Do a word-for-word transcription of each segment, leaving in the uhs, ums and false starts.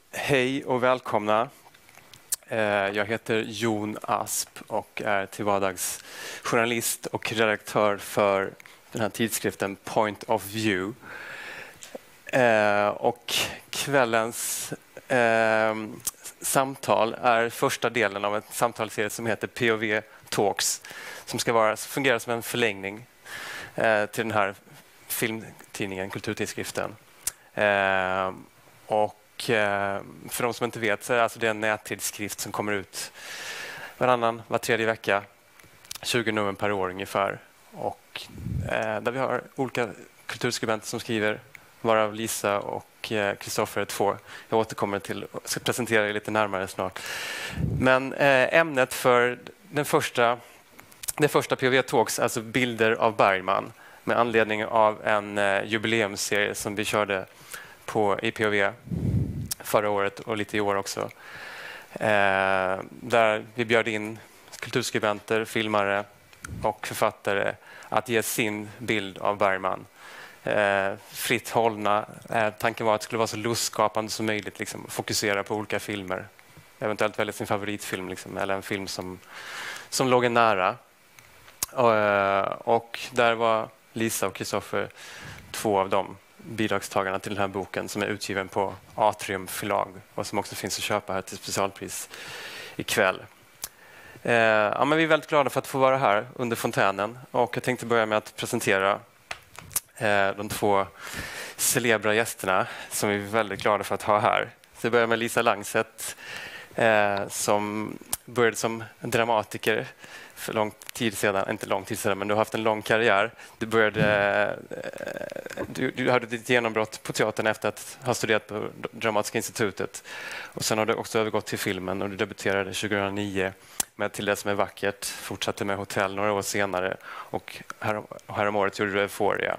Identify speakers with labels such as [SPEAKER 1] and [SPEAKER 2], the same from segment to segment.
[SPEAKER 1] Hej och välkomna. Jag heter Jon Asp och är till vardags journalist och redaktör för den här tidskriften Point of View. Och kvällens eh, samtal är första delen av en samtalsserie som heter P O V Talks, som ska vara, fungera som en förlängning eh, till den här filmtidningen, kulturtidskriften. Eh, och för de som inte vet så är det, alltså det en nättidskrift som kommer ut varannan, var tredje vecka, tjugo nummer per år ungefär. Och eh, där vi har olika kulturskribenter som skriver, varav Lisa och Kristoffer är två. Jag återkommer till och ska presentera er lite närmare snart. Men eh, ämnet för den första, den första P O V Talks, alltså bilder av Bergman, med anledning av en eh, jubileumsserie som vi körde på i P O V förra året och lite i år också. Eh, där vi bjöd in kulturskribenter, filmare och författare att ge sin bild av Bergman. Eh, fritt hållna. Eh, tanken var att det skulle vara så lustskapande som möjligt, liksom, fokusera på olika filmer. Eventuellt välja sin favoritfilm, liksom, eller en film som, som låg en nära. Och, eh, och där var Lisa och Kristoffer två av dem bidragstagarna till den här boken, som är utgiven på Atrium förlag och som också finns att köpa här till specialpris ikväll. Eh, ja, men vi är väldigt glada för att få vara här under fontänen, och jag tänkte börja med att presentera eh, de två celebra gästerna som vi är väldigt glada för att ha här. Så jag börjar med Lisa Langset eh, som började som dramatiker för lång tid sedan, inte lång tid sedan, men du har haft en lång karriär. Du började, du, du hade ditt genombrott på teatern efter att ha studerat på Dramatiska institutet. Och sen har du också övergått till filmen, och du debuterade tjugohundranio med Till det som är vackert, fortsatte med Hotell några år senare, och härom, härom året gjorde du Euphoria.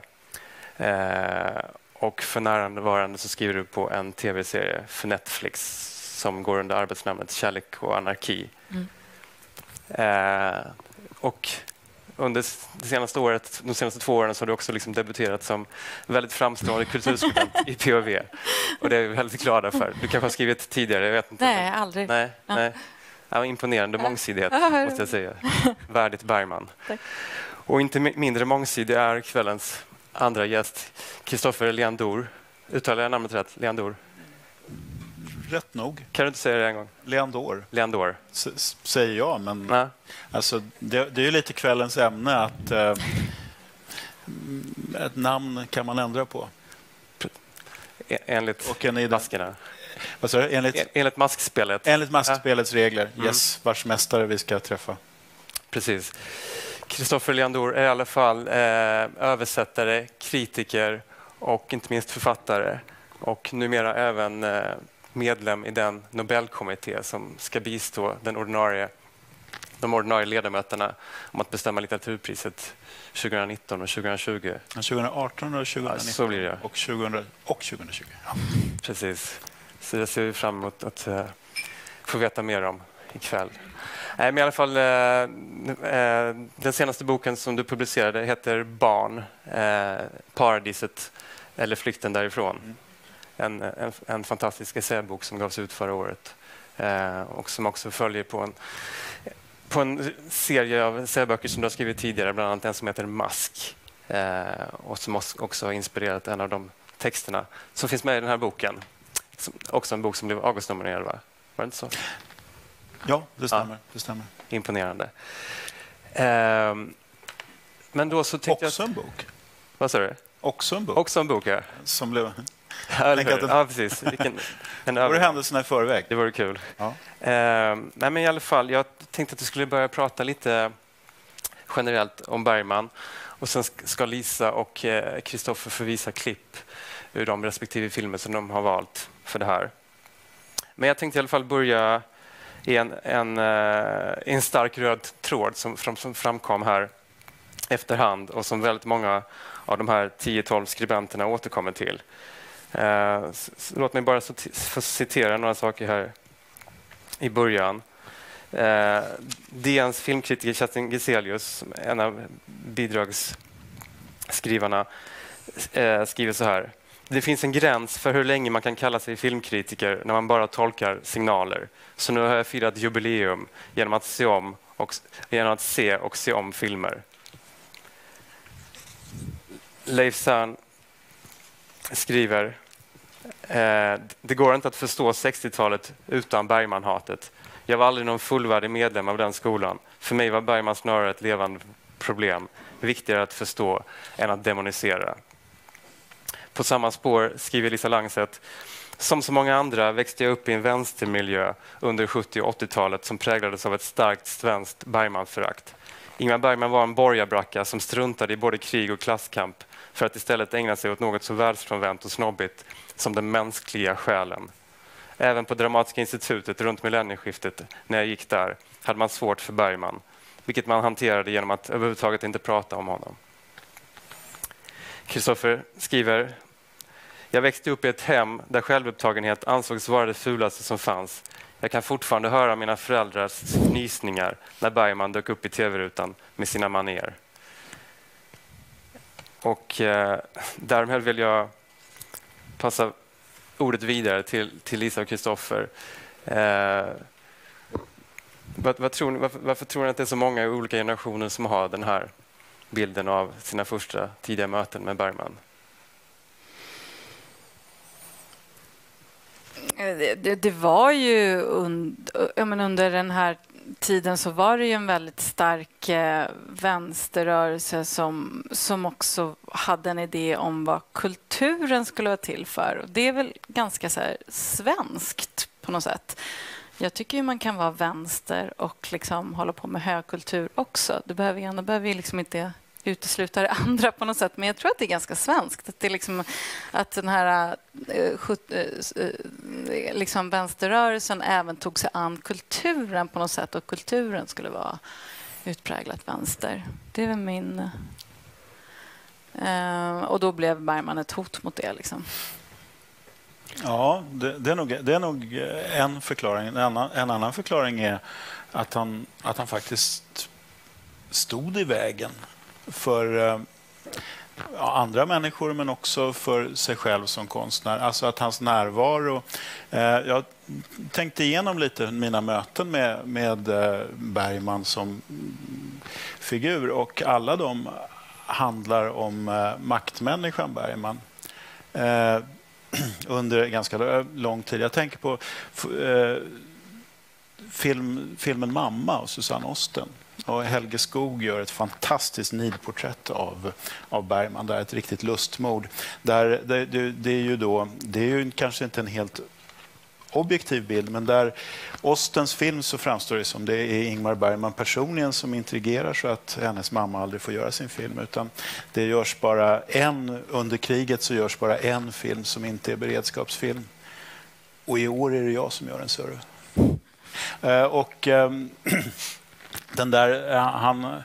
[SPEAKER 1] Eh, och för närvarande så skriver du på en tv-serie för Netflix som går under arbetsnamnet Kärlek och anarki. Mm. Eh, och under det senaste året, de senaste två åren så har du också liksom debuterat som väldigt framstående kulturskribent i P O V. Och det är vi väldigt glada för. Du kanske har skrivit tidigare, jag vet inte.
[SPEAKER 2] Nej, aldrig.
[SPEAKER 1] Nej, ja. nej. Ja, imponerande mångsidighet, måste jag säga. Värdigt Bergman. Tack. Och inte mindre mångsidig är kvällens andra gäst, Kristoffer Leandor. Uttalar jag namnet rätt? Leandor?
[SPEAKER 3] Rätt nog.
[SPEAKER 1] Kan du inte säga det en gång?
[SPEAKER 3] Leandor.
[SPEAKER 1] Leandor.
[SPEAKER 3] S- säger jag, men
[SPEAKER 1] Nej.
[SPEAKER 3] Alltså, det, det är ju lite kvällens ämne att eh, ett namn kan man ändra på.
[SPEAKER 1] Enligt
[SPEAKER 3] och en
[SPEAKER 1] maskerna.
[SPEAKER 3] Vad sa du? Enligt,
[SPEAKER 1] en, enligt maskspelet.
[SPEAKER 3] Enligt maskspelets
[SPEAKER 1] ja.
[SPEAKER 3] regler.
[SPEAKER 1] Mm.
[SPEAKER 3] Yes, vars mästare vi ska träffa.
[SPEAKER 1] Precis. Kristoffer Leandor är i alla fall eh, översättare, kritiker och inte minst författare. Och numera även eh, medlem i den Nobelkommitté som ska bistå den ordinarie, de ordinarie ledamöterna om att bestämma litteraturpriset tjugonitton och tjugotjugo.
[SPEAKER 3] tjugoarton och tjugonitton.
[SPEAKER 1] Ja, så blir det.
[SPEAKER 3] Och, tjugohundra, och tjugotjugo. Ja.
[SPEAKER 1] Precis. Så det ser vi fram emot att uh, få veta mer om ikväll. Nej, men i alla fall, uh, uh, den senaste boken som du publicerade heter Barn, uh, Paradiset eller Flykten därifrån. Mm. En, en, en fantastisk essäbok som gavs ut förra året uh, och som också följer på en, på en serie av essäböcker som du har skrivit tidigare, bland annat en som heter Mask uh, och som också har inspirerat en av de texterna som finns med i den här boken. Som, också en bok som blev Augustnominerad, va? Var det inte så?
[SPEAKER 3] Ja, det stämmer.
[SPEAKER 1] Ja.
[SPEAKER 3] Det stämmer.
[SPEAKER 1] Imponerande. Um, men då så tyckte
[SPEAKER 3] också
[SPEAKER 1] jag...
[SPEAKER 3] en bok.
[SPEAKER 1] Vad sa du?
[SPEAKER 3] Också en bok.
[SPEAKER 1] Också en bok, ja.
[SPEAKER 3] Som blev...
[SPEAKER 1] Ja, den... ja precis. Vilken... En
[SPEAKER 3] var det händelserna i förväg?
[SPEAKER 1] Det vore kul.
[SPEAKER 3] Ja.
[SPEAKER 1] Um, nej, men i alla fall, jag tänkte att du skulle börja prata lite generellt om Bergman. Och sen ska Lisa och Kristoffer eh, förvisa klipp ur de respektive filmer som de har valt för det här. Men jag tänkte i alla fall börja i en, en, en stark röd tråd som, som framkom här efterhand och som väldigt många av de här tio tolv skribenterna återkommer till. Eh, låt mig bara få citera några saker här i början. Eh, D N:s filmkritiker Kerstin Geselius, en av bidragsskrivarna, eh, skriver så här. det finns en gräns för hur länge man kan kalla sig filmkritiker när man bara tolkar signaler. Så nu har jag firat jubileum genom att se om och, genom att se och se om filmer. Leif Zahn skriver: eh, det går inte att förstå sextiotalet utan Bergman-hatet. Jag var aldrig någon fullvärdig medlem av den skolan. För mig var Bergman snarare ett levande problem. Viktigare att förstå än att demonisera. På samma spår skriver Lisa Langset: som så många andra växte jag upp i en vänstermiljö under sjuttio- och åttiotalet som präglades av ett starkt svenskt Bergman-förakt. Ingmar Bergman var en borgarbracka som struntade i både krig och klasskamp för att istället ägna sig åt något så världsfrånvänt och snobbigt som den mänskliga själen. Även på Dramatiska institutet runt millennieskiftet, när jag gick där, hade man svårt för Bergman, vilket man hanterade genom att överhuvudtaget inte prata om honom. Kristoffer skriver: jag växte upp i ett hem där självupptagenhet ansågs vara det fulaste som fanns. Jag kan fortfarande höra mina föräldrars fnysningar när Bergman dök upp i tv-rutan med sina manér. Och eh, därmed vill jag passa ordet vidare till, till Lisa och Kristoffer. Eh, vad, vad tror ni, varför, varför tror ni att det är så många i olika generationer som har den här bilden av sina första tidiga möten med Bergman?
[SPEAKER 2] Det, det, det var ju und, ja, men under den här tiden så var det ju en väldigt stark eh, vänsterrörelse som, som också hade en idé om vad kulturen skulle vara till för. Och det är väl ganska så här svenskt på något sätt. Jag tycker ju man kan vara vänster och liksom hålla på med högkultur också. Det behöver, ena behöver ju liksom inte utesluta det andra på något sätt. Men jag tror att det är ganska svenskt. Att, det är liksom, att den här uh, sjut, uh, liksom vänsterrörelsen även tog sig an kulturen på något sätt. Och kulturen skulle vara utpräglat vänster. Det är väl min... Uh, och då blev Bergman ett hot mot det. Liksom.
[SPEAKER 3] Ja, det, det, är nog, det är nog en förklaring. En annan, en annan förklaring är att han, att han faktiskt stod i vägen för eh, andra människor men också för sig själv som konstnär. Alltså att hans närvaro... Eh, jag tänkte igenom lite mina möten med, med eh, Bergman som figur och alla de handlar om eh, maktmänniskan Bergman. Eh, under ganska lång tid. Jag tänker på eh, film, filmen Mamma av Susanne Osten. Och Helge Skog gör ett fantastiskt nidporträtt av, av Bergman. Där ett riktigt lustmord. Där, det, det, det är ju då, det är ju kanske inte en helt objektiv bild, men där Ostens film så framstår det som det är Ingmar Bergman personligen som intrigerar så att hennes mamma aldrig får göra sin film, utan det görs bara en, under kriget så görs bara en film som inte är beredskapsfilm. Och i år är det jag som gör en större. Uh, och um, den där, uh, han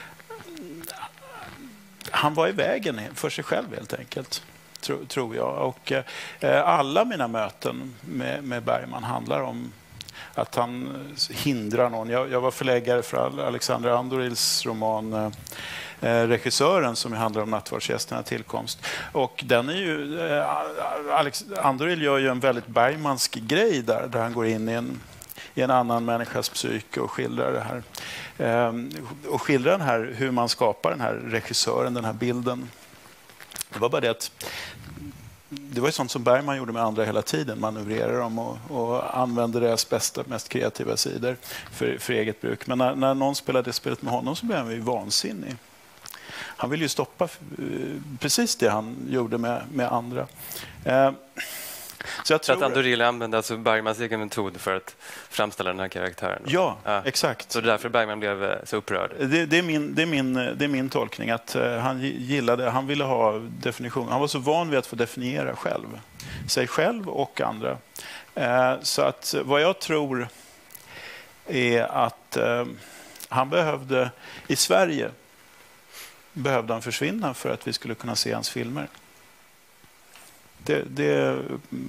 [SPEAKER 3] han var i vägen för sig själv helt enkelt. Tror jag. Och eh, alla mina möten med, med Bergman handlar om att han hindrar någon. Jag, jag var förläggare för Alexander Andorils roman eh, Regissören som handlar om nattvardsgästernas tillkomst. Och den är ju... Eh, Alex, Andoril gör ju en väldigt Bergmansk grej där, där han går in i en, i en annan människas psyke och skildrar det här. Eh, och skildrar den här, hur man skapar den här regissören, den här bilden. Det var bara det att det var ju sånt som Bergman gjorde med andra hela tiden. Manövrerade dem och, och använde deras bästa, mest kreativa sidor för, för eget bruk. Men när, när någon spelade spelet med honom så blev han ju vansinnig. Han ville ju stoppa uh, precis det han gjorde med, med andra. Uh,
[SPEAKER 1] Så jag tror att Andoril använde alltså Bergmans egen metod för att framställa den här karaktären.
[SPEAKER 3] Ja, ja, exakt.
[SPEAKER 1] Så därför Bergman blev så upprörd.
[SPEAKER 3] Det, det, är min, det, är min, det är min tolkning att uh, han gillade, han ville ha definition. Han var så van vid att få definiera själv. Sig själv och andra. Uh, så att vad jag tror är att uh, han behövde, i Sverige behövde han försvinna för att vi skulle kunna se hans filmer. Det, det,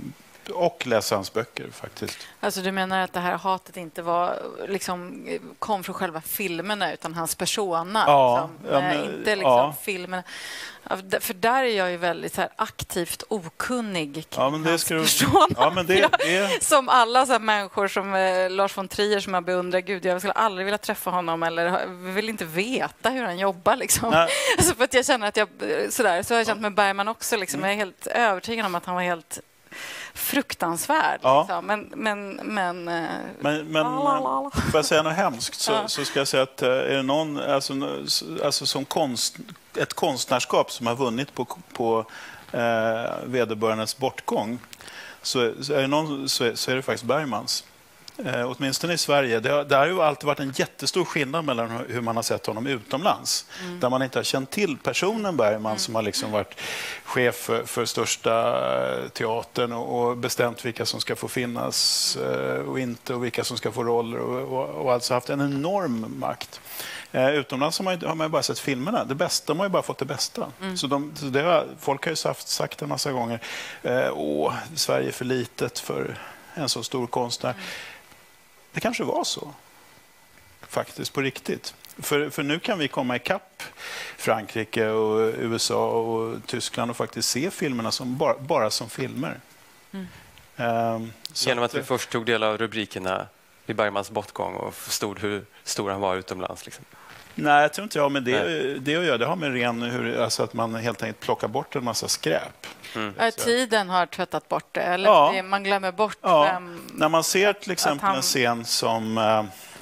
[SPEAKER 3] och läsa hans böcker faktiskt.
[SPEAKER 2] Alltså du menar att det här hatet inte var liksom kom från själva filmerna utan hans persona?
[SPEAKER 3] Ja,
[SPEAKER 2] liksom.
[SPEAKER 3] ja, men,
[SPEAKER 2] inte liksom
[SPEAKER 3] ja.
[SPEAKER 2] filmerna. För där är jag ju väldigt så här aktivt okunnig kring
[SPEAKER 3] ja, men det
[SPEAKER 2] hans
[SPEAKER 3] ska
[SPEAKER 2] persona.
[SPEAKER 3] Ja, men det, det...
[SPEAKER 2] Som alla så här människor som eh, Lars von Trier som jag beundrar. Gud, jag skulle aldrig vilja träffa honom eller vill inte veta hur han jobbar. Liksom. Alltså för att jag känner att jag... Sådär, så har jag känt med Bergman också. Liksom. Jag är helt övertygad om att han var helt fruktansvärd.
[SPEAKER 3] Ja.
[SPEAKER 2] Liksom. Men... men, men,
[SPEAKER 3] men, men får jag säga något hemskt så, ja. så ska jag säga att är det någon... Alltså, alltså som konst, ett konstnärskap som har vunnit på, på eh, vederbörandes bortgång så, så, är det någon, så, är, så är det faktiskt Bergmans. Eh, åtminstone i Sverige. Det har, det har ju alltid varit en jättestor skillnad mellan hur man har sett honom utomlands. Mm. Där man inte har känt till personen Bergman mm. som har liksom varit chef för, för största teatern och, och bestämt vilka som ska få finnas eh, och inte och vilka som ska få roller och, och, och alltså haft en enorm makt. Eh, utomlands har man, ju, har man ju bara sett filmerna. Det bästa, de har ju bara fått det bästa. Mm. Så, de, så det har, folk har ju sagt, sagt en massa gånger eh, åh, Sverige är för litet för en så stor konstnär. Mm. Det kanske var så, faktiskt, på riktigt. För, för nu kan vi komma ikapp Frankrike och U S A och Tyskland och faktiskt se filmerna som bara, bara som filmer. Mm. Um,
[SPEAKER 1] Genom att vi först tog del av rubrikerna vid Bergmans bortgång och förstod hur stor han var utomlands. Liksom.
[SPEAKER 3] Nej, jag tror inte jag, men det, det, det har med ren hur, alltså att man helt enkelt plockar bort en massa skräp.
[SPEAKER 2] Mm. Ja, tiden har tvättat bort det, eller ja. man glömmer bort
[SPEAKER 3] ja.
[SPEAKER 2] vem...
[SPEAKER 3] När man ser till exempel han... en scen som uh,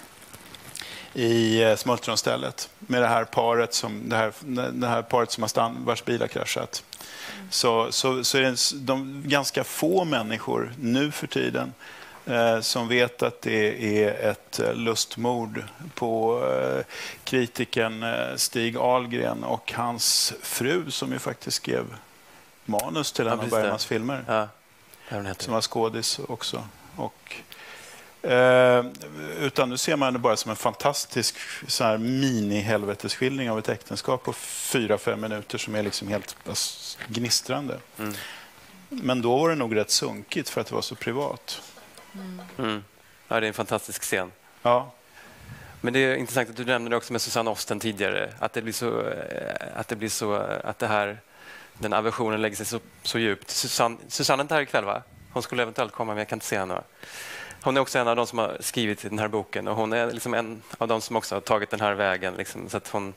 [SPEAKER 3] i uh, Smultronstället med det här paret som, det här, det här paret som har stann, vars bil har kraschat. Mm. Så, så, så är det de ganska få människor nu för tiden Eh, som vet att det är ett eh, lustmord på eh, kritiken eh, Stig Ahlgren och hans fru som ju faktiskt skrev manus till en ja, av Bergmans filmer. Ja, som var skådis också. Och, eh, utan nu ser man det bara som en fantastisk så här mini-helvetesskildring av ett äktenskap på fyra, fem minuter som är liksom helt alltså, gnistrande. Mm. Men då var det nog rätt sunkigt för att det var så privat.
[SPEAKER 1] Mm. Mm. Ja, det är en fantastisk scen.
[SPEAKER 3] Ja.
[SPEAKER 1] Men det är intressant att du nämnde det också med Susanne Osten tidigare. Att det blir så att det blir så att det här den aversionen lägger sig så, så djupt. Susanne, Susanne är inte här ikväll, va? Hon skulle eventuellt komma, men jag kan inte se henne. Hon är också en av de som har skrivit den här boken och hon är liksom en av de som också har tagit den här vägen liksom, så att hon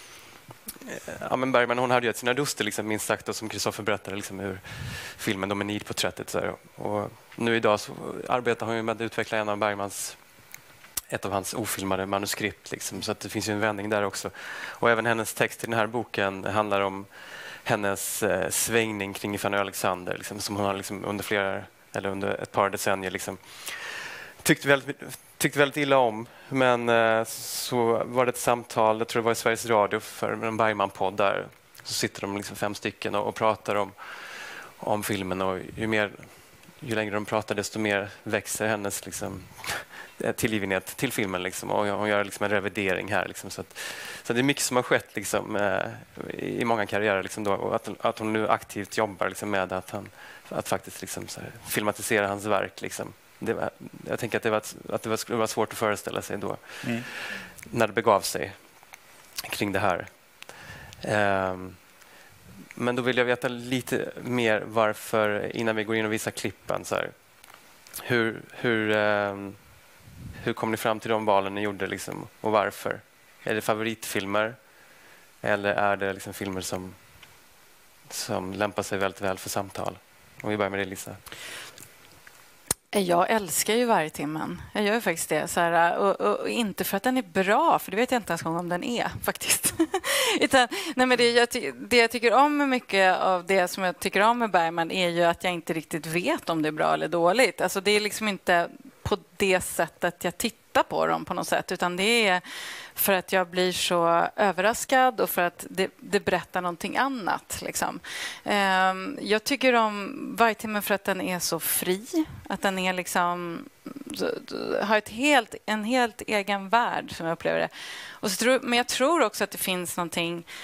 [SPEAKER 1] ja, men Bergman, hon hade ju sina duster liksom, minst sagt, och som Kristoffer berättade liksom, hur filmen De är nidporträttet så här. Och nu idag så arbetar hon ju med att utveckla en av Bergmans ett av hans ofilmade manuskript liksom, så att det finns ju en vändning där också. Och även hennes text i den här boken handlar om hennes eh, svängning kring Fanny Alexander liksom, som hon har liksom, under flera eller under ett par decennier liksom, tyckte väldigt tyckte väldigt illa om, men eh, så var det ett samtal, jag tror det var i Sveriges Radio för en Bergman-podd där, så sitter de liksom fem stycken och, och pratar om, om filmen och ju, mer, ju längre de pratar desto mer växer hennes liksom, tillgivenhet till filmen liksom, och hon gör liksom en revidering här liksom, så, att, så det är mycket som har skett liksom, eh, i många karriärer liksom, då, och att, att hon nu aktivt jobbar liksom, med att, han, att faktiskt liksom, så här, filmatisera hans verk liksom. Det var, jag tänker att det, var, att det skulle vara svårt att föreställa sig då mm. när det begav sig kring det här. Um, men då vill jag veta lite mer varför, innan vi går in och visar klippen, så här, hur, hur, um, hur kom ni fram till de valen ni gjorde liksom, och varför? Är det favoritfilmer eller är det liksom filmer som, som lämpar sig väldigt väl för samtal? Om vi börjar med det, Lisa.
[SPEAKER 2] Jag älskar ju Vargtimmen. Jag gör faktiskt det. Så här, och, och, och inte för att den är bra, för det vet jag inte ens om den är faktiskt. Utan, nej, men det, jag, det jag tycker om mycket av det som jag tycker om med Bergman är ju att jag inte riktigt vet om det är bra eller dåligt. Alltså, det är liksom inte på det sättet jag tittar på dem på något sätt, utan det är för att jag blir så överraskad och för att det, det berättar någonting annat. Liksom. Um, jag tycker om Vargtimmen för att den är så fri, att den är liksom, har ett helt, en helt egen värld som jag upplever det. Och så tror, men jag tror också att det finns någonting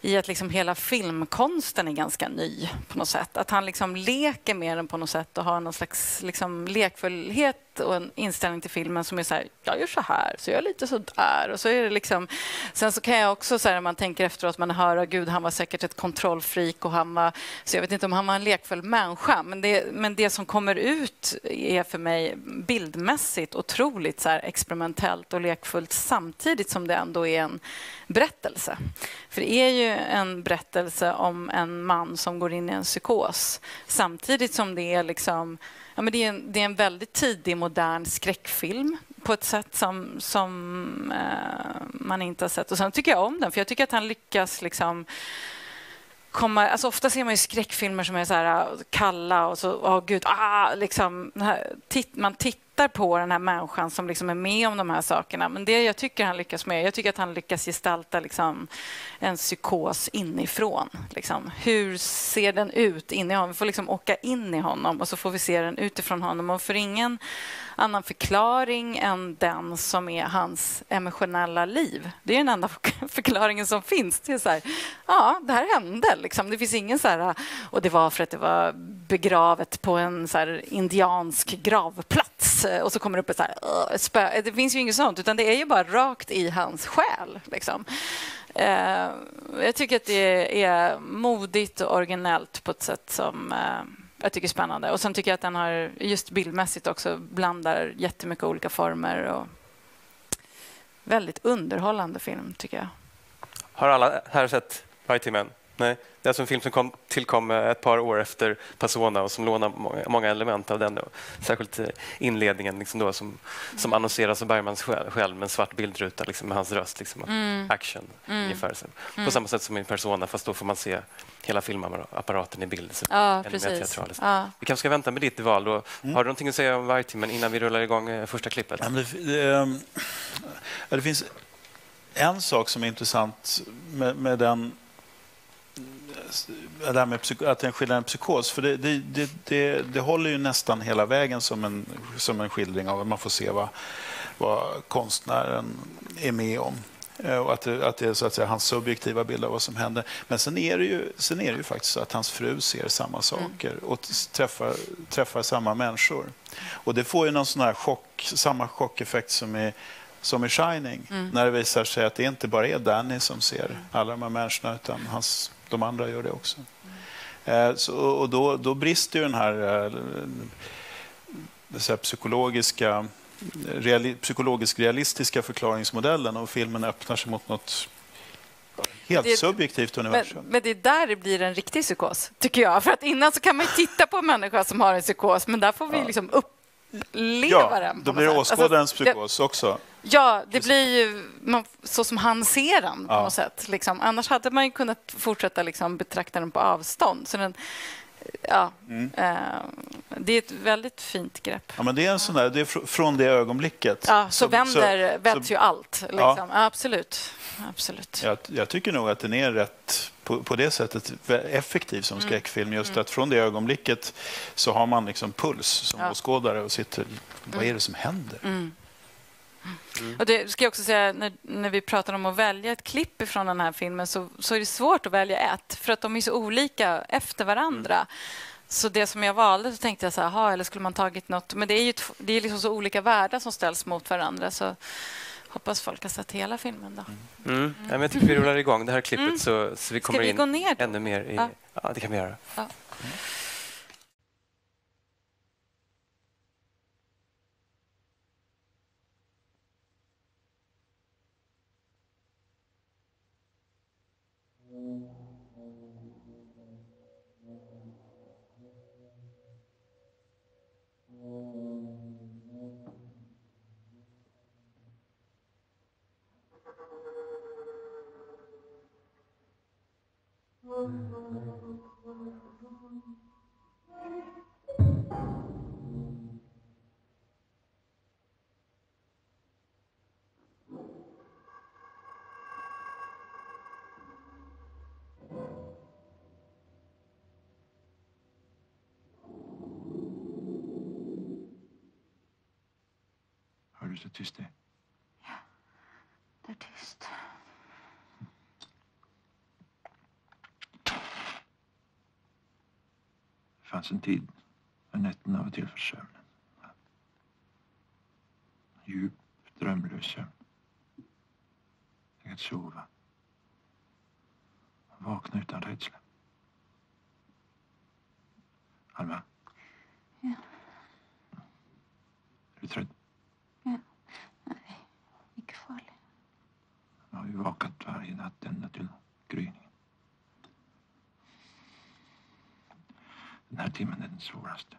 [SPEAKER 2] i att liksom hela filmkonsten är ganska ny på något sätt. Att han liksom leker med den på något sätt och har någon slags liksom lekfullhet och en inställning till filmen som är så här, jag gör så här, så jag är lite så där. Och så är det liksom, sen så kan jag också säga när man tänker efteråt, man hör att gud, han var säkert ett kontrollfreak och han var, så jag vet inte om han var en lekfull människa, men det, men det som kommer ut är för mig bildmässigt otroligt så här experimentellt och lekfullt samtidigt som det ändå är en berättelse. För det är ju en berättelse om en man som går in i en psykos samtidigt som det är liksom, ja, men det är en, det är en väldigt tidig modern skräckfilm på ett sätt som, som eh, man inte har sett. Och sen tycker jag om den, för jag tycker att han lyckas liksom komma, alltså ofta ser man ju skräckfilmer som är så här kalla och så, åh gud, ah, liksom, här, titt, man tittar på den här människan som liksom är med om de här sakerna. Men det jag tycker han lyckas med, jag tycker att han lyckas gestalta liksom en psykos inifrån. Liksom. Hur ser den ut inne i honom? Vi får liksom åka in i honom och så får vi se den utifrån honom. Och för ingen annan förklaring än den som är hans emotionella liv. Det är den enda förklaringen som finns. Det är så här, ja, det här hände. Liksom. Det finns ingen så här, och det var för att det var begravet på en så här indiansk gravplats. Och så kommer det upp ett så här, uh, spö. Det finns ju inget sånt, utan det är ju bara rakt i hans själ. Liksom. Uh, jag tycker att det är modigt och originellt på ett sätt som uh, jag tycker är spännande. Och sen tycker jag att den har just bildmässigt också blandar jättemycket olika former och väldigt underhållande film tycker jag.
[SPEAKER 1] Har alla här sett White-Man? Nej, det är alltså en film som kom, tillkom ett par år efter Persona och som lånar många, många element av den. Då. Särskilt inledningen liksom då, som, som annonseras av Bergmans själv, själv med en svart bildruta liksom, med hans röst. Liksom,
[SPEAKER 2] mm.
[SPEAKER 1] Action,
[SPEAKER 2] mm.
[SPEAKER 1] ungefär. Så.
[SPEAKER 2] Mm.
[SPEAKER 1] På samma sätt som i Persona, fast då får man se hela filmapparaten i bild. Så
[SPEAKER 2] ja,
[SPEAKER 1] ännu
[SPEAKER 2] precis.
[SPEAKER 1] mer teatraliskt.
[SPEAKER 2] Ja.
[SPEAKER 1] Vi kanske ska vänta med ditt val. Då.
[SPEAKER 3] Mm.
[SPEAKER 1] Har du någonting att säga om White-Man innan vi rullar igång första klippet?
[SPEAKER 3] Ja, det, det, det finns en sak som är intressant med, med den det där med psyko, att den skildrar en psykos, för det, det, det, det, det håller ju nästan hela vägen som en, som en skildring av att man får se vad, vad konstnären är med om och att det, att det är så att säga hans subjektiva bild av vad som händer. Men sen är det ju, sen är det ju faktiskt så att hans fru ser samma saker mm. och träffar, träffar samma människor. Och det får ju någon sån här chock, samma chockeffekt som i som i Shining, mm. när det visar sig att det inte bara är Danny som ser mm. alla de här människorna, utan hans, de andra gör det också. Mm. Eh, så, och då, då brister ju den här, eh, här psykologiska, reali, psykologiskt realistiska förklaringsmodellen, och filmen öppnar sig mot något helt
[SPEAKER 2] det,
[SPEAKER 3] subjektivt universum.
[SPEAKER 2] Men, men det är där det blir en riktig psykos, tycker jag. För att innan så kan man ju titta på en människa som har en psykos, men där får vi ja. liksom upp leva
[SPEAKER 3] ja,
[SPEAKER 2] den.
[SPEAKER 3] Då blir det åskådarens
[SPEAKER 2] alltså,
[SPEAKER 3] psykos också.
[SPEAKER 2] Ja, det blir ju man, så som han ser den på
[SPEAKER 3] ja.
[SPEAKER 2] något sätt. Liksom. Annars hade man ju kunnat fortsätta liksom, betrakta den på avstånd. Så den, ja, mm. eh, det är ett väldigt fint grepp.
[SPEAKER 3] Ja, men det är en sån där, det är fr- från det ögonblicket.
[SPEAKER 2] Ja, så, så vänder
[SPEAKER 3] så,
[SPEAKER 2] vänds
[SPEAKER 3] så,
[SPEAKER 2] ju allt. Liksom.
[SPEAKER 3] Ja.
[SPEAKER 2] Ja, absolut. absolut.
[SPEAKER 3] Jag, jag tycker nog att den är rätt på, på det sättet effektiv som
[SPEAKER 2] mm.
[SPEAKER 3] skräckfilm. Just
[SPEAKER 2] mm.
[SPEAKER 3] att från det ögonblicket så har man liksom puls som
[SPEAKER 2] ja.
[SPEAKER 3] åskådare och sitter, vad är det som händer?
[SPEAKER 2] Mm. Mm. Och det ska jag också säga, när, när vi pratar om att välja ett klipp från den här filmen så, så är det svårt att välja ett, för att de är så olika efter varandra. Mm. Så det som jag valde så tänkte jag så här, aha, eller skulle man tagit något, men det är ju det är liksom så olika världar som ställs mot varandra, så hoppas folk har sett hela filmen då.
[SPEAKER 1] Mm. Mm. Ja, men jag tycker vi rullar igång det här klippet mm. så, så vi kommer
[SPEAKER 2] vi
[SPEAKER 1] in
[SPEAKER 2] gå ner
[SPEAKER 1] ännu mer i... Ja. ja, det kan vi göra.
[SPEAKER 2] Ja.
[SPEAKER 3] Mm.
[SPEAKER 4] Hör du så tyst det är?
[SPEAKER 5] Ja, det är tyst.
[SPEAKER 4] fanns en tid när nätterna var till för sömnen. Djup, drömlös sömn. Att sova. Vakna utan rädsla. Alma?
[SPEAKER 5] Ja.
[SPEAKER 4] Är du trött?
[SPEAKER 5] Ja. Nej, mycket farlig.
[SPEAKER 4] Jag har ju vakat varje natt ända till gryningen. Den här timmen är den svåraste.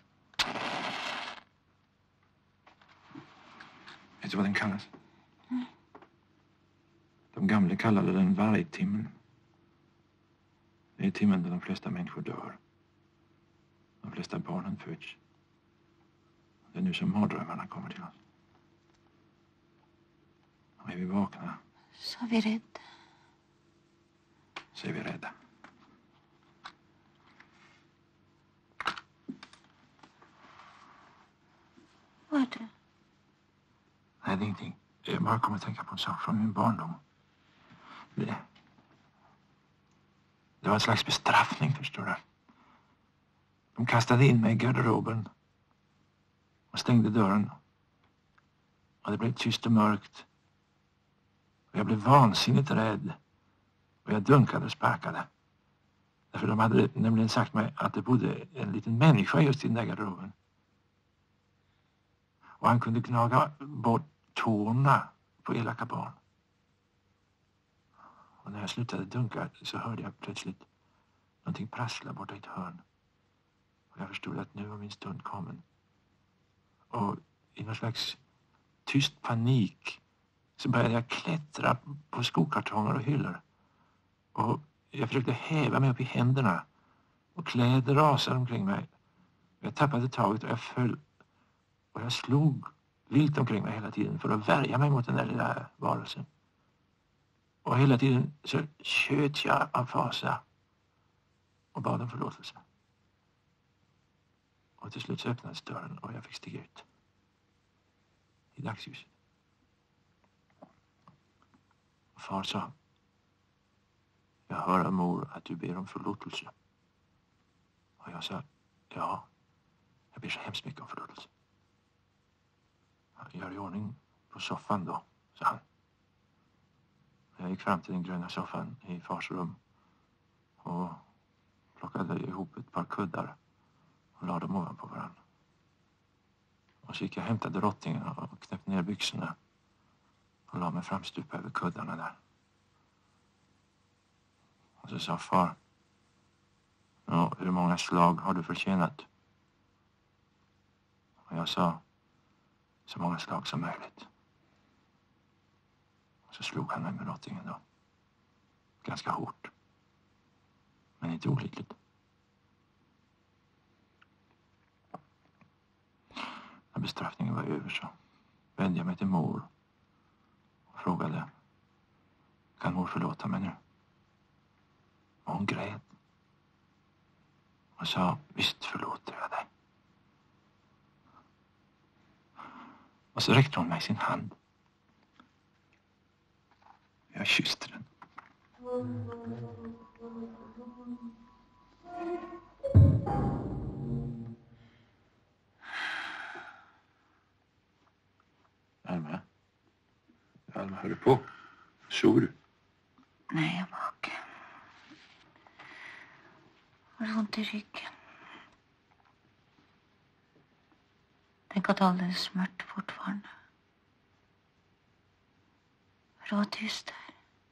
[SPEAKER 4] Vet du vad den kallas?
[SPEAKER 5] Mm.
[SPEAKER 4] De gamla kallade den vargtimmen. Det är timmen då de flesta människor dör. De flesta barnen föds. Det är nu som mardrömmarna kommer till oss. Och är vi vakna
[SPEAKER 5] Så är vi rädda.
[SPEAKER 4] så är vi rädda.
[SPEAKER 5] Vad är det?
[SPEAKER 4] Nej, det är ingenting. Jag bara kommer att tänka på en sak från min barndom. Det, det var en slags bestraffning, förstår du. De kastade in mig i garderoben och stängde dörren. Och det blev tyst och mörkt. Och jag blev vansinnigt rädd. Och jag dunkade och sparkade. Därför de hade nämligen sagt mig att det bodde en liten människa just i den där garderoben. Och han kunde gnaga bort tårna på elaka barn. Och när jag slutade dunka så hörde jag plötsligt någonting prassla borta i ett hörn. Och jag förstod att nu var min stund kommen. Och i någon slags tyst panik så började jag klättra på skokartonger och hyllor. Och jag försökte häva mig upp i händerna. Och kläder rasade omkring mig. Jag tappade taget och jag föll. Och jag slog vilt omkring mig hela tiden för att värja mig mot den där lilla varelsen. Och hela tiden så tjöt jag av fasa och bad om förlåtelse. Och till slut så öppnades dörren och jag fick stiga ut i dagsljuset. Och far sa: jag hör av mor att du ber om förlåtelse. Och jag sa: ja, jag ber så hemskt mycket om förlåtelse. Gör i ordning på soffan då, sa han. Jag gick fram till den gröna soffan i fars rum och plockade ihop ett par kuddar och lade dem ovanpå varandra. Och så gick jag och hämtade rottingen och knäppte ner byxorna och la mig framstupa över kuddarna där. Och så sa far: ja, hur många slag har du förtjänat? Och jag sa: så många slag som möjligt. Och så slog han mig med rottingen då. Ganska hårt. Men inte olidligt. När bestraffningen var över så vände jag mig till mor och frågade: kan mor förlåta mig nu? Och hon grät och sa: visst förlåter jag dig. Och så räckte hon mig sin hand. Jag kysste den. Alma. Alma, hör du på? Sover du?
[SPEAKER 5] Nej, jag är vaken. Har du ont i ryggen? Tänk att alldeles smärta fortfarande. Det var tyst där.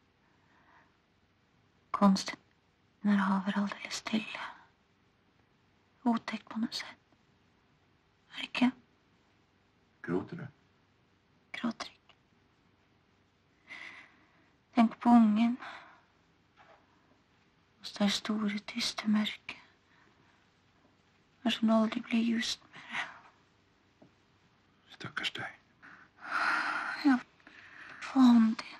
[SPEAKER 5] Konstigt när havet är alldeles stilla. Otäckt på något sätt. Märker?
[SPEAKER 4] Gråter du?
[SPEAKER 5] Gråter inte. Tänk på ungen. Och så där stora tysta mörker. Här som aldrig blir ljust med det.
[SPEAKER 4] Stackars dig.
[SPEAKER 5] Jag får ont igen.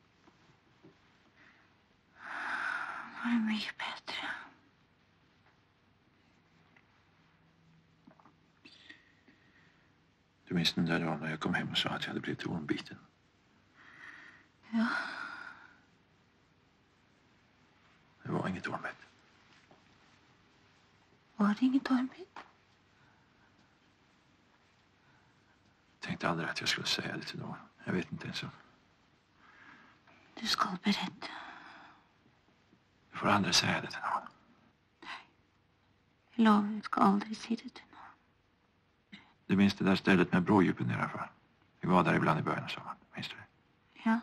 [SPEAKER 5] Nu är det mycket bättre.
[SPEAKER 4] Du minns den där dagen när jag kom hem och sa att jag hade blivit ormbiten?
[SPEAKER 5] Ja.
[SPEAKER 4] Det var inget ormbett.
[SPEAKER 5] Var det inget Tornby?
[SPEAKER 4] Jag tänkte aldrig att jag skulle säga det till någon. Jag vet inte ens om.
[SPEAKER 5] Du ska berätta.
[SPEAKER 4] Du får aldrig säga det till någon.
[SPEAKER 5] Jag lovar, jag ska aldrig säga det till någon.
[SPEAKER 4] Du minns det där stället med brådjupen i alla fall. Vi var där ibland i början av sommaren. Minns du det?
[SPEAKER 5] Ja.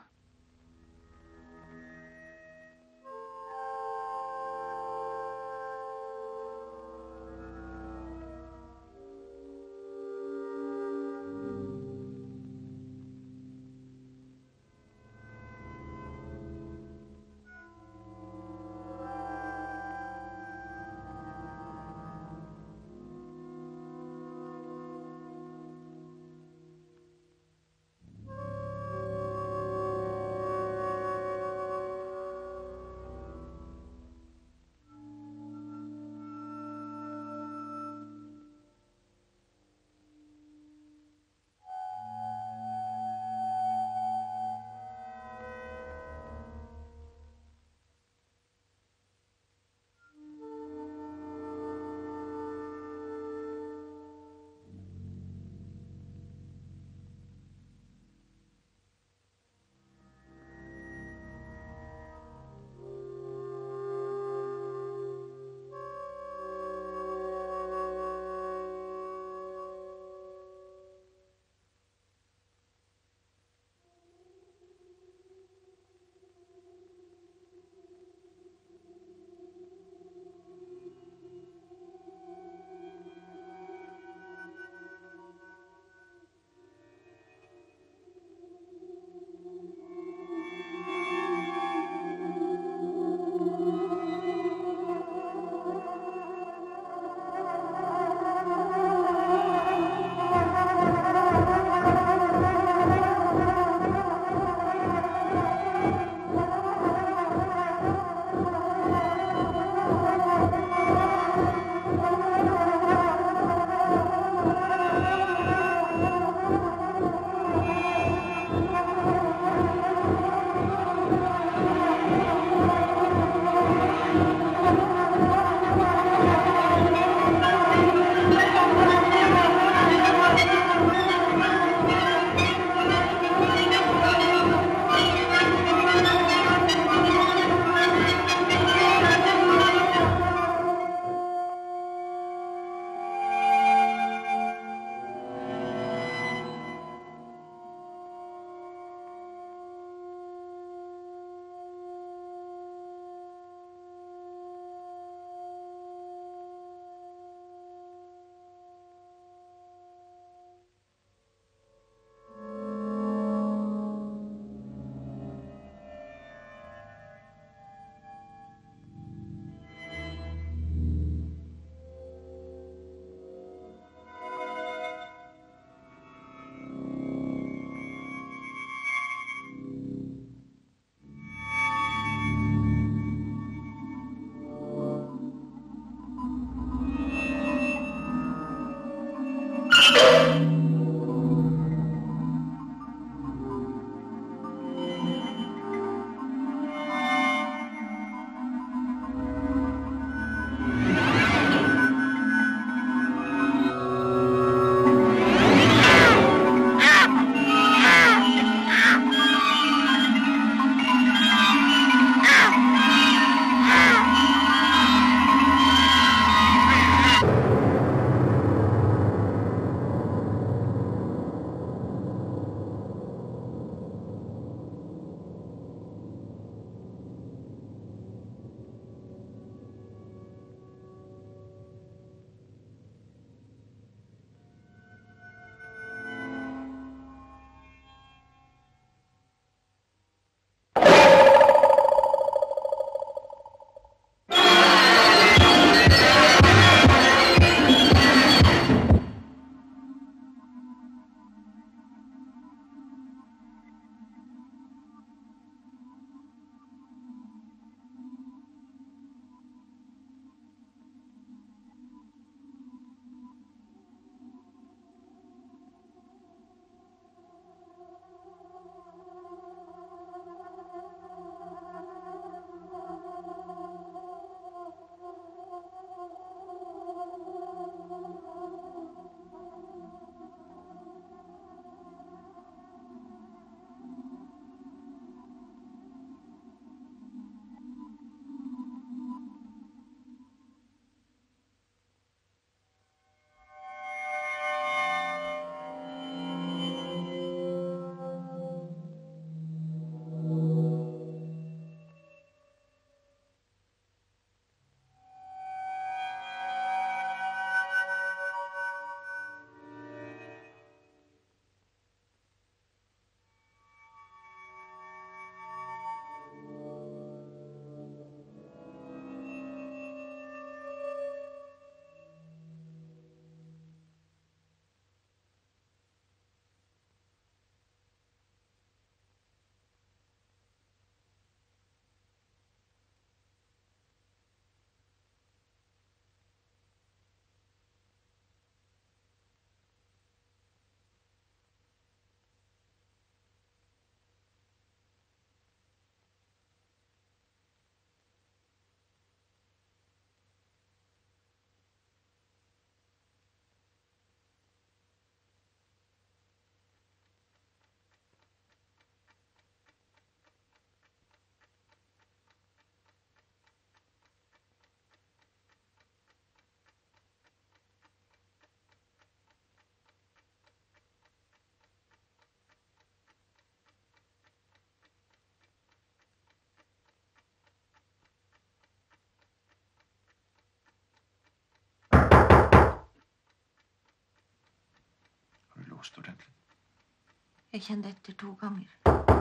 [SPEAKER 4] låst ordentligt?
[SPEAKER 5] Jag kände efter två gånger.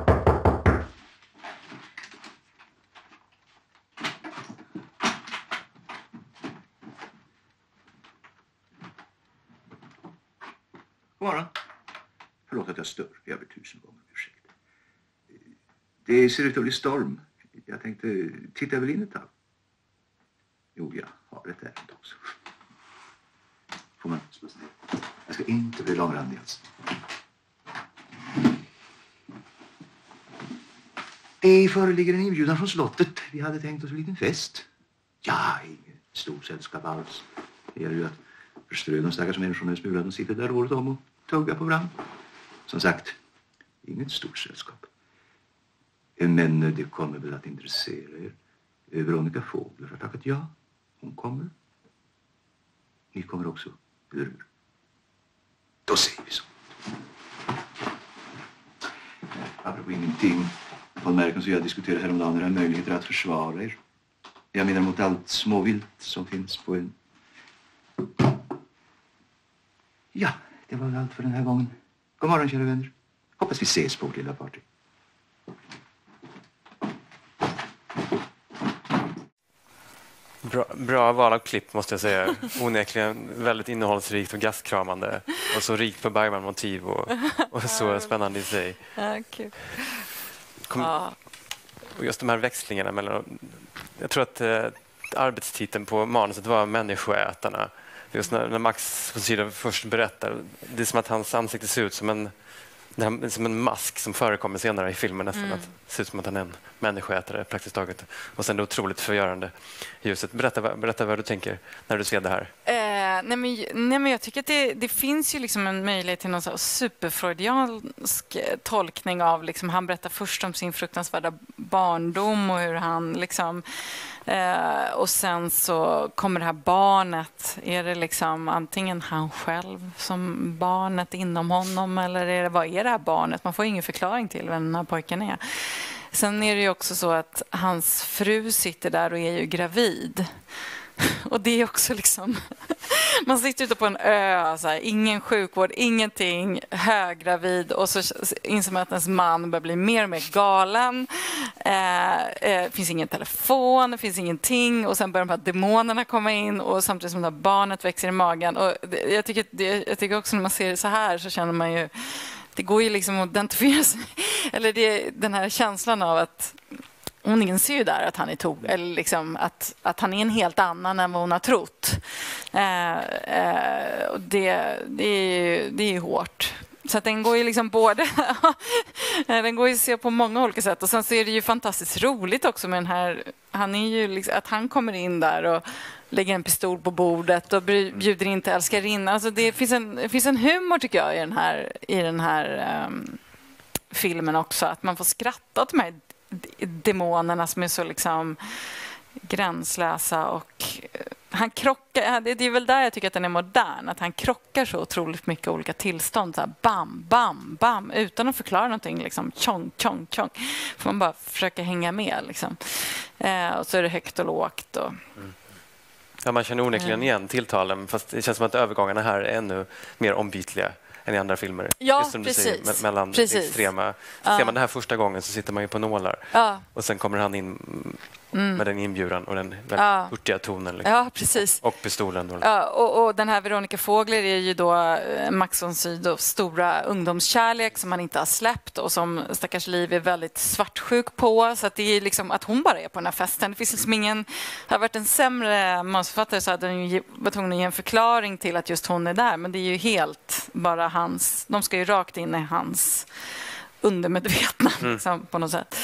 [SPEAKER 4] God morgon. Förlåt att jag stör. Jag ber tusen gånger ursäkt. Det ser ut att bli storm. Jag tänkte, titta väl in ett tag. Jo, jag har ett ärende också. Får man slå sig ner? Jag ska inte bli långrandig alltså. Det föreligger en inbjudan från slottet. Vi hade tänkt oss en liten fest. Ja, inget stort sällskap alls. Det gäller ju att förströ de stackars människorna en smula. De sitter där året om och tuggar på varandra. Som sagt, inget stort sällskap. Men det kommer väl att intressera er. Veronica Fågler har tackat ja. Hon kommer. Ni kommer också, eller hur? Då säger vi så. Apropå ingenting. Von Merkens och jag diskuterade häromdagen era möjligheter att försvara er. Jag menar mot allt småvilt som finns på en. Ja, det var allt för den här gången. God morgon, kära vänner. Hoppas vi ses på vårt lilla party.
[SPEAKER 1] Bra, bra val av klipp måste jag säga. Onekligen väldigt innehållsrikt och gastkramande. Och så rikt på Bergman-motiv och, och så spännande i sig.
[SPEAKER 2] Ja, kul.
[SPEAKER 1] Kom,
[SPEAKER 2] Ja.
[SPEAKER 1] och just de här växlingarna mellan... Jag tror att eh, arbetstiteln på manuset var Människoätarna. Just när, när Max von Sydow först berättar, det är som att hans ansikte ser ut som en, som en mask som förekommer senare i filmen nästan.
[SPEAKER 2] Mm.
[SPEAKER 1] Att det ser ut som att han är en människoätare praktiskt taget. Och sen det otroligt förgörande ljuset. Berätta, berätta vad du tänker när du ser det här.
[SPEAKER 2] Eh, nej, men, nej, men jag tycker att det, det finns ju liksom en möjlighet till någon så superfreudiansk tolkning av... Liksom, han berättar först om sin fruktansvärda barndom och hur han... Liksom, eh, och sen så kommer det här barnet. Är det liksom antingen han själv som barnet inom honom eller är det, vad är det här barnet? Man får ingen förklaring till vem den här pojken är. Sen är det ju också så att hans fru sitter där och är ju gravid. Och det är också liksom... Man sitter ute på en ö, så här, ingen sjukvård, ingenting, höggravid och så inser man att ens man börjar bli mer och mer galen. Eh, eh, finns ingen telefon, det finns ingenting och sen börjar de här demonerna komma in och samtidigt som det här barnet växer i magen. Och det, jag, tycker, det, jag tycker också när man ser det så här så känner man ju... Det går ju liksom att identifiera sig. Eller det, den här känslan av att hon inser ju där att han är tog, eller liksom att, att han är en helt annan än vad hon har trott. Eh, eh, och det, det, är ju, det är ju hårt. Så att den går ju liksom både... den går ju att se på många olika sätt. Och sen så är det ju fantastiskt roligt också med den här... Han är ju liksom, att han kommer in där och lägger en pistol på bordet och bjuder in till älskarinna. Alltså det finns en, det finns en humor tycker jag i den här, i den här um, filmen också. Att man får skratta åt de här demonerna som är så liksom gränslösa och han krockar, det är väl där jag tycker att den är modern, att han krockar så otroligt mycket olika tillstånd, så här bam, bam, bam, utan att förklara någonting, liksom tjong, tjong, tjong. Får man bara försöka hänga med liksom. Eh, och så är det högt och lågt och...
[SPEAKER 1] Mm. Ja, man känner onekligen igen tilltalen, fast det känns som att övergångarna här är ännu mer ombytliga än i andra filmer.
[SPEAKER 2] Ja,
[SPEAKER 1] just som
[SPEAKER 2] precis.
[SPEAKER 1] Du säger, me- mellan
[SPEAKER 2] precis.
[SPEAKER 1] det extrema.
[SPEAKER 2] Ja.
[SPEAKER 1] Ser man det här första gången så sitter man ju på nålar.
[SPEAKER 2] Ja.
[SPEAKER 1] Och sen kommer han in mm. med den inbjudan och den väldigt
[SPEAKER 2] Ja.
[SPEAKER 1] hurtiga tonen. Liksom.
[SPEAKER 2] Ja, precis.
[SPEAKER 1] Och pistolen. Och...
[SPEAKER 2] Ja, och, och den här Veronica Fågler är ju då Max von Sydows stora ungdomskärlek som han inte har släppt och som stackars Liv är väldigt svartsjuk på. Så att det är liksom att hon bara är på den här festen. Det finns liksom ingen... Det har varit en sämre manusförfattare så hade den ju varit tvungen att ge en förklaring till att just hon är där. Men det är ju helt bara hans... De ska ju rakt in i hans undermedvetna mm. liksom, på något sätt.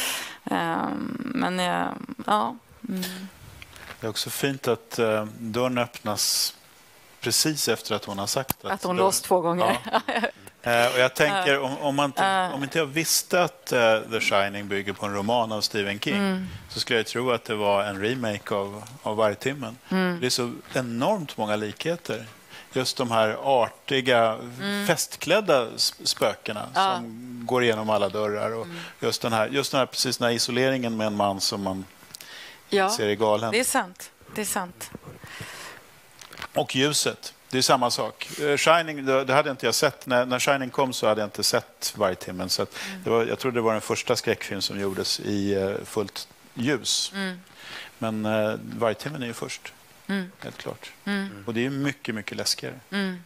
[SPEAKER 2] Um, men uh, ja... Mm.
[SPEAKER 3] Det är också fint att uh, dörren öppnas precis efter att hon har sagt att...
[SPEAKER 2] Att hon
[SPEAKER 3] dörren...
[SPEAKER 2] låst två gånger.
[SPEAKER 3] Ja. uh, och jag tänker, om, om, man inte,
[SPEAKER 2] uh.
[SPEAKER 3] om inte jag visste att uh, The Shining bygger på en roman av Stephen King mm. så skulle jag tro att det var en remake av, av Vargtimmen. Mm. Det är så enormt många likheter. Just de här artiga, mm. festklädda spökena ja. som går igenom alla dörrar. Och mm. just, den här, just den här, precis den här isoleringen med en man som man ja, ser i galen.
[SPEAKER 2] Det är sant. Det är sant.
[SPEAKER 3] Och ljuset. Det är samma sak. Shining, det hade inte jag sett. När, när Shining kom så hade jag inte sett Vargtimmen. Så att det var, jag tror det var den första skräckfilm som gjordes i fullt ljus. Mm. Men uh, Vargtimmen är ju först. Mm. Helt klart. Mm. Och det är mycket, mycket läskigare.
[SPEAKER 2] Mm.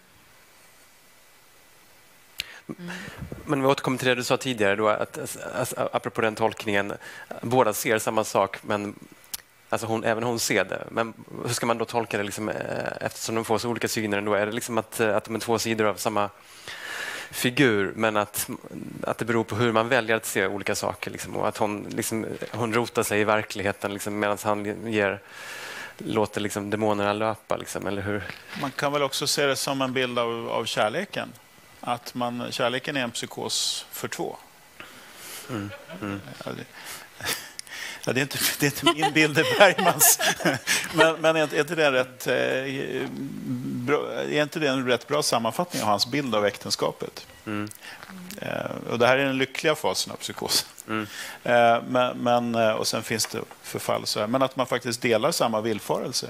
[SPEAKER 1] Mm. Men vi återkommer till det du sa tidigare då, att, att, apropå den tolkningen, båda ser samma sak, men alltså hon, även hon ser det. Men hur ska man då tolka det liksom, eftersom de får så olika syner ändå? Är det liksom att, att de är två sidor av samma figur, men att, att det beror på hur man väljer att se olika saker liksom, och att hon, liksom, hon rotar sig i verkligheten liksom, medan han ger, låter liksom, demonerna löpa liksom, eller hur?
[SPEAKER 3] Man kan väl också se det som en bild av, av kärleken. Att man, kärleken är en psykos för två. Mm. Mm. Ja, det, ja, det, är inte, det är inte min bild, det är Bergmans. men, men är inte det rätt, är inte det en rätt bra sammanfattning av hans bild av äktenskapet? Mm. Och det här är den lyckliga fasen av psykos. Mm. Men, men, och sen finns det förfall. Så här. Men att man faktiskt delar samma villfarelser.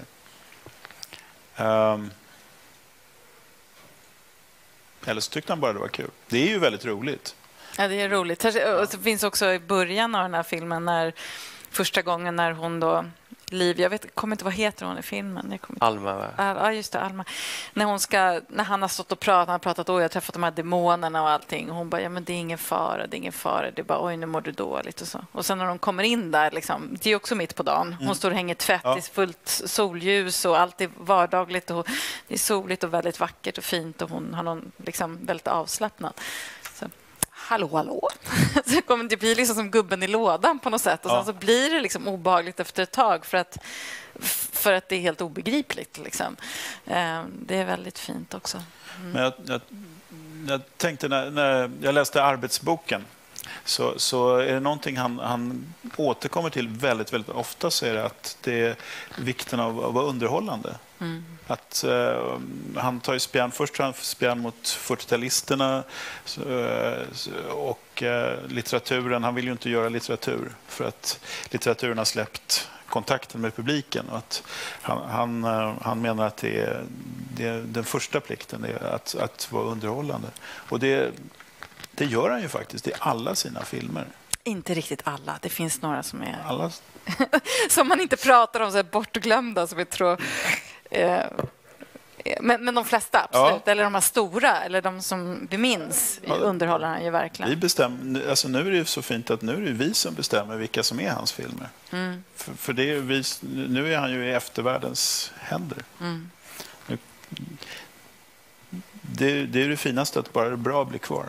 [SPEAKER 3] Um, Eller så tyckte han bara det var kul. Det är ju väldigt roligt.
[SPEAKER 2] Ja, det är roligt. Och det finns också i början av den här filmen när första gången när hon då Liv, jag vet kommer inte vad heter hon i filmen. Jag kommer
[SPEAKER 1] Alma, va?
[SPEAKER 2] Ja, just det, Alma. När hon ska när han har stått och pratat, han har pratat åh, jag har träffat de här demonerna och allting. Och hon bara ja, men det är ingen fara, det är ingen fara. Det är bara oj, nu mår du dåligt och så. Och sen när de kommer in där liksom, det är också mitt på dagen. Hon mm. står och hänger tvätt ja. i fullt solljus och allt är vardagligt och det är soligt och väldigt vackert och fint och hon har någon liksom väldigt avslappnad. Så hallå, hallå. Så kommer det bli liksom som gubben i lådan på något sätt. Och sen ja. så blir det liksom obehagligt efter ett tag för att, för att det är helt obegripligt. Liksom. Det är väldigt fint också. Mm.
[SPEAKER 3] Men jag, jag, jag tänkte när, när jag läste arbetsboken så, så är det någonting han, han återkommer till väldigt, väldigt ofta, så är det att det är vikten av att vara underhållande. Mm. Att uh, han tar ju spjärn, först tar han spjärn mot fyrtiotalisterna uh, och uh, litteraturen. Han vill ju inte göra litteratur för att litteraturen har släppt kontakten med publiken. Och att han, han, uh, han menar att det är, det är den första plikten är att, att vara underhållande. Och det, det gör han ju faktiskt i alla sina filmer.
[SPEAKER 2] Inte riktigt alla. Det finns några som är...
[SPEAKER 3] Alla?
[SPEAKER 2] som man inte pratar om, så är bortglömda, som jag tror... Eh, men, men de flesta, absolut. Ja. Eller de här stora, eller de som vi minns, ja. underhåller han ju verkligen.
[SPEAKER 3] Vi bestäm, alltså nu är det ju så fint att nu är det vi som bestämmer vilka som är hans filmer. Mm. För, för det är vi, nu är han ju i eftervärldens händer. Mm. Nu, det, det är det finaste, att bara det bra blir kvar.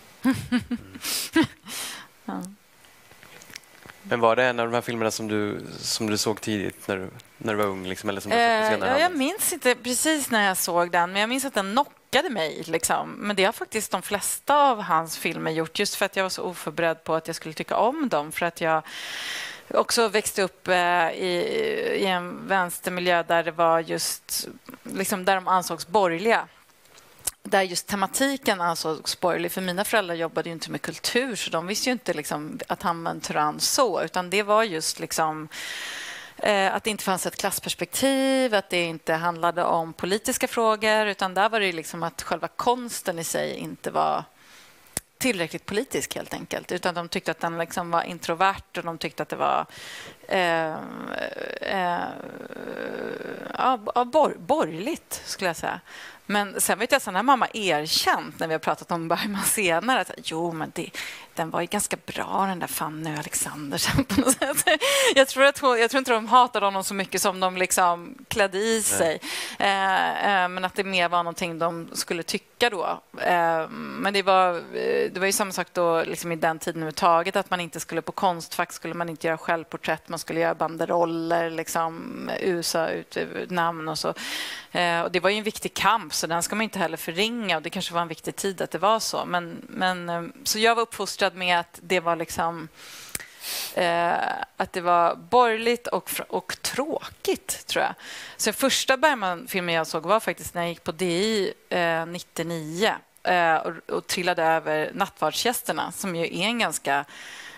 [SPEAKER 2] ja.
[SPEAKER 1] Men var det en av de här filmerna som du, som du såg tidigt när du, när du var ung? Liksom, eller som du
[SPEAKER 2] eh, ja, jag minns inte precis när jag såg den, men jag minns att den knockade mig. Liksom. Men det har faktiskt de flesta av hans filmer gjort, just för att jag var så oförberedd på att jag skulle tycka om dem. För att jag också växte upp eh, i, i en vänstermiljö där det var just liksom, där de ansågs borgerliga. Där just tematiken ansågs borgerlig. För mina föräldrar jobbade ju inte med kultur, så de visste ju inte liksom att han var en tyrann så, utan det var just liksom eh, att det inte fanns ett klassperspektiv, att det inte handlade om politiska frågor, utan där var det liksom att själva konsten i sig inte var tillräckligt politisk helt enkelt, utan de tyckte att den liksom var introvert och de tyckte att det var eh, eh, ja, bor, borgerligt skulle jag säga. Men sen vet jag att när mamma erkänt när vi har pratat om Bergman senare att jo, men det, den var ju ganska bra, den där Fanny och Alexandersen på något sätt. Jag tror, att hon, jag tror inte de hatade honom så mycket som de liksom klädde i sig. Eh, eh, men att det mer var någonting de skulle tycka då. Eh, men det var, det var ju samma sak då liksom i den tiden överhuvudtaget, att man inte skulle på Konstfack skulle man inte göra självporträtt, man skulle göra banderoller, liksom U S A-namn och så. Eh, och det var ju en viktig kamp, så den ska man inte heller förringa, och det kanske var en viktig tid att det var så. Men, men, så jag var uppfostrad med att det var liksom eh, att det var borgerligt och, och tråkigt, tror jag. Så den första Bergman-filmen jag såg var faktiskt när jag gick på D I eh, nittionio eh, och, och trillade över Nattvardsgästerna, som ju är en ganska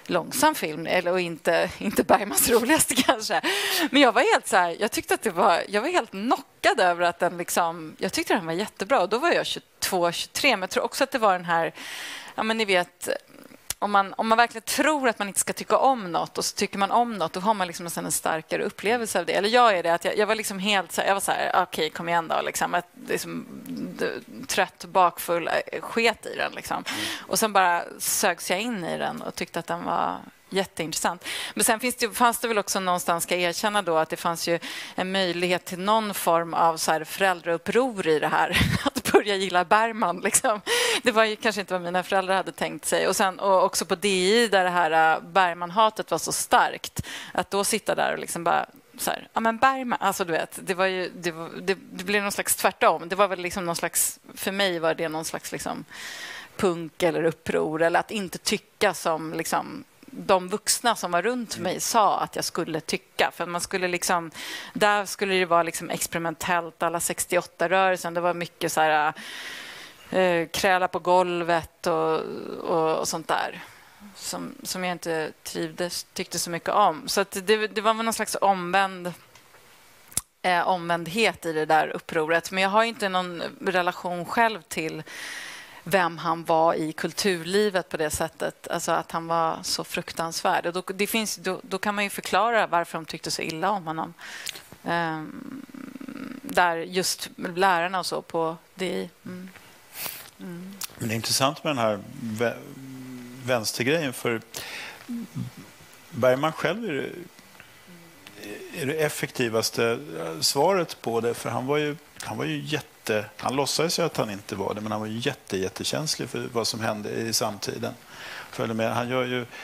[SPEAKER 2] långsam film, eller och inte inte Bergmans roligaste kanske. Men jag var helt så här, jag tyckte att det var jag var helt knockad över att den liksom, jag tyckte den var jättebra, och då var jag tjugotvå tjugotre, men jag tror också att det var den här, ja men ni vet, om man, om man verkligen tror att man inte ska tycka om något och så tycker man om något, då har man liksom en starkare upplevelse av det. Eller jag är det, att jag, jag var liksom helt så här, jag var så här, okej, okay, kom igen då, liksom, att, liksom, trött, bakfull, sket i den liksom. Mm. Och sen bara sögs jag in i den och tyckte att den var jätteintressant. Men sen finns det, fanns det väl också någonstans, ska jag erkänna då, att det fanns ju en möjlighet till någon form av så här föräldrauppror i det här. Att börja gilla Bergman. Liksom. Det var ju kanske inte vad mina föräldrar hade tänkt sig. Och, sen, och också på D I, där det här Bergman-hatet var så starkt, att då sitta där och liksom bara så här, ja men Bergman, alltså du vet, det var ju, det, var, det, det blev någon slags tvärtom. Det var väl liksom någon slags, för mig var det någon slags liksom punk eller uppror, eller att inte tycka som liksom de vuxna som var runt mig sa att jag skulle tycka. För man skulle liksom, där skulle det vara liksom experimentellt, alla sextioåtta-rörelsen. Det var mycket så här eh, kräla på golvet och, och, och sånt där. Som, som jag inte trivdes, tyckte så mycket om. Så att det, det var väl någon slags omvänd eh, omvändhet i det där upproret. Men jag har inte någon relation själv till vem han var i kulturlivet på det sättet. Alltså att han var så fruktansvärd. Och då, det finns, då, då kan man ju förklara varför de tyckte så illa om honom. Um, där just lärarna och så på D I. Mm. Mm.
[SPEAKER 3] Men det är intressant med den här vä- vänstergrejen, för Bergman själv är det, är det effektivaste svaret på det, för han var ju, han var ju jätte Han låtsades ju att han inte var det, men han var ju jätte, jättekänslig för vad som hände i samtiden. Följer med. Han gör ju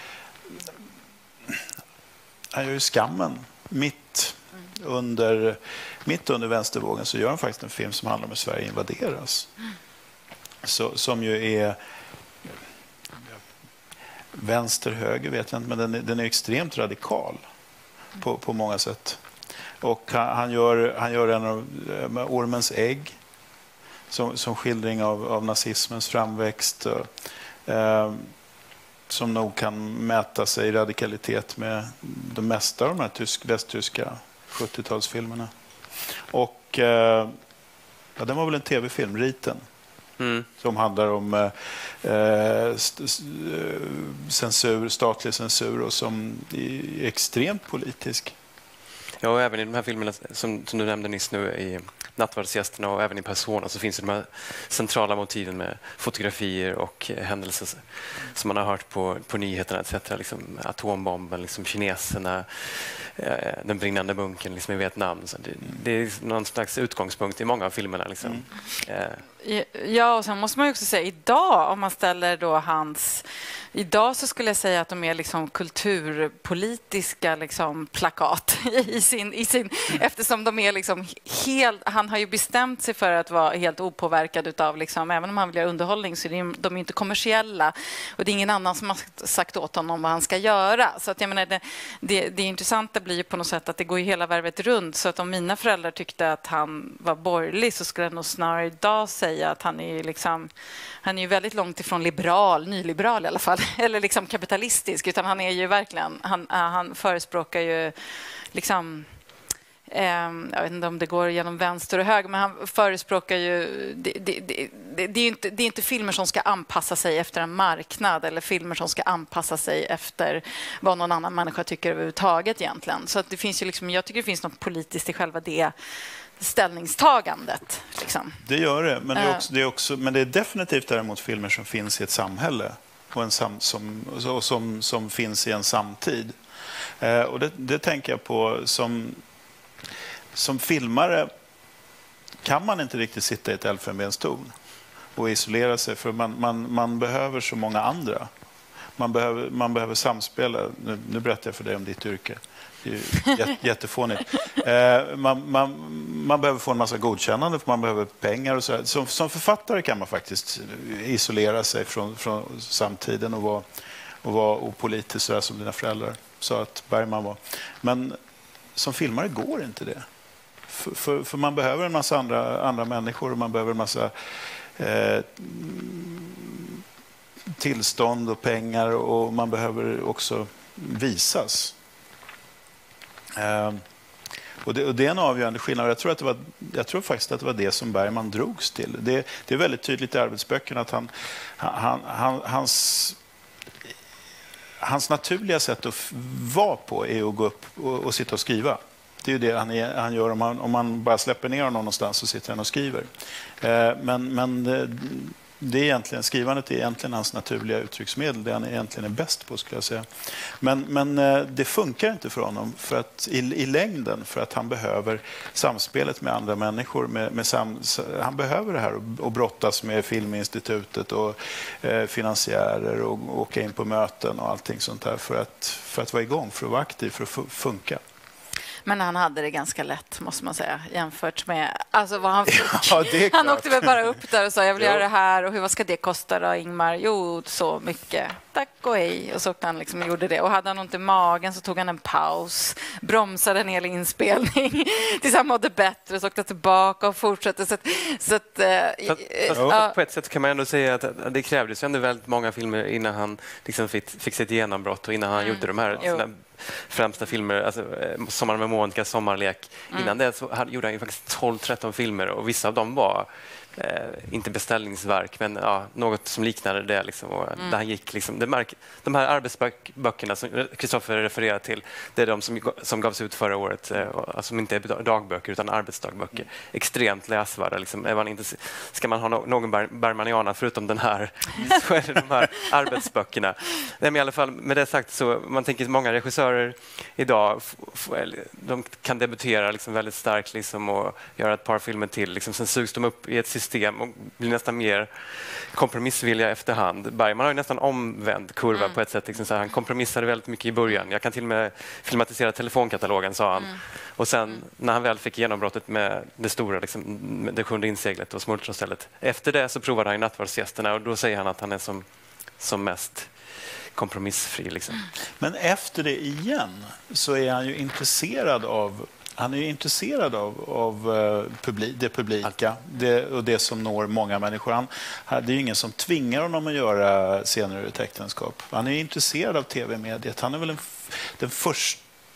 [SPEAKER 3] han gör ju Skammen mitt under, mitt under vänstervågen, så gör han faktiskt en film som handlar om hur Sverige invaderas. Så, som ju är vänster, höger vet jag inte, men den är, den är extremt radikal på, på många sätt. Och han, han, gör, han gör en av med Ormens ägg som, som skildring av, av nazismens framväxt, och, eh, som nog kan mäta sig i radikalitet med de mesta av de här tysk, västtyska sjuttiotalsfilmerna. Och eh, ja, den var väl en tv-film, Riten, mm. som handlar om eh, st- st- censur, statlig censur, och som är extremt politisk.
[SPEAKER 1] Ja, och även i de här filmerna som, som du nämnde nyss nu, i Nattvardsgästerna och även i Persona, så finns det de här centrala motiven med fotografier och händelser som man har hört på, på nyheterna et cetera. Liksom atombomben, liksom kineserna, eh, den brinnande bunkern liksom i Vietnam. Så det, det är någon slags utgångspunkt i många av filmerna. Liksom. Mm. Eh.
[SPEAKER 2] Ja, och sen måste man ju också säga idag, om man ställer då hans... Idag så skulle jag säga att de är liksom kulturpolitiska liksom plakat i sin, i sin, mm. eftersom de är liksom helt, han har ju bestämt sig för att vara helt opåverkad utav liksom, även om han vill göra underhållning, så är de, de är inte kommersiella, och det är ingen annan som har sagt åt honom vad han ska göra. Så att jag menar, det, det, det intressanta blir ju på något sätt att det går ju hela värvet runt, så att om mina föräldrar tyckte att han var borgerlig, så skulle jag nog snarare idag säga att han är liksom, han är ju väldigt långt ifrån liberal, nyliberal i alla fall, eller liksom kapitalistisk, utan han är ju verkligen, han, han förespråkar ju liksom, eh, jag vet inte om det går genom vänster och höger, men han förespråkar ju, det, det, det, det, det, är inte, det är inte filmer som ska anpassa sig efter en marknad, eller filmer som ska anpassa sig efter vad någon annan människa tycker överhuvudtaget egentligen. Så att det finns ju liksom, jag tycker det finns något politiskt i själva det ställningstagandet. Liksom.
[SPEAKER 3] Det gör det, men det, är också, det är också, men det är definitivt däremot filmer som finns i ett samhälle och en sam, som, och som, som finns i en samtid. Eh, och det, det tänker jag på som, som filmare kan man inte riktigt sitta i ett elfenbenstorn och isolera sig, för man, man, man behöver så många andra. Man behöver, man behöver samspela. Nu, nu berättar jag för dig om ditt yrke. Det är jätte, jättefånigt. Eh, man, man, man behöver få en massa godkännande, för man behöver pengar och så här. Som, som författare kan man faktiskt isolera sig från, från samtiden och vara, och vara opolitisk, så där som dina föräldrar sa att Bergman var. Men som filmare går inte det. För, för, för man behöver en massa andra, andra människor, och man behöver en massa eh, tillstånd och pengar och man behöver också visas. Eh, och, det, och det är en avgörande skillnad. Jag tror, att det var, jag tror faktiskt att det var det som Bergman drogs till. Det, det är väldigt tydligt i arbetsböckerna att han, han, han, hans, hans naturliga sätt att vara på är att gå upp och, och sitta och skriva. Det är ju det han, är, han gör. Om man, om man bara släpper ner honom någonstans så sitter han och skriver. Eh, men men det, det är egentligen, skrivandet är egentligen hans naturliga uttrycksmedel. Det han egentligen är bäst på, skulle jag säga. Men, men eh, det funkar inte för honom för att, i, i längden för att han behöver samspelet med andra människor. Med, med sam, han behöver det här och, och brottas med Filminstitutet och eh, finansiärer och, och åka in på möten och allting sånt där för att, för att vara igång, för att vara aktiv, för att funka.
[SPEAKER 2] Men han hade det ganska lätt, måste man säga, jämfört med alltså, vad han fick.
[SPEAKER 3] Ja, det är klart.
[SPEAKER 2] Han åkte väl bara upp där och sa jag vill
[SPEAKER 3] Jo.
[SPEAKER 2] göra det här och hur, vad ska det kosta då, Ingmar? Jo, så mycket. Tack och hej. Och så åkte han liksom och gjorde det. Och hade han ont i magen så tog han en paus, bromsade en hel inspelning tills han mådde bättre, så åkte tillbaka och fortsatte. Så att, så att, äh,
[SPEAKER 1] fast, fast,
[SPEAKER 2] äh,
[SPEAKER 1] fast på ett sätt kan man ändå säga att det krävdes ju ändå väldigt många filmer innan han liksom fick, fick sitt genombrott och innan han mm. gjorde de här sina främsta filmer, alltså Sommar med Monica, Sommarlek. Mm. Innan det så hade, gjorde han ju faktiskt tolv tretton filmer och vissa av dem var eh, inte beställningsverk, men ja, något som liknade det. Liksom, och mm. där han gick, liksom, det märk, de här arbetsböckerna som Kristoffer refererar till, det är de som, som gavs ut förra året, eh, alltså, som inte är dagböcker utan arbetsdagböcker. Mm. Extremt läsvärda. Liksom. Är man inte, ska man ha no, någon ber, bermaniana förutom den här, mm. så är det de här arbetsböckerna. Nej, men i alla fall, med det sagt så man tänker att många regissörer idag f, f, de kan debutera liksom väldigt starkt liksom, och göra ett par filmer till. Liksom. Sen sugs de upp i ett system och blir nästan mer kompromissvilliga efterhand. Bergman har ju nästan omvänd kurva mm. på ett sätt. Liksom, så här, han kompromissade väldigt mycket i början. Jag kan till och med filmatisera telefonkatalogen, sa han. Mm. Och sen mm. när han väl fick genombrottet med det stora, liksom, med det sjunde inseglet och Smultronstället. Efter det så provade han Nattvardsgästerna och då säger han att han är som, som mest kompromissfri. Liksom.
[SPEAKER 3] Men efter det igen så är han ju intresserad av Han är ju intresserad av, av uh, publik, det publika det, och det som når många människor. Han, det är ju ingen som tvingar honom att göra scener ur ett äktenskap. Han är intresserad av tv-mediet. Han är väl en, den, först,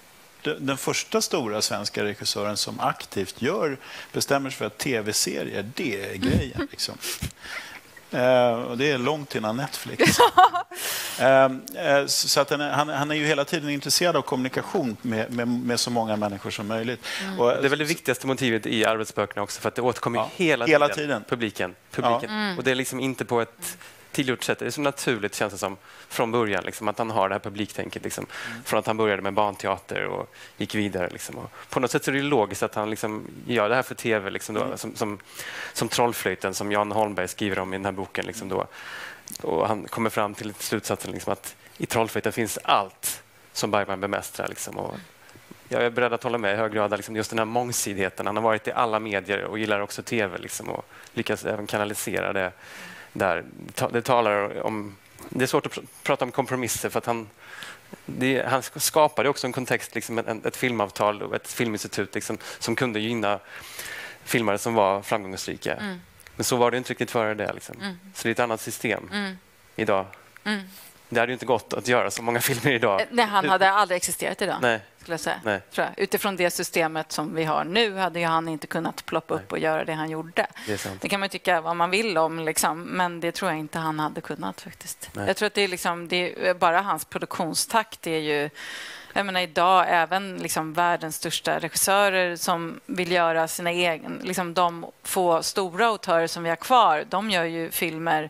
[SPEAKER 3] den första stora svenska regissören som aktivt gör, bestämmer sig för att tv-serier, det är grejen. Liksom. Uh, och det är långt innan Netflix. uh, uh, så att han, är, han, han är ju hela tiden intresserad av kommunikation med, med, med så många människor som möjligt.
[SPEAKER 1] Mm.
[SPEAKER 3] Och,
[SPEAKER 1] det är väl det viktigaste motivet i arbetsböckerna också, för att det återkommer
[SPEAKER 3] ja,
[SPEAKER 1] hela,
[SPEAKER 3] hela
[SPEAKER 1] tiden,
[SPEAKER 3] tiden.
[SPEAKER 1] Publiken. publiken.
[SPEAKER 3] Ja.
[SPEAKER 2] Mm.
[SPEAKER 1] Och det är liksom inte på ett tillgjort sätt. Det är så naturligt, känns det som, från början. Liksom, att han har det här publiktänket. Liksom, mm. Från att han började med barnteater och gick vidare. Liksom, och på något sätt så är det logiskt att han liksom gör det här för tv. Liksom, då, mm. som, som, som Trollflöjten, som Jan Holmberg skriver om i den här boken. Liksom, då. Och han kommer fram till slutsatsen liksom, att i Trollflöjten finns allt som Bergman bemästrar. Liksom, och jag är beredd att hålla med i hög grad. Liksom, just den här mångsidigheten. Han har varit i alla medier och gillar också tv. Liksom, och lyckas även kanalisera det. Där det talar om, det är svårt att pr- prata om kompromisser för att han, det, han skapade också en kontext, liksom en, ett filmavtal och ett filminstitut liksom, som kunde gynna filmare som var framgångsrika. Mm. Men så var det inte riktigt före det. Liksom. Mm. Så det är ett annat system mm. idag. Mm. Det hade ju inte gått att göra så många filmer idag.
[SPEAKER 2] Nej, han hade aldrig existerat idag.
[SPEAKER 1] Nej.
[SPEAKER 2] Skulle jag säga.
[SPEAKER 1] Nej.
[SPEAKER 2] Tror jag. Utifrån det systemet som vi har nu hade ju han inte kunnat ploppa upp Nej. och göra det han gjorde.
[SPEAKER 1] Det,
[SPEAKER 2] det kan man tycka vad man vill om, liksom, men det tror jag inte han hade kunnat faktiskt. Nej. Jag tror att det är, liksom, det är bara hans produktionstakt är ju... Jag menar, idag även liksom världens största regissörer som vill göra sina egna... Liksom de få stora autörer som vi har kvar, de gör ju filmer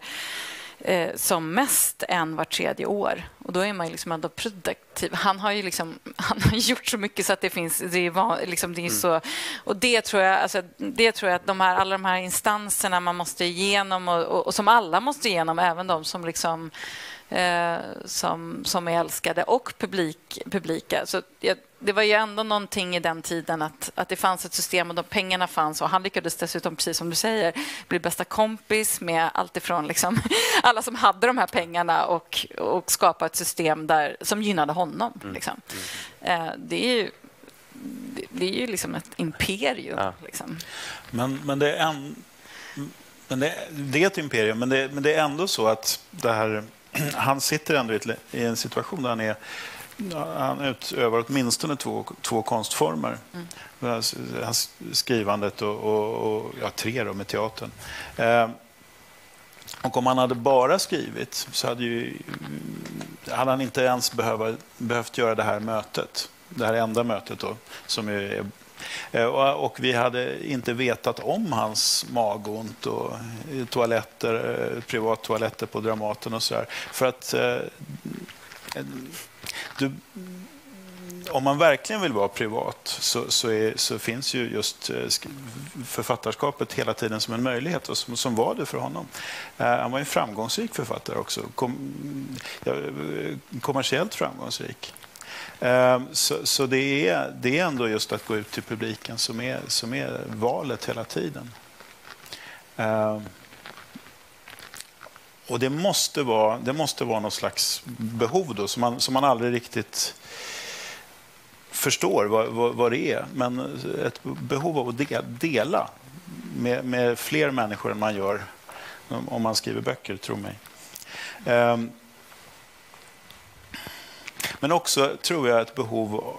[SPEAKER 2] eh, som mest en var tredje år. Och då är man ju liksom ändå produktiv. Han har ju liksom, han har gjort så mycket så att det finns... Det är, liksom, det är mm. så, och det tror jag, alltså, det tror jag att de här, alla de här instanserna man måste igenom och, och, och som alla måste igenom, även de som liksom... Eh, som, som är älskade och publik, publika. Så jag, det var ju ändå någonting i den tiden att, att det fanns ett system och de pengarna fanns och han lyckades dessutom, precis som du säger, bli bästa kompis med allt ifrån liksom, alla som hade de här pengarna och, och skapa ett system där, som gynnade honom. Mm. Liksom. Eh, det är ju det, det är ju liksom ett imperium. Ja. Liksom.
[SPEAKER 3] Men, men det är en... Men det, det är ett imperium, men det, men det är ändå så att det här, han sitter ändå i, ett, i en situation där han är han utövar åtminstone två, två konstformer. Mm. Skrivandet och, och, och ja, tre då med teatern. Eh, och om han hade bara skrivit så hade, ju, hade han inte ens behöva, behövt göra det här mötet. Det här enda mötet då, som är och vi hade inte vetat om hans magont och toaletter, privattoaletter på Dramaten och så där. För att eh, du, om man verkligen vill vara privat så, så, är, så finns ju just författarskapet hela tiden som en möjlighet och som, som var det för honom. Eh, han var en framgångsrik författare också, Kom, ja, kommersiellt framgångsrik. Så, så det, är, det är ändå just att gå ut till publiken som är, som är valet hela tiden. Och det måste vara, det måste vara något slags behov då, som, man, som man aldrig riktigt förstår vad, vad, vad det är. Men ett behov av att dela med, med fler människor än man gör om man skriver böcker, tror mig. Men också tror jag ett behov...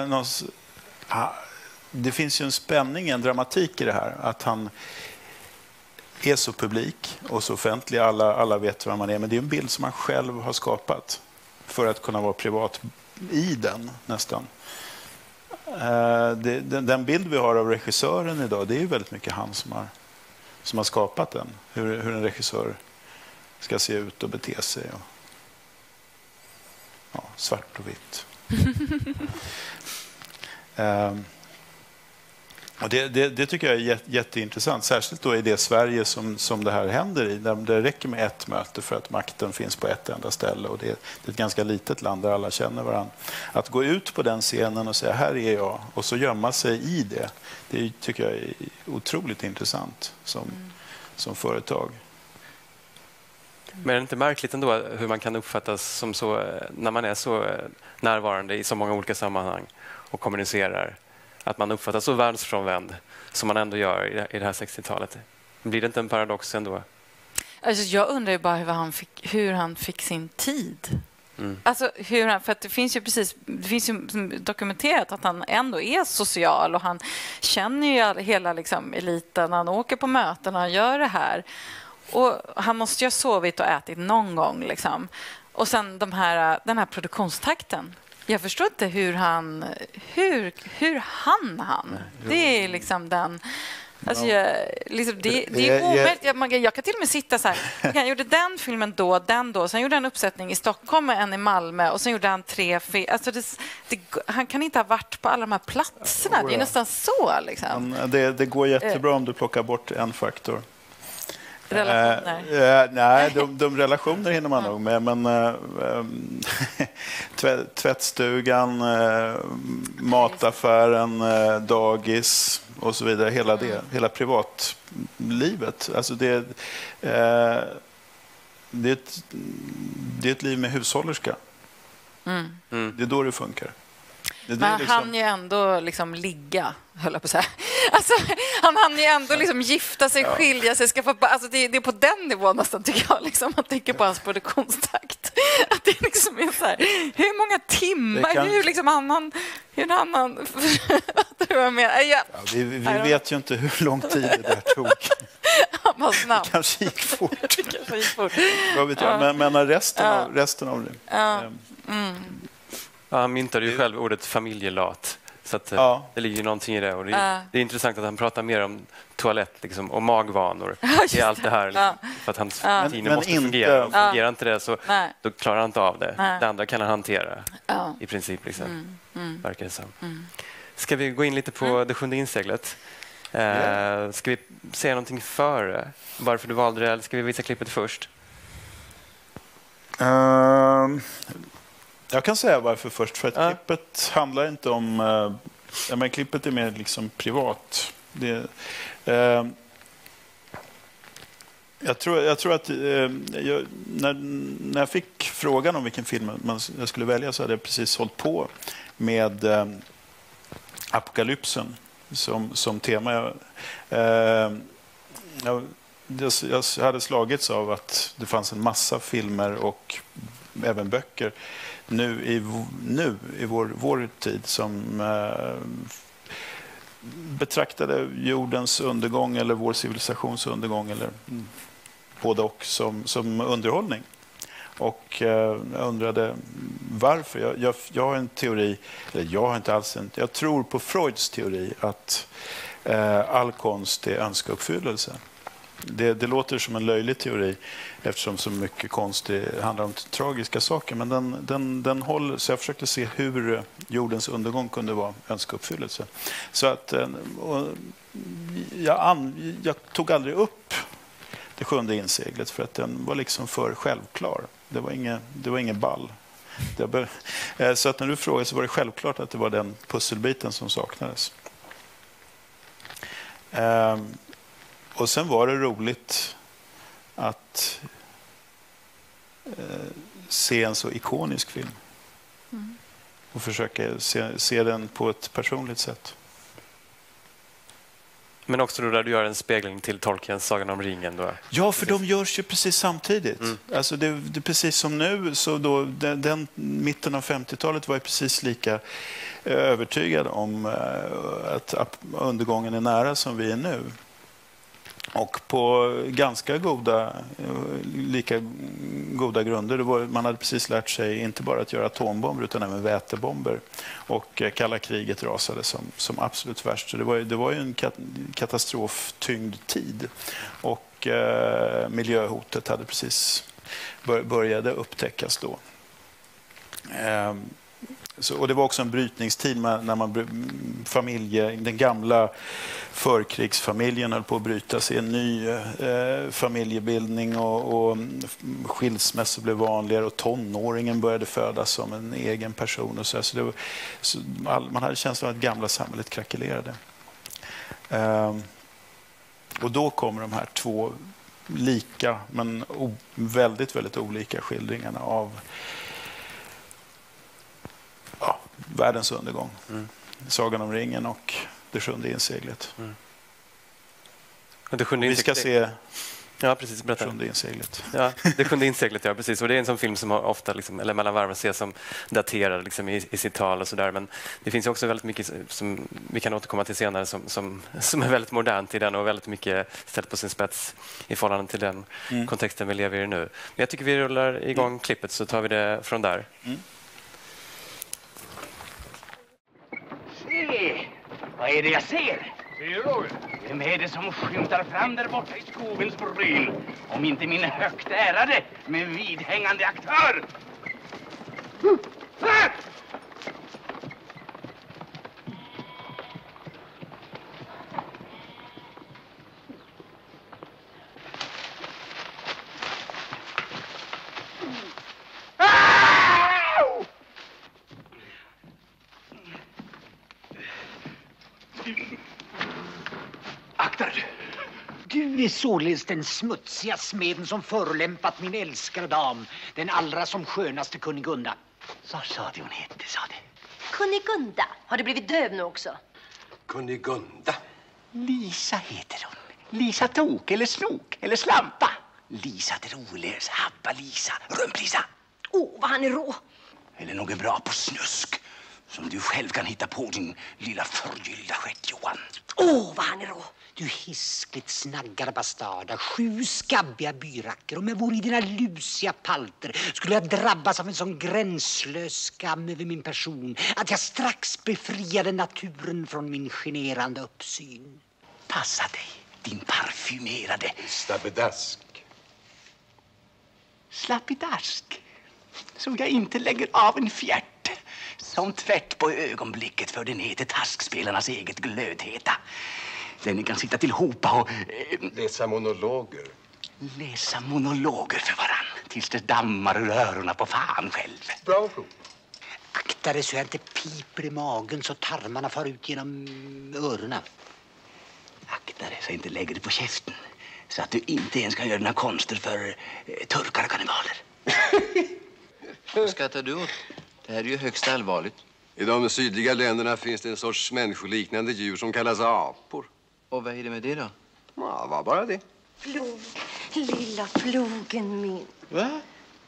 [SPEAKER 3] Det finns ju en spänning, en dramatik i det här. Att han är så publik och så offentlig. Alla, alla vet vem man är. Men det är en bild som han själv har skapat för att kunna vara privat i den nästan. Den bild vi har av regissören idag, det är ju väldigt mycket han som har, som har skapat den. Hur, hur en regissör ska se ut och bete sig. Och ja, svart och vitt. um, och det, det, det tycker jag är jätte, jätteintressant. Särskilt då i det Sverige som, som det här händer i. Där det räcker med ett möte för att makten finns på ett enda ställe. Och det, det är ett ganska litet land där alla känner varandra. Att gå ut på den scenen och säga här är jag. Och så gömma sig i det. Det tycker jag är otroligt intressant som, mm. som företag.
[SPEAKER 1] Men är det inte märkligt ändå hur man kan uppfattas som så när man är så närvarande i så många olika sammanhang och kommunicerar? Att man uppfattas så världsfrånvänd som man ändå gör i det här sextiotalet. Blir det inte en paradox ändå?
[SPEAKER 2] Alltså jag undrar ju bara hur han fick, hur han fick sin tid. Mm. Alltså hur han, för att det finns ju precis det finns ju dokumenterat att han ändå är social och han känner ju hela liksom eliten. Han åker på möten och han gör det här. Och han måste ju ha sovit och ätit någon gång. Liksom. Och sen de här, den här produktionstakten. Jag förstår inte hur han... Hur, hur han han? Det är liksom den... Alltså jag, liksom, det, det är omöjligt. Jag, jag kan till och med sitta så här. Jag gjorde den filmen då, den då. Sen gjorde han en uppsättning i Stockholm och en i Malmö. Och sen gjorde han tre... Alltså det, det, han kan inte ha varit på alla de här platserna. Det är nästan så. Liksom.
[SPEAKER 3] Det, det går jättebra om du plockar bort en faktor.
[SPEAKER 2] Relationer?
[SPEAKER 3] Uh, nej, de, de relationer hinner man nog med, men uh, um, tvättstugan, uh, mataffären, uh, dagis och så vidare, hela det, mm. hela privatlivet. Alltså det, uh, det, är ett, det är ett liv med hushållerska. Mm. Mm. Det är då det funkar. Det, det
[SPEAKER 2] men
[SPEAKER 3] liksom...
[SPEAKER 2] han ju ändå liksom ligga, höll jag på att säga. Alltså, han hann ju ändå liksom gifta sig, ja. skilja sig. Skaffa, alltså det, det är på den nivån nästan, tycker jag. Liksom, man tänker på hans produktionstakt. Att det liksom är så här, hur många timmar, kan... hur liksom annan... Hur annan... ja.
[SPEAKER 3] Ja, vi vi vet ju inte hur lång tid det där tog.
[SPEAKER 2] Han var snabb.
[SPEAKER 3] Det kanske gick fort.
[SPEAKER 2] det kanske gick fort.
[SPEAKER 3] Vad vet jag, men, men resten, ja. av, resten av det.
[SPEAKER 2] Ja. Mm.
[SPEAKER 1] Ja, han myntade ju själv ordet familjelat. Så att, ja. det ligger ju någonting i det. Och det, är, uh. det är intressant att han pratar mer om toalett liksom, och magvanor. i allt det här. Liksom, uh. För att hans
[SPEAKER 2] uh.
[SPEAKER 1] rutiner måste inte, fungera. Och fungerar uh. inte det så uh. då klarar han inte av det. Uh. Det andra kan han hantera uh. i princip. Liksom, mm. Mm. Verkar det som. Mm. Ska vi gå in lite på mm. det sjunde inseglet? Uh, yeah. Ska vi säga någonting före? Varför du valde det? Eller ska vi visa klippet först?
[SPEAKER 3] Uh. Jag kan säga varför först, för att ja. klippet handlar inte om... Äh, men klippet är mer liksom privat. Det, äh, jag, tror, jag tror att äh, jag, när, när jag fick frågan om vilken film man, jag skulle välja så hade jag precis hållit på med äh, apokalypsen som, som tema. Jag, äh, jag jag hade slagits av att det fanns en massa filmer och även böcker nu i, nu i vår, vår tid som eh, betraktade jordens undergång eller vår civilisations undergång eller mm, både och som, som underhållning. Och eh, jag undrade varför. Jag, jag, jag har en teori, eller jag har inte alls en, jag tror på Freuds teori att eh, all konst är önskeuppfyllelse. Det, det låter som en löjlig teori eftersom så mycket konst det handlar om tragiska saker. Men den, den, den håller, så jag försökte se hur jordens undergång kunde vara önskeuppfyllelse. Så att jag, an, jag tog aldrig upp det sjunde inseglet för att den var liksom för självklar. Det var inget, det var ingen ball. Det, så att när du frågade så var det självklart att det var den pusselbiten som saknades. Um, Och sen var det roligt att eh, se en så ikonisk film. Mm. Och försöka se, se den på ett personligt sätt.
[SPEAKER 1] Men också då där du gör en spegling till Tolkiens Sagan om ringen då?
[SPEAKER 3] Ja, för precis. De görs ju precis samtidigt. Mm. Alltså det, det precis som nu, så då, den, den mitten av femtiotalet var jag precis lika övertygad om eh, att, att undergången är nära som vi är nu. Och på ganska goda, lika goda grunder. Det var, man hade precis lärt sig inte bara att göra atombomber utan även vätebomber. Och kalla kriget rasade som, som absolut värst. Så det var, det var ju en katastroftyngd tid. Och eh, miljöhotet hade precis bör, började upptäckas då. Eh, Så, och det var också en brytningstid när man, familje, den gamla förkrigsfamiljen höll på att bryta sig. En ny eh, familjebildning och, och skilsmässor blev vanligare och tonåringen började födas som en egen person. Och så, så det var, så all, man hade känslan att gamla samhället krackelerade. Eh, och då kommer de här två lika men o, väldigt, väldigt olika skildringarna av ja, världens undergång. Mm. Sagan om ringen och det sjunde inseglet. Mm.
[SPEAKER 1] Och det sjunde
[SPEAKER 3] Vi ska se
[SPEAKER 1] ja, precis,
[SPEAKER 3] det sjunde inseglet.
[SPEAKER 1] Ja, det sjunde inseglet, ja, precis. Och det är en sån film som ofta, liksom, eller mellan varven, ses som daterad liksom, i, i sitt tal och sådär. Men det finns också väldigt mycket som vi kan återkomma till senare som, som, som är väldigt modernt i den och väldigt mycket ställt på sin spets i förhållande till den mm. kontexten vi lever i nu. Men jag tycker vi rullar igång mm. klippet så tar vi det från där. Mm.
[SPEAKER 6] Se, vad är det jag ser?
[SPEAKER 7] Ser du?
[SPEAKER 6] Vem är det som skymtar fram där borta i skogens bryn? Om inte min högt ärade med vidhängande aktör. Mm. Ah!
[SPEAKER 8] Du är således den smutsiga smeden som förolämpat min älskade dam, den allra som skönaste Kunigunda. Så sa det hon hette, sa det.
[SPEAKER 9] Kunigunda? Har du blivit döv nu också?
[SPEAKER 7] Kunigunda?
[SPEAKER 8] Lisa heter hon. Lisa Tok eller Snok eller Slampa. Lisa Trolös, Habba-Lisa, Rump-Lisa.
[SPEAKER 9] Åh, oh, vad han är rå.
[SPEAKER 8] Eller någon bra på snusk som du själv kan hitta på din lilla förgyllda stjärt, Johan.
[SPEAKER 9] Åh, oh, vad han är rå.
[SPEAKER 8] Du hiskligt snaggar bastarda, sju skabbiga byracker. Om jag vore i dina lusiga palter skulle jag drabbas av en sån gränslös skam över min person att jag strax befriade naturen från min generande uppsyn. Passa dig, din parfymerade
[SPEAKER 7] Slappedask.
[SPEAKER 8] Slappedask. Så jag inte lägger av en fjärt som tvärt på ögonblicket för den heter taskspelarnas eget glödheta. Där ni kan sitta tillhopa och eh,
[SPEAKER 7] läsa monologer.
[SPEAKER 8] Läsa monologer för varann tills det dammar ur öronen på fan själv.
[SPEAKER 7] Bra prov.
[SPEAKER 8] Akta dig så jag inte piper i magen så tarmarna far ut genom öronen. Akta dig så jag inte lägger det på käften så att du inte ens kan göra dina konster för eh, turkar och kannibaler.
[SPEAKER 10] Vad skrattar du åt? Det här är ju högst allvarligt.
[SPEAKER 7] I de sydliga länderna finns det en sorts människoliknande djur som kallas apor.
[SPEAKER 10] Och vad är det med det då?
[SPEAKER 7] Ja, vad bara det.
[SPEAKER 9] Plog, lilla plogen min.
[SPEAKER 11] Va?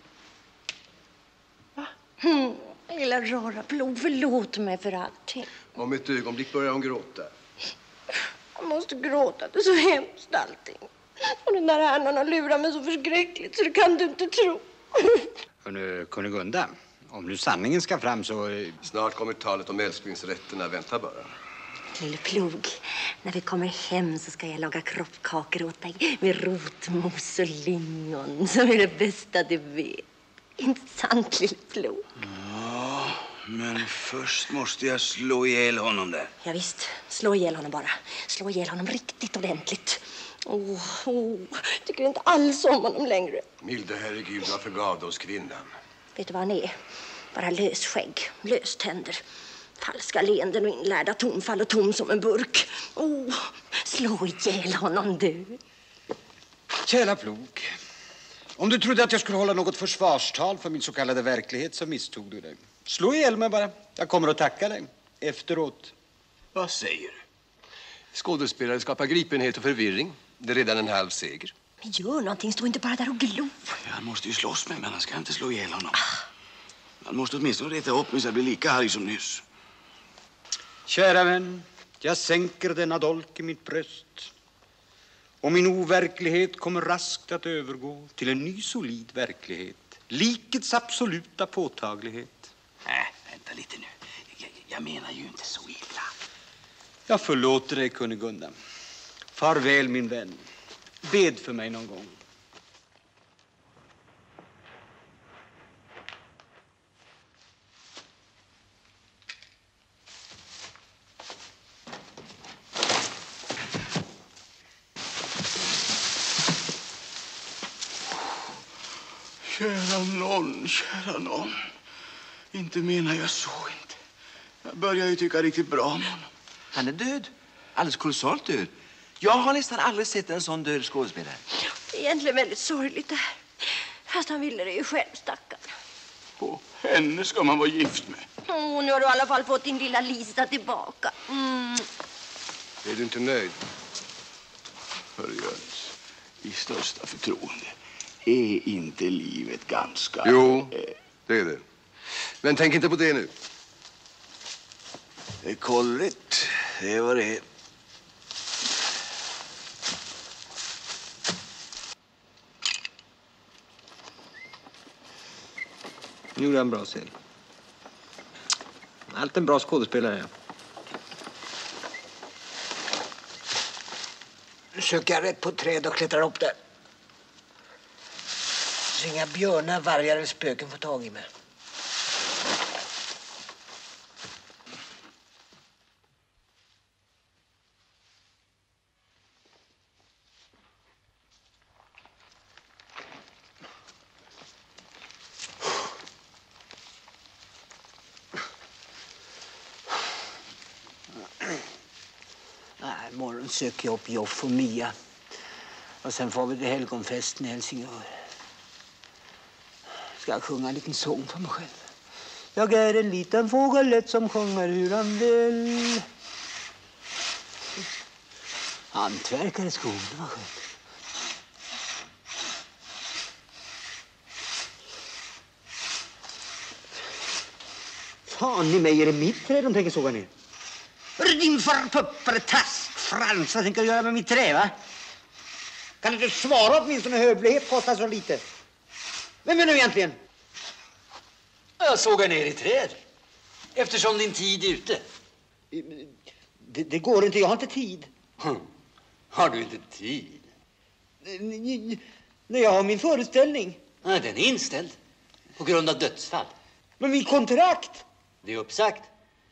[SPEAKER 9] Va? Mm, lilla rara plog, förlåt mig för allting.
[SPEAKER 7] Om ett ögonblick börjar hon gråta.
[SPEAKER 9] Jag måste gråta, det är så hemskt allting. Och den där herrn har lurat mig så förskräckligt så det kan du inte tro.
[SPEAKER 8] Hörru, Kunigunda, om nu sanningen ska fram så...
[SPEAKER 7] Snart kommer talet om älsklingsrätterna, vänta bara.
[SPEAKER 9] Lille plog, när vi kommer hem så ska jag laga kroppkakor åt dig med rotmos och lingon som är det bästa du vet. Inte sant, lille plog?
[SPEAKER 11] Ja, men först måste jag slå ihjäl honom där.
[SPEAKER 9] Ja, visst, slå ihjäl honom bara. Slå ihjäl honom riktigt ordentligt. Åh, oh, oh, tycker inte alls om honom längre.
[SPEAKER 7] Milde herregud, vad förgav oss kvinnan?
[SPEAKER 9] Vet du vad han är? Bara lösskägg, löständer. Falska leenden och inlärda tonfall och tom som en burk. Oh, slå ihjäl honom du.
[SPEAKER 8] Kära plog, om du trodde att jag skulle hålla något försvarstal för min så kallade verklighet så misstog du dig. Slå ihjäl mig bara. Jag kommer att tacka dig efteråt.
[SPEAKER 11] Vad säger du?
[SPEAKER 7] Skådespelare skapar gripenhet och förvirring. Det är redan en halv seger.
[SPEAKER 9] Men gör någonting, stå inte bara där och glo.
[SPEAKER 11] Han måste ju slåss med mig, men han ska inte slå ihjäl honom. Han måste åtminstone reta upp mig så jag blir lika arg som nyss.
[SPEAKER 8] Kära vän, jag sänker denna dolk i mitt bröst. Och min overklighet kommer raskt att övergå till en ny solid verklighet. Likets absoluta påtaglighet.
[SPEAKER 11] Nej, vänta lite nu. Jag, jag menar ju inte så illa.
[SPEAKER 8] Jag förlåter dig, Kunigunda. Farväl, min vän. Bed för mig någon gång.
[SPEAKER 11] Kära nån, kära nån. Inte menar jag så inte. Jag börjar ju tycka riktigt bra om honom.
[SPEAKER 10] Han är död. Alldeles kolossalt död. Jag har nästan aldrig sett en sån död skådespelare.
[SPEAKER 9] Det är egentligen väldigt sorgligt det här. Fast han ville det ju själv, stackarn.
[SPEAKER 11] Och henne ska man vara gift med.
[SPEAKER 9] Oh, nu har du i alla fall fått din lilla Lisa tillbaka. Mm.
[SPEAKER 7] Är du inte nöjd?
[SPEAKER 11] Hör Jöns, i största förtroende. Är inte livet ganska...
[SPEAKER 7] Jo, det är det. Men tänk inte på det nu.
[SPEAKER 11] Det är kolligt. Det är vad det är.
[SPEAKER 8] Nu gjorde jag en bra scen. Allt en bra skådespelare.
[SPEAKER 12] Nu söker jag rätt på ett träd och klättrar upp där. Så inga björnar, vargar eller spöken får tag i mig. Nej, imorgon söker jag upp Joff och Mia. Och sen får vi till helgonfesten i Helsingör. Ska jag sjunga en liten sång för mig själv. Jag är en liten fågelett som sjunger hur han vill. Hantverkare skogen, det var skönt. Fan i mig, är det mitt träd de tänker såga ner? Din förpuppade taskfrans, vad tänker du göra med mitt trä, va? Kan du inte svara åtminstone hövlighet kostar så lite? Vem är nu egentligen?
[SPEAKER 13] Jag sågar ner i träd. Eftersom din tid är ute.
[SPEAKER 12] Det, det går inte, jag har inte tid.
[SPEAKER 13] Hm. Har du inte tid?
[SPEAKER 12] Nej, jag har min föreställning.
[SPEAKER 13] Nej, den är inställd. På grund av dödsfall.
[SPEAKER 12] Men min kontrakt?
[SPEAKER 13] Det är uppsagt.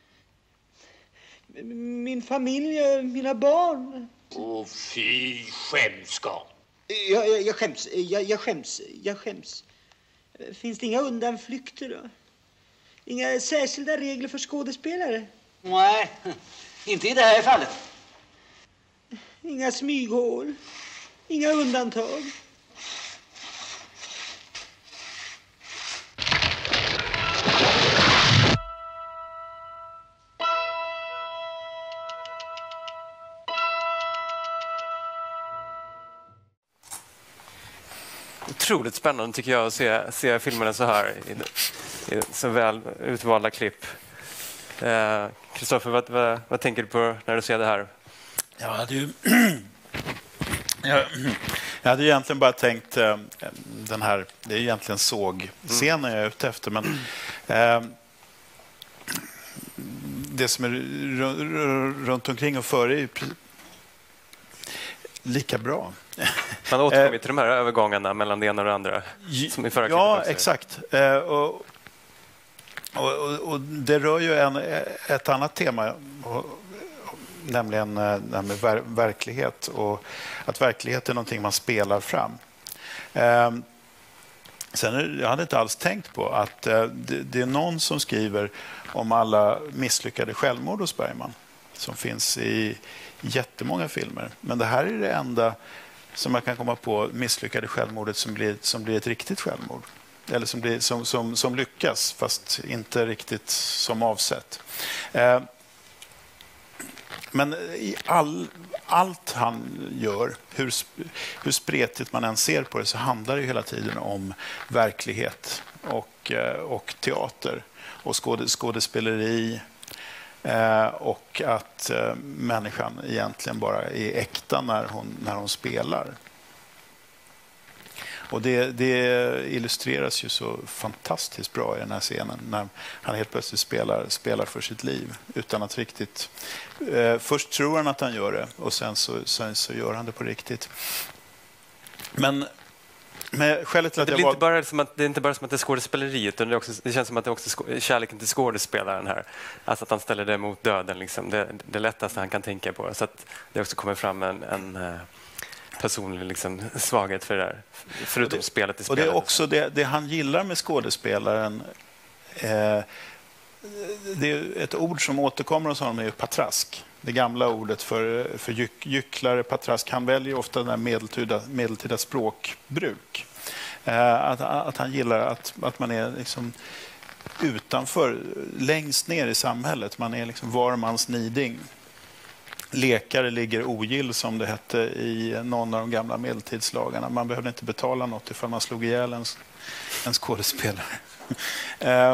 [SPEAKER 12] Min familj, mina barn.
[SPEAKER 13] Åh, fy skämskap.
[SPEAKER 12] Jag, jag, jag skäms, jag, jag skäms, jag skäms. Finns det inga undanflykter då? Inga särskilda regler för skådespelare?
[SPEAKER 13] Nej, inte i det här fallet.
[SPEAKER 12] Inga smyghål, inga undantag.
[SPEAKER 1] otroligt spännande tycker jag att se, se filmerna så här i, i så väl utvalda klipp. Kristoffer, eh, vad, vad, vad tänker du på när du ser det här?
[SPEAKER 3] Jag hade ju, jag, jag hade egentligen bara tänkt eh, den här, det är egentligen sågscenen mm. jag är ute efter, men eh, det som är runt omkring och före är ju lika bra.
[SPEAKER 1] Man återkommer till de här övergångarna mellan det ena och det andra. Som i förra
[SPEAKER 3] ja, exakt. Och, och, och, och det rör ju en, ett annat tema, och, nämligen det här med ver, verklighet. Och att verklighet är någonting man spelar fram. Sen jag hade inte alls tänkt på att det, det är någon som skriver om alla misslyckade självmord hos Bergman som finns i jättemånga filmer. Men det här är det enda som man kan komma på misslyckade självmordet som blir, som blir ett riktigt självmord. Eller som, blir, som, som, som lyckas, fast inte riktigt som avsett. Eh, men i all, allt han gör, hur, hur spretigt man än ser på det, så handlar det hela tiden om verklighet och, och teater och skåde, skådespeleri. Eh, och att eh, människan egentligen bara är äkta när hon, när hon spelar. Och det, det illustreras ju så fantastiskt bra i den här scenen när han helt plötsligt spelar, spelar för sitt liv utan att riktigt... Eh, först tror han att han gör det och sen så, sen så gör han det på riktigt. Men... Men skälet till att
[SPEAKER 1] det,
[SPEAKER 3] jag
[SPEAKER 1] blir
[SPEAKER 3] var...
[SPEAKER 1] inte bara som att, det är inte bara som att det är skådespeleriet, utan det, är också, det känns som att det är också kärleken till skådespelaren här. Alltså att han ställer det mot döden, liksom. det, det lättaste han kan tänka på. Så att det också kommer fram en, en personlig liksom, svaghet för det där, förutom
[SPEAKER 3] och det,
[SPEAKER 1] spelet i spelet.
[SPEAKER 3] Och det är också det, det han gillar med skådespelaren. Eh, det är ett ord som återkommer hos honom är patrask. Det gamla ordet för, för gyck, gycklare, patrask. Han väljer ofta den här medeltida, medeltida språkbruk. Eh, att, att han gillar att, att man är liksom utanför, längst ner i samhället. Man är liksom var mans niding. Lekare ligger ogill, som det hette i någon av de gamla medeltidslagarna. Man behövde inte betala något ifall man slog ihjäl en, en skådespelare. eh,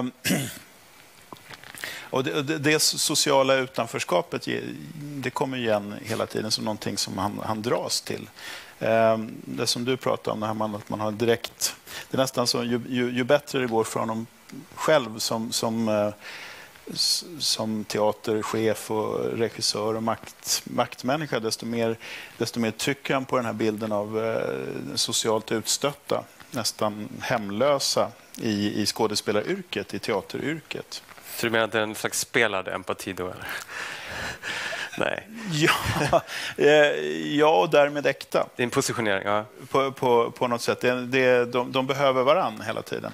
[SPEAKER 3] Och det, det, det sociala utanförskapet, det kommer igen hela tiden som någonting som han, han dras till. Det som du pratar om, när man, att man har direkt... Det är nästan så, ju, ju, ju bättre det går för honom själv som, som, som teaterchef och regissör och makt, maktmänniska, desto mer, desto mer trycker han på den här bilden av socialt utstötta, nästan hemlösa i, i skådespelaryrket, i teateryrket.
[SPEAKER 1] Så du menar att det är en slags spelad empati då? Eller? Nej.
[SPEAKER 3] Ja, ja, och därmed äkta.
[SPEAKER 1] Det är en positionering, ja.
[SPEAKER 3] På, på, på något sätt. Det, det, de, de behöver varann hela tiden.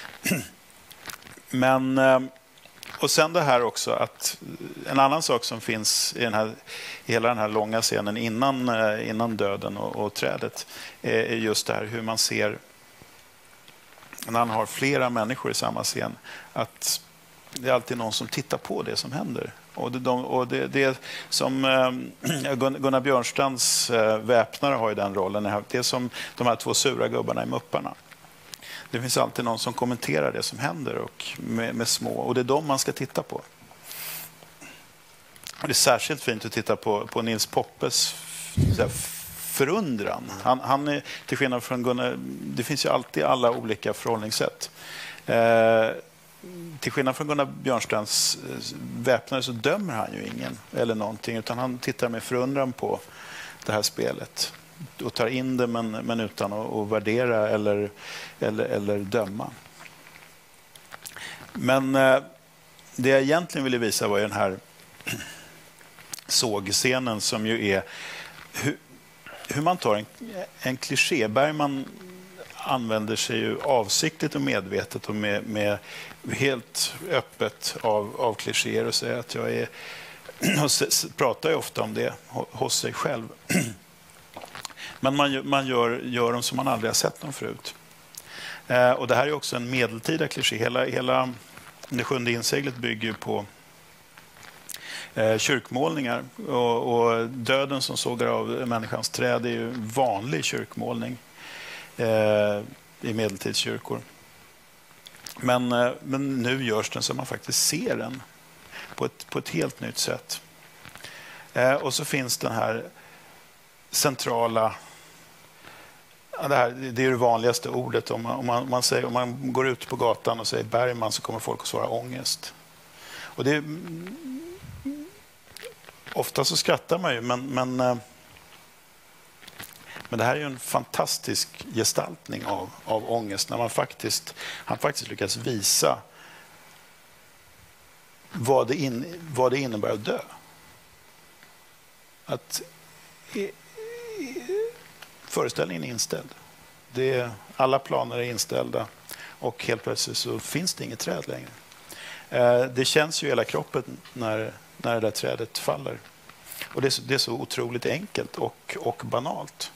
[SPEAKER 3] Men, och sen det här också, att en annan sak som finns i, den här, i hela den här långa scenen innan, innan döden och, och trädet är just det här hur man ser, när han har flera människor i samma scen, att det är alltid någon som tittar på det som händer. Och det, de, och det, det som eh, Gunnar Björnstrands eh, väpnare har ju den rollen. Det är som de här två sura gubbarna i Mupparna. Det finns alltid någon som kommenterar det som händer och med, med små. Och det är de man ska titta på. Och det är särskilt fint att titta på, på Nils Poppes här, förundran. Han, han är, till skillnad från Gunnar, det finns ju alltid alla olika förhållningssätt. Eh, Till skillnad från Gunnar Björnstrands väpnare så dömer han ju ingen eller någonting, utan han tittar med förundran på det här spelet och tar in det men, men utan att, att värdera eller, eller, eller döma. Men eh, det jag egentligen ville visa var ju den här sågscenen som ju är hur, hur man tar en, en kliché. Bergman använder sig ju avsiktligt och medvetet och med, med helt öppet av, av klichéer och säger att jag är och pratar ju ofta om det hos sig själv. Men man, man gör, gör dem som man aldrig har sett dem förut. Eh, och det här är också en medeltida kliché. Hela, hela det sjunde inseglet bygger på eh, kyrkmålningar. Och, och döden som sågar av människans träd är ju vanlig kyrkmålning. Eh, i medeltidskyrkor. Men, men nu görs den så man faktiskt ser den på ett, på ett helt nytt sätt. Eh, och så finns den här centrala... Det, här, det är det vanligaste ordet. Om man, om, man, om, man säger, om man går ut på gatan och säger Bergman så kommer folk att svara ångest. Och det, ofta så skrattar man ju, men, men, men det här är ju en fantastisk gestaltning av, av ångest. När man faktiskt, han faktiskt lyckas visa vad det, in, vad det innebär att dö. Att föreställningen är inställd. Det är, alla planer är inställda och helt plötsligt så finns det inget träd längre. Eh, det känns ju i hela kroppen när, när det där trädet faller. Och det är så, det är så otroligt enkelt och, och banalt.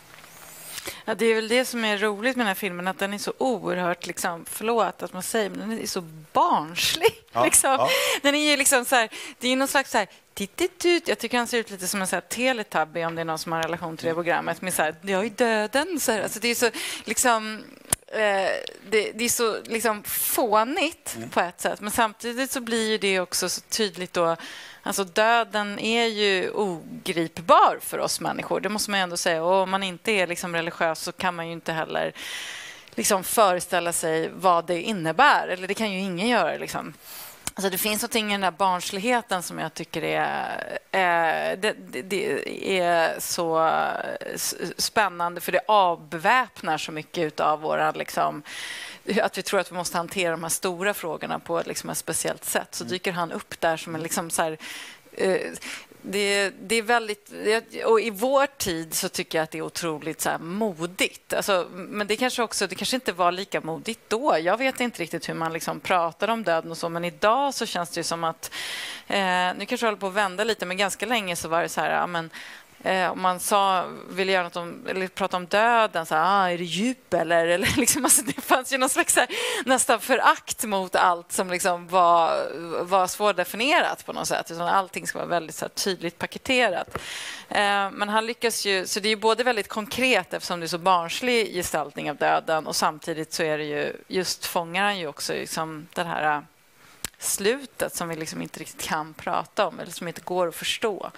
[SPEAKER 2] Ja, det är väl det som är roligt med den här filmen, att den är så oerhört, liksom, förlåt att man säger, men den är så barnslig.
[SPEAKER 3] Ja,
[SPEAKER 2] liksom.
[SPEAKER 3] ja.
[SPEAKER 2] Den är ju liksom så här, det är någon slags så här, titt, jag tycker han ser ut lite som en så här Teletubby, om det är någon som har relation till det programmet, med så här, jag är döden, så här. Alltså det är så liksom eh, det, det är så liksom fånigt mm. på ett sätt, men samtidigt så blir ju det också så tydligt då. Alltså döden är ju ogripbar för oss människor, det måste man ändå säga. Och om man inte är liksom religiös så kan man ju inte heller liksom föreställa sig vad det innebär. Eller det kan ju ingen göra. Liksom. Alltså det finns någonting i den där barnsligheten som jag tycker är, är, det, det är så spännande, för det avväpnar så mycket av våra... Liksom, att vi tror att vi måste hantera de här stora frågorna på liksom ett speciellt sätt. Så dyker han upp där som en liksom så här, eh, det, det är väldigt, och i vår tid så tycker jag att det är otroligt så här modigt. Alltså, men det kanske också, det kanske inte var lika modigt då. Jag vet inte riktigt hur man liksom pratar om döden och så, men idag så känns det ju som att eh, nu kanske jag håller på att vända lite, men ganska länge så var det så här, ja, men Eh, om man sa, ville göra något om, eller prata om döden, så här, ah, är det djup eller, eller liksom, alltså, det fanns ju någon slags så här, nästan förakt mot allt som liksom var, var svårdefinierat på något sätt. Utan allting ska vara väldigt så här, tydligt paketerat. Eh, men han lyckas ju, så det är ju både väldigt konkret eftersom det är så barnslig gestaltning av döden, och samtidigt så är det ju, just fångar han ju också liksom den här slutet som vi liksom inte riktigt kan prata om eller som inte går att förstå.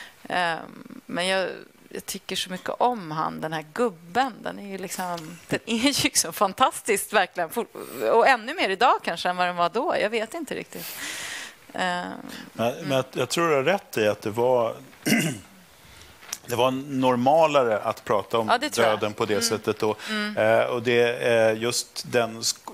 [SPEAKER 2] Men jag, jag tycker så mycket om han, den här gubben. Den är ju liksom, den är ju liksom fantastiskt verkligen. Och ännu mer idag kanske än vad den var då. Jag vet inte riktigt.
[SPEAKER 3] Men, men jag, jag tror du har rätt i att det var det var normalare att prata om ja, döden på det mm. sättet då. Mm. Eh, och det är just den sk-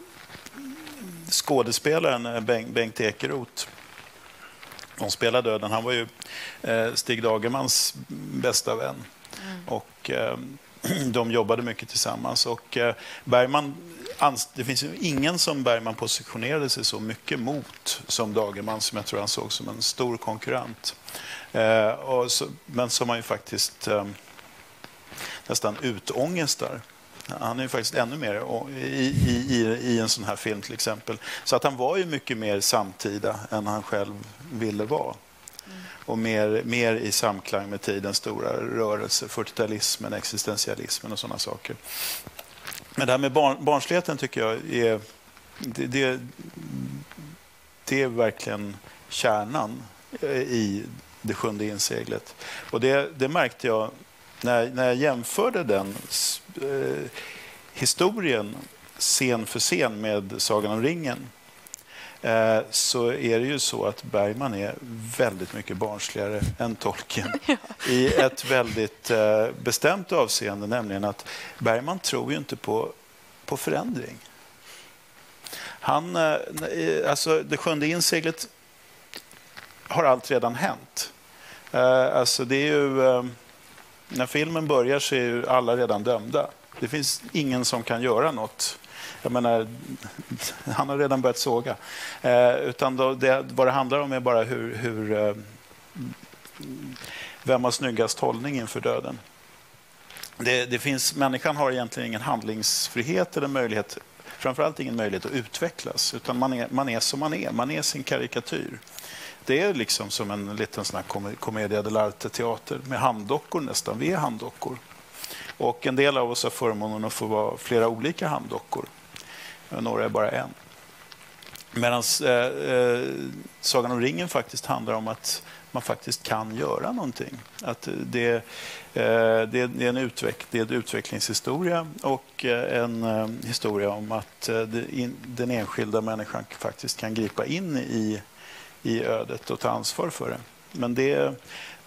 [SPEAKER 3] skådespelaren Bengt, Bengt Ekeroth. De spelade döden. Han var ju eh, Stig Dagermans bästa vän. Mm. Och eh, de jobbade mycket tillsammans. Och eh, Bergman, ans- det finns ju ingen som Bergman positionerade sig så mycket mot som Dagerman, som jag tror han såg som en stor konkurrent. Eh, och så, men som han ju faktiskt eh, nästan utångestar. Han är ju faktiskt ännu mer i, i, i en sån här film till exempel. Så att han var ju mycket mer samtida än han själv ville vara. Mm. Och mer, mer i samklang med tidens stora rörelse, fyrtiotalismen, existentialismen och sådana saker. Men det här med barn, barnsligheten tycker jag är, det, det, det är verkligen kärnan i Det sjunde inseglet. Och det, det märkte jag när, när jag jämförde den eh, historien scen för scen med Sagan om ringen, eh, så är det ju så att Bergman är väldigt mycket barnsligare än Tolkien ja. i ett väldigt eh, bestämt avseende, nämligen att Bergman tror ju inte på, på förändring. Han, eh, alltså Det sjunde inseglet har allt redan hänt. Eh, alltså det är ju... Eh, När filmen börjar så är ju alla redan dömda. Det finns ingen som kan göra något. Jag menar, han har redan börjat såga. Eh, utan då, det, vad det handlar om är bara hur, hur eh, vem har snyggast hållning inför döden. Det, det finns, människan har egentligen ingen handlingsfrihet eller möjlighet, framförallt ingen möjlighet att utvecklas. Utan man är, man är som man är, man är sin karikatyr. Det är liksom som en liten sån här kom- commedia dell'arte teater med handdockor nästan. Vi är handdockor. Och en del av oss har förmånen att få vara flera olika hamndockor. Några är bara en. Medan eh, eh, Sagan om ringen faktiskt handlar om att man faktiskt kan göra någonting. Att det, eh, det, är, det, är en utveck, det är en utvecklingshistoria och en eh, historia om att eh, det, in, den enskilda människan faktiskt kan gripa in i, i ödet och ta ansvar för det. Men det,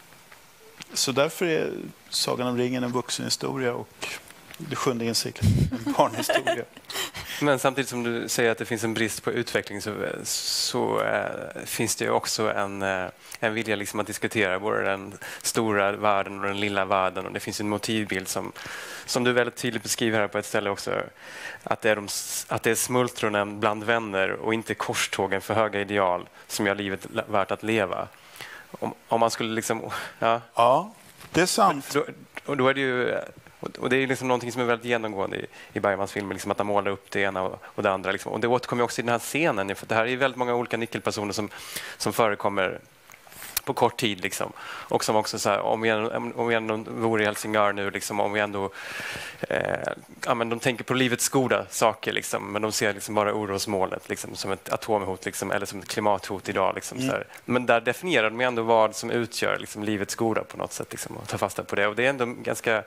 [SPEAKER 3] så därför är Sagan om ringen en vuxenhistoria och det sjunde insikten en barnhistoria.
[SPEAKER 1] Men samtidigt som du säger att det finns en brist på utveckling så, så äh, finns det ju också en, äh, en vilja liksom att diskutera både den stora världen och den lilla världen. Och det finns en motivbild som, som du väldigt tydligt beskriver här på ett ställe också. Att det är, de, att det är smultronen bland vänner och inte korstågen för höga ideal som gör livet värt att leva. Om, om man skulle liksom... Ja,
[SPEAKER 3] ja det är sant.
[SPEAKER 1] Då, och då är det ju... Och det är liksom någonting som är väldigt genomgående i, i Bergmans filmer, liksom att han målar upp det ena och, och det andra. Liksom. Och det återkommer också i den här scenen, för det här är väldigt många olika nyckelpersoner som, som förekommer på kort tid. Liksom. Och som också, så här, om, vi ändå, om vi ändå vore i Helsingör nu, liksom, om vi ändå... Eh, ja, men de tänker på livets goda saker, liksom, men de ser liksom bara orosmålet liksom, som ett atomhot liksom, eller som ett klimathot idag. Liksom, mm. så här. Men där definierar de ändå vad som utgör liksom, livets goda på något sätt liksom, och tar fasta på det. Och det är ändå ganska...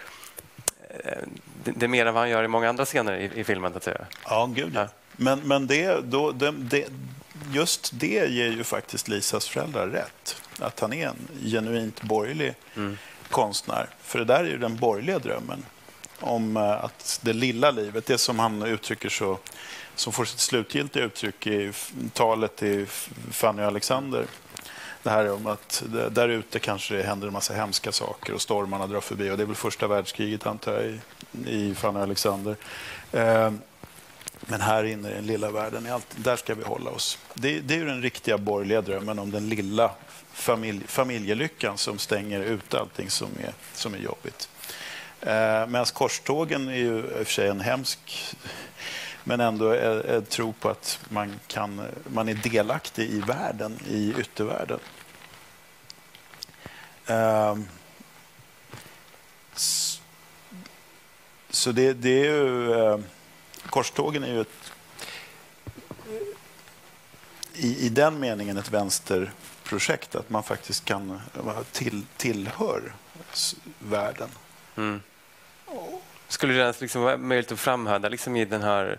[SPEAKER 1] Det är mer än vad han gör i många andra scener i, i filmen. Att säga.
[SPEAKER 3] Ja, gud. Ja. Men, men det, då, det, det, just det ger ju faktiskt Lisas föräldrar rätt. Att han är en genuint borgerlig mm. konstnär. För det där är ju den borgerliga drömmen. Om att det lilla livet, det som han uttrycker så, som får sitt slutgiltiga uttryck i talet till Fanny och Alexander. Det här är om att där ute kanske det händer en massa hemska saker och stormarna drar förbi. Och det är väl första världskriget, antar jag, i, i Fanny och Alexander. Eh, men här inne i den lilla världen, i allt, där ska vi hålla oss. Det, det är ju den riktiga borgerliga drömmen om den lilla familj, familjelyckan som stänger ut allting som är, som är jobbigt. Eh, Medan korstågen är ju i och för sig en hemsk... Men ändå är, är tro på att man, kan, man är delaktig i världen, i yttervärlden. Um, så det, det är ju... Uh, korstågen är ju ett, i, i den meningen ett vänsterprojekt. Att man faktiskt kan till, tillhör världen.
[SPEAKER 1] Mm. Skulle det liksom vara möjligt att framhäva liksom i, den här,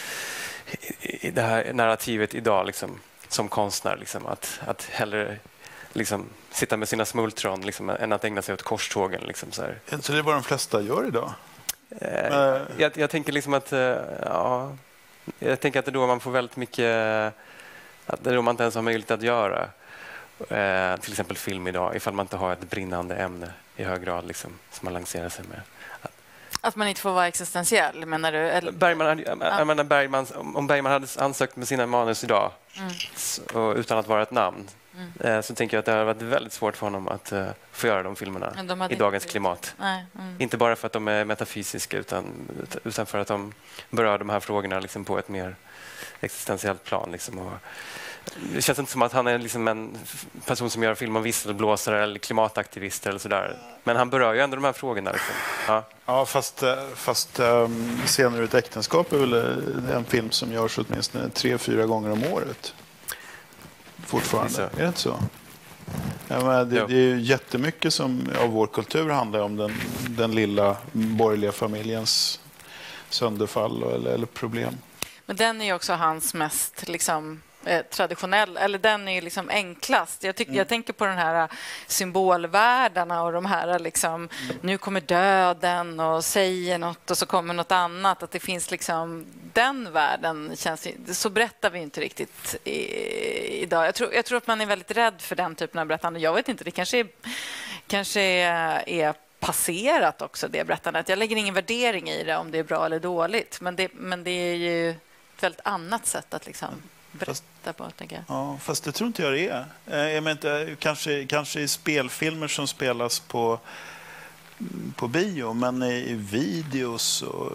[SPEAKER 1] i det här narrativet idag liksom, som konstnär? Liksom, att, att hellre liksom, sitta med sina smultron liksom, än att ägna sig åt korstågen. Liksom, så här.
[SPEAKER 3] Är inte det vad de flesta gör idag?
[SPEAKER 1] Eh, uh. jag, jag tänker liksom att... Uh, ja, jag tänker att det är då man får väldigt mycket... Att det är då man inte ens har möjlighet att göra. Uh, till exempel film idag, ifall man inte har ett brinnande ämne i hög grad liksom, som man lanserar sig med.
[SPEAKER 2] Att man inte får vara existentiell, menar du? Eller?
[SPEAKER 1] Bergman hade, ja. jag menar Bergman, om Bergman hade ansökt med sina manus idag mm. så, utan att vara ett namn mm. eh, så tänker jag att det har varit väldigt svårt för honom att eh, få göra de filmerna de i dagens klimat.
[SPEAKER 2] Nej. Mm.
[SPEAKER 1] Inte bara för att de är metafysiska utan, utan för att de berör de här frågorna liksom, på ett mer existentiellt plan. Liksom, och, det känns inte som att han är liksom en person som gör film om visselblåsare eller klimataktivister eller sådär. Men han berör ju ändå de här frågorna. Liksom. Ja.
[SPEAKER 3] Ja, fast, fast um, Scener ur ett äktenskap är väl en film som görs åtminstone tre, fyra gånger om året. Fortfarande. Är det inte så? Ja, men det, det är ju jättemycket som av vår kultur handlar om den, den lilla borgerliga familjens sönderfall eller, eller problem.
[SPEAKER 2] Men den är ju också hans mest liksom, eh, traditionell, eller den är ju liksom enklast. Jag, tyck, mm. jag tänker på den här symbolvärldarna och de här liksom, mm. nu kommer döden och säger något och så kommer något annat. Att det finns liksom, den världen känns, så berättar vi inte riktigt i, idag. Jag tror, jag tror att man är väldigt rädd för den typen av berättande. Jag vet inte, det kanske är, kanske är, är passerat också, det berättandet. Jag lägger ingen värdering i det om det är bra eller dåligt. Men det, men det är ju ett väldigt annat sätt att liksom berätta fast, på, tänker jag.
[SPEAKER 3] Ja, fast det tror inte jag det är. Jag menar inte, kanske, kanske i spelfilmer som spelas på, på bio, men i videos och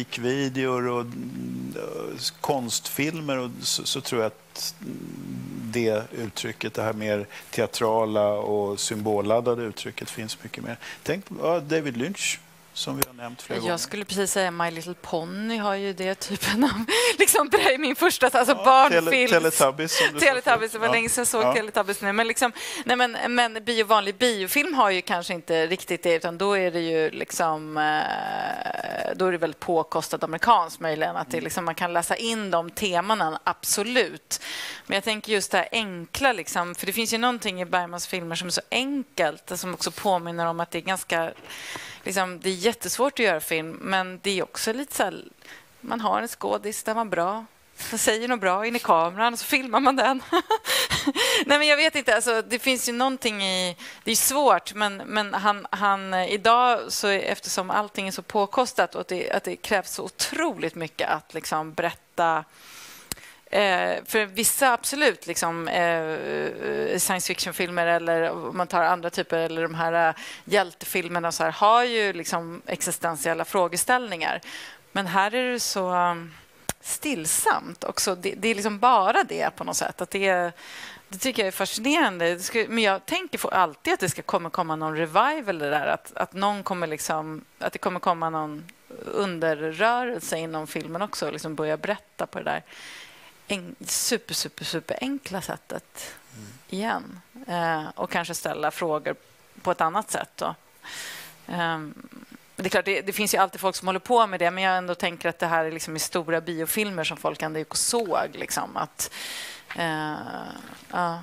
[SPEAKER 3] musikvideor och konstfilmer och så, så tror jag att det uttrycket, det här mer teatrala och symbolladdade uttrycket finns mycket mer. Tänk på ja, David Lynch, som vi har nämnt flera gånger.
[SPEAKER 2] Jag skulle precis säga My Little Pony har ju det typen av liksom min första alltså ja, barnfilm.
[SPEAKER 3] Tele, Teletubbies.
[SPEAKER 2] Teletubbies, det var ja. länge sedan jag såg
[SPEAKER 3] ja.
[SPEAKER 2] Teletubbies nu. Men, liksom, nej, men, men bio, vanlig biofilm har ju kanske inte riktigt det, utan då är det ju liksom eh, då är det väldigt påkostat amerikanskt möjligen att det, liksom, man kan läsa in de temana, absolut. Men jag tänker just det här enkla, liksom, för det finns ju någonting i Bergmans filmer som är så enkelt, som också påminner om att det är ganska liksom, det är jättesvårt att göra film, men det är också lite så här, man har en skådis där man bra, man säger något bra in i kameran och så filmar man den. Nej, men jag vet inte, alltså, det finns ju någonting i, det är svårt, men, men han, han idag, så eftersom allting är så påkostat och att det, att det krävs så otroligt mycket att liksom berätta. Eh, för vissa absolut liksom, eh, science fiction-filmer eller om man tar andra typer eller de här uh, hjältefilmerna så här, har ju liksom existentiella frågeställningar. Men här är det så um, stillsamt också. Det, det är liksom bara det på något sätt. Att det, det tycker jag är fascinerande. Det ska, men jag tänker för alltid att det ska komma, komma någon revival det där. Att, att, någon kommer liksom, att det kommer komma någon underrörelse inom filmen också och liksom börja berätta på det där En, super, super, super enkla sättet mm. igen. Eh, och kanske ställa frågor på ett annat sätt. Då. Eh, det är klart, det, det finns ju alltid folk som håller på med det, men jag ändå tänker att det här är liksom i stora biofilmer som folk ändå gick och såg. Liksom, att, eh, uh.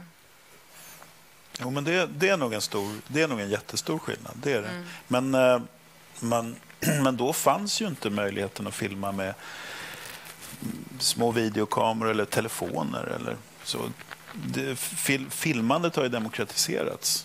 [SPEAKER 3] Jo, men det, det, är nog en stor, det är nog en jättestor skillnad. Det är det.
[SPEAKER 2] Mm.
[SPEAKER 3] Men, eh, man, men då fanns ju inte möjligheten att filma med små videokameror eller telefoner eller så. Det, fil, filmandet har ju demokratiserats.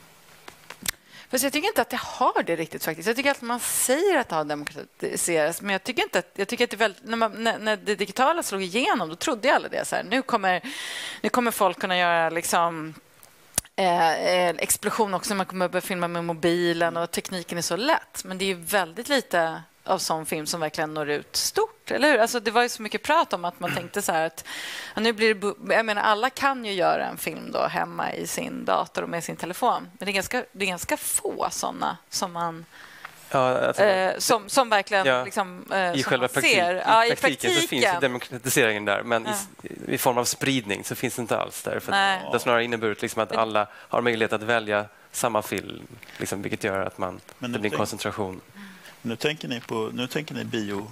[SPEAKER 2] Fast jag tycker inte att det har det riktigt faktiskt. Jag tycker att man säger att det har demokratiserats, men jag tycker inte att, jag tycker att det är väldigt, när, man, när, när det digitala slog igenom, då trodde jag aldrig det så här. Nu kommer, nu kommer folk kunna göra liksom eh, explosion också, man kommer börja filma med mobilen och tekniken är så lätt, men det är ju väldigt lite av sån film som verkligen når ut stort, eller hur? Alltså det var ju så mycket prat om att man tänkte så här att ja, nu blir det, jag menar, alla kan ju göra en film då hemma i sin dator och med sin telefon, men det är ganska, det är ganska få såna som man
[SPEAKER 1] ja, alltså,
[SPEAKER 2] eh, som, som verkligen ja, liksom, eh,
[SPEAKER 1] i
[SPEAKER 2] som
[SPEAKER 1] själva
[SPEAKER 2] man
[SPEAKER 1] praktik,
[SPEAKER 2] ser.
[SPEAKER 1] I,
[SPEAKER 2] ja,
[SPEAKER 1] i
[SPEAKER 2] i
[SPEAKER 1] praktiken,
[SPEAKER 2] praktiken
[SPEAKER 1] så finns ju demokratiseringen där, men
[SPEAKER 2] ja.
[SPEAKER 1] i, i form av spridning så finns det inte alls där. För det har snarare inneburit liksom att alla har möjlighet att välja samma film, liksom, vilket gör att man, det blir tänk, koncentration.
[SPEAKER 3] Nu tänker ni på nu tänker ni bio,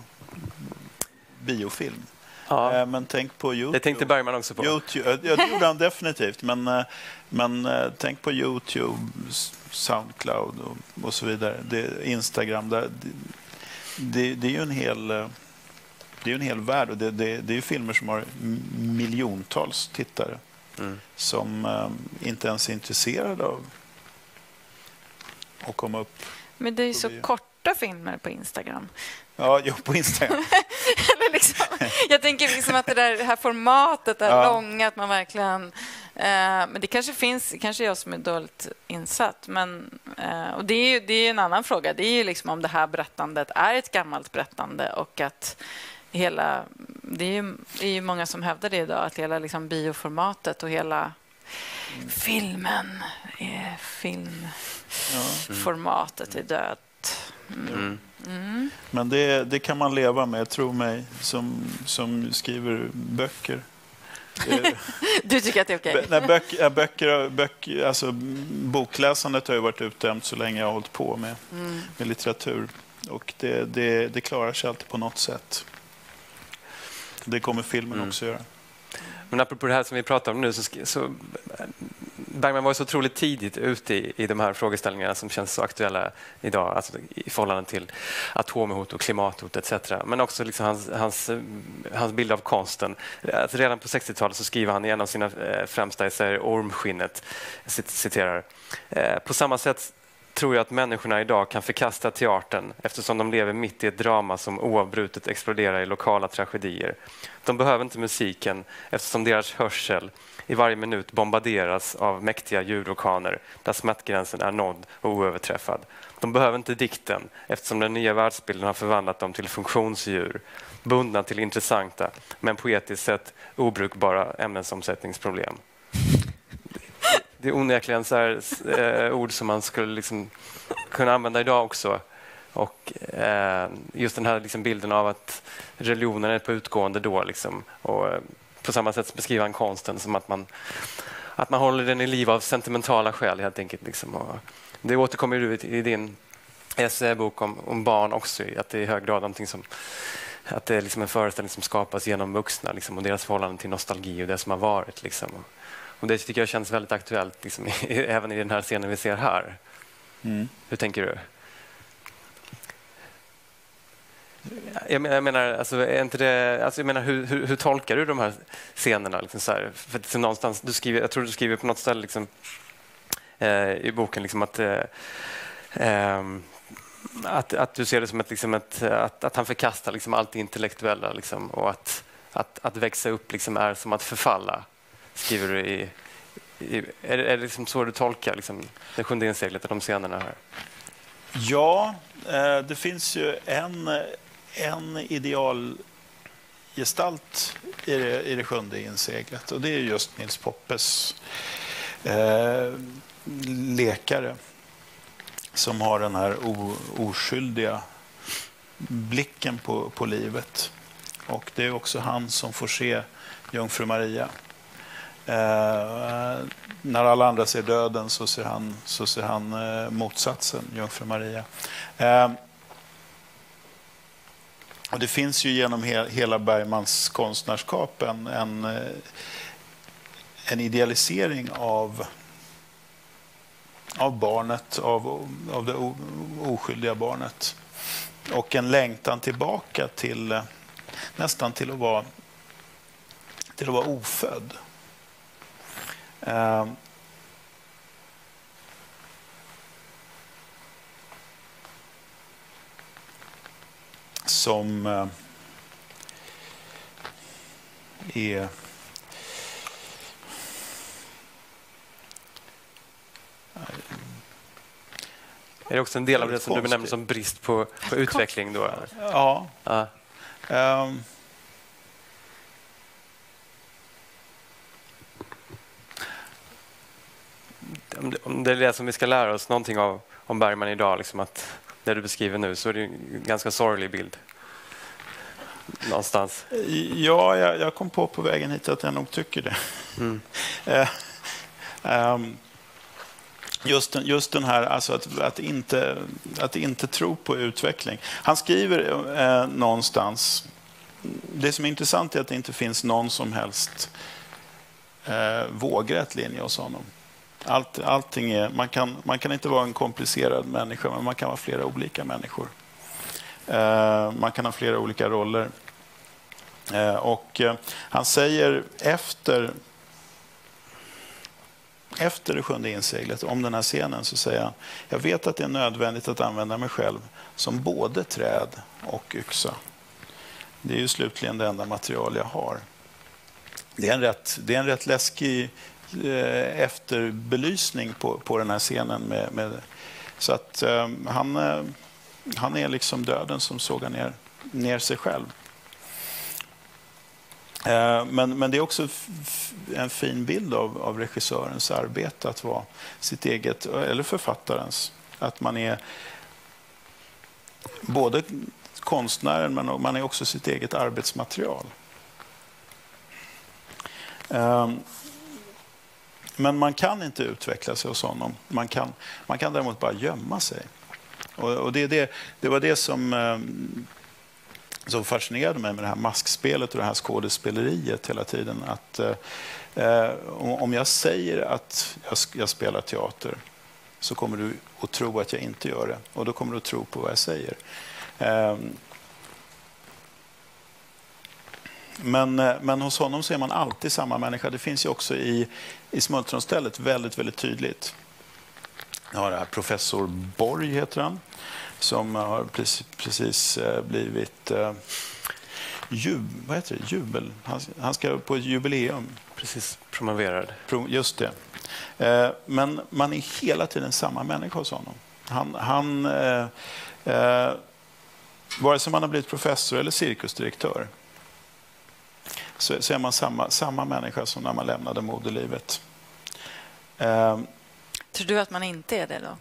[SPEAKER 3] biofilm.
[SPEAKER 1] Ja.
[SPEAKER 3] Eh, men tänk på YouTube.
[SPEAKER 1] Det tänkte Bergman också på.
[SPEAKER 3] YouTube, ja, det gjorde han definitivt. Men, men tänk på YouTube, Soundcloud och, och så vidare. Det, Instagram. Där, det, det, det är ju en hel, det är ju en hel värld. Och det, det, det är ju filmer som har miljontals tittare mm. som um, inte ens är intresserade av att komma upp.
[SPEAKER 2] Men det är ju så bio. Korta filmer på Instagram.
[SPEAKER 3] Ja, jo, på Instagram.
[SPEAKER 2] liksom, jag tänker liksom att det, där, det här formatet är ja. långa, att man verkligen... Eh, men det kanske finns, kanske jag som är dåligt insatt. Men, eh, och det är ju det är en annan fråga. Det är ju liksom om det här berättandet är ett gammalt berättande och att hela... Det är ju, det är ju många som hävdar det idag, att hela liksom bioformatet och hela mm. filmen, är filmformatet ja. är död. Mm.
[SPEAKER 3] Mm. Men det, det kan man leva med, tro mig, som, som skriver böcker.
[SPEAKER 2] Du tycker att det är okej?
[SPEAKER 3] Okay. Böcker, böcker, böcker, alltså, bokläsandet har ju varit utdömt så länge jag har hållit på med, mm. med litteratur. Och det, det, det klarar sig alltid på något sätt. Det kommer filmen mm. också göra.
[SPEAKER 1] Men apropå det här som vi pratar om nu, så, så Bergman var så otroligt tidigt ute i, i de här frågeställningarna som känns så aktuella idag, alltså i förhållande till atomhot och klimathot et cetera. Men också liksom hans, hans, hans bild av konsten. Alltså redan på sextiotalet så skriver han i en av sina främsta essäer, Ormskinnet, citerar: på samma sätt tror jag att människorna idag kan förkasta teatern eftersom de lever mitt i ett drama som oavbrutet exploderar i lokala tragedier. De behöver inte musiken eftersom deras hörsel i varje minut bombarderas av mäktiga ljudorkaner där smärtgränsen är nådd och oöverträffad. De behöver inte dikten eftersom den nya världsbilden har förvandlat dem till funktionsdjur, bundna till intressanta men poetiskt sett obrukbara ämnesomsättningsproblem. det är onekligen så här, eh, ord som man skulle liksom kunna använda idag också. Och eh, just den här liksom bilden av att religionen är på utgående då. Liksom, och eh, på samma sätt beskriver han konsten som att man, att man håller den i liv av sentimentala skäl helt enkelt. Liksom. Och det återkommer du i, i din essäbok om, om barn också. Att det är i hög grad någonting som... Att det är liksom en föreställning som skapas genom vuxna liksom, och deras förhållande till nostalgi och det som har varit. Liksom. Och det tycker jag känns väldigt aktuellt liksom, i, även i den här scenen vi ser här.
[SPEAKER 3] Mm.
[SPEAKER 1] Hur tänker du? Jag menar, jag menar, alltså, är inte det, alltså, jag menar hur, hur, hur tolkar du de här scenerna? Liksom, så här? För att, så någonstans, du skriver, jag tror du skriver på något ställe liksom, eh, i boken liksom, att... Eh, eh, Att, att du ser det som ett, liksom ett, att, att han förkastar liksom allt det intellektuella liksom, och att, att, att växa upp liksom är som att förfalla, skriver du i... i är, det, är det liksom så du tolkar liksom, det sjunde inseglet och de scenerna här?
[SPEAKER 3] Ja, eh, det finns ju en, en idealgestalt i det, i det sjunde inseglet och det är just Nils Poppes eh, lekare. Som har den här o, oskyldiga blicken på, på livet. Och det är också han som får se Jungfru Maria. Eh, när alla andra ser döden så ser han, så ser han eh, motsatsen, Jungfru Maria. Eh, och det finns ju genom he, hela Bergmans konstnärskap en, en, en idealisering av av barnet, av, av det oskyldiga barnet. Och en längtan tillbaka till nästan till att vara, till att vara ofödd. Eh, som eh, är
[SPEAKER 1] Är det också en del av det som du benämner som brist på, på utveckling då?
[SPEAKER 3] Ja. ja. Um.
[SPEAKER 1] Om det är det som vi ska lära oss någonting av om Bergman idag, liksom att det du beskriver nu, så är det en ganska sorglig bild. Någonstans.
[SPEAKER 3] Ja, jag, jag kom på på vägen hit att jag nog tycker det. Mm. uh, um. Just den, just den här, alltså att, att, inte, att inte tro på utveckling. Han skriver eh, någonstans, det som är intressant är att det inte finns någon som helst eh, vågrätt linje hos honom. Allt, allting är, man, kan, man kan inte vara en komplicerad människa, men man kan vara flera olika människor. Eh, man kan ha flera olika roller. Eh, och eh, han säger efter... Efter det sjunde inseglet, om den här scenen, så säger han: jag vet att det är nödvändigt att använda mig själv som både träd och yxa. Det är ju slutligen det enda material jag har. Det är en rätt, det är en rätt läskig eh, efterbelysning på, på den här scenen. Med, med, så att eh, han, eh, han är liksom döden som sågar ner, ner sig själv. Men, men det är också en fin bild av, av regissörens arbete att vara sitt eget, eller författarens. Att man är både konstnären, men man är också sitt eget arbetsmaterial. Men man kan inte utveckla sig hos honom. Man kan, man kan däremot bara gömma sig. Och, och det, det, det var det som... som fascinerade mig med det här maskspelet och det här skådespeleriet hela tiden. Att eh, om jag säger att jag, jag spelar teater, så kommer du att tro att jag inte gör det. Och då kommer du att tro på vad jag säger. Eh, men, men hos honom så är man alltid samma människa. Det finns ju också i, i Smultronstället väldigt, väldigt tydligt. Jag har det här professor Borg, heter han, som har precis, precis blivit eh, jub, vad heter det? Jubel. Han, han ska på ett jubileum.
[SPEAKER 1] Precis promoverad.
[SPEAKER 3] Pro, just det. Eh, men man är hela tiden samma människa hos honom. Han, han, eh, eh, vare sig man har blivit professor eller cirkusdirektör, så, så är man samma, samma människa som när man lämnade moderlivet. Eh,
[SPEAKER 2] Tror du att man inte är det då?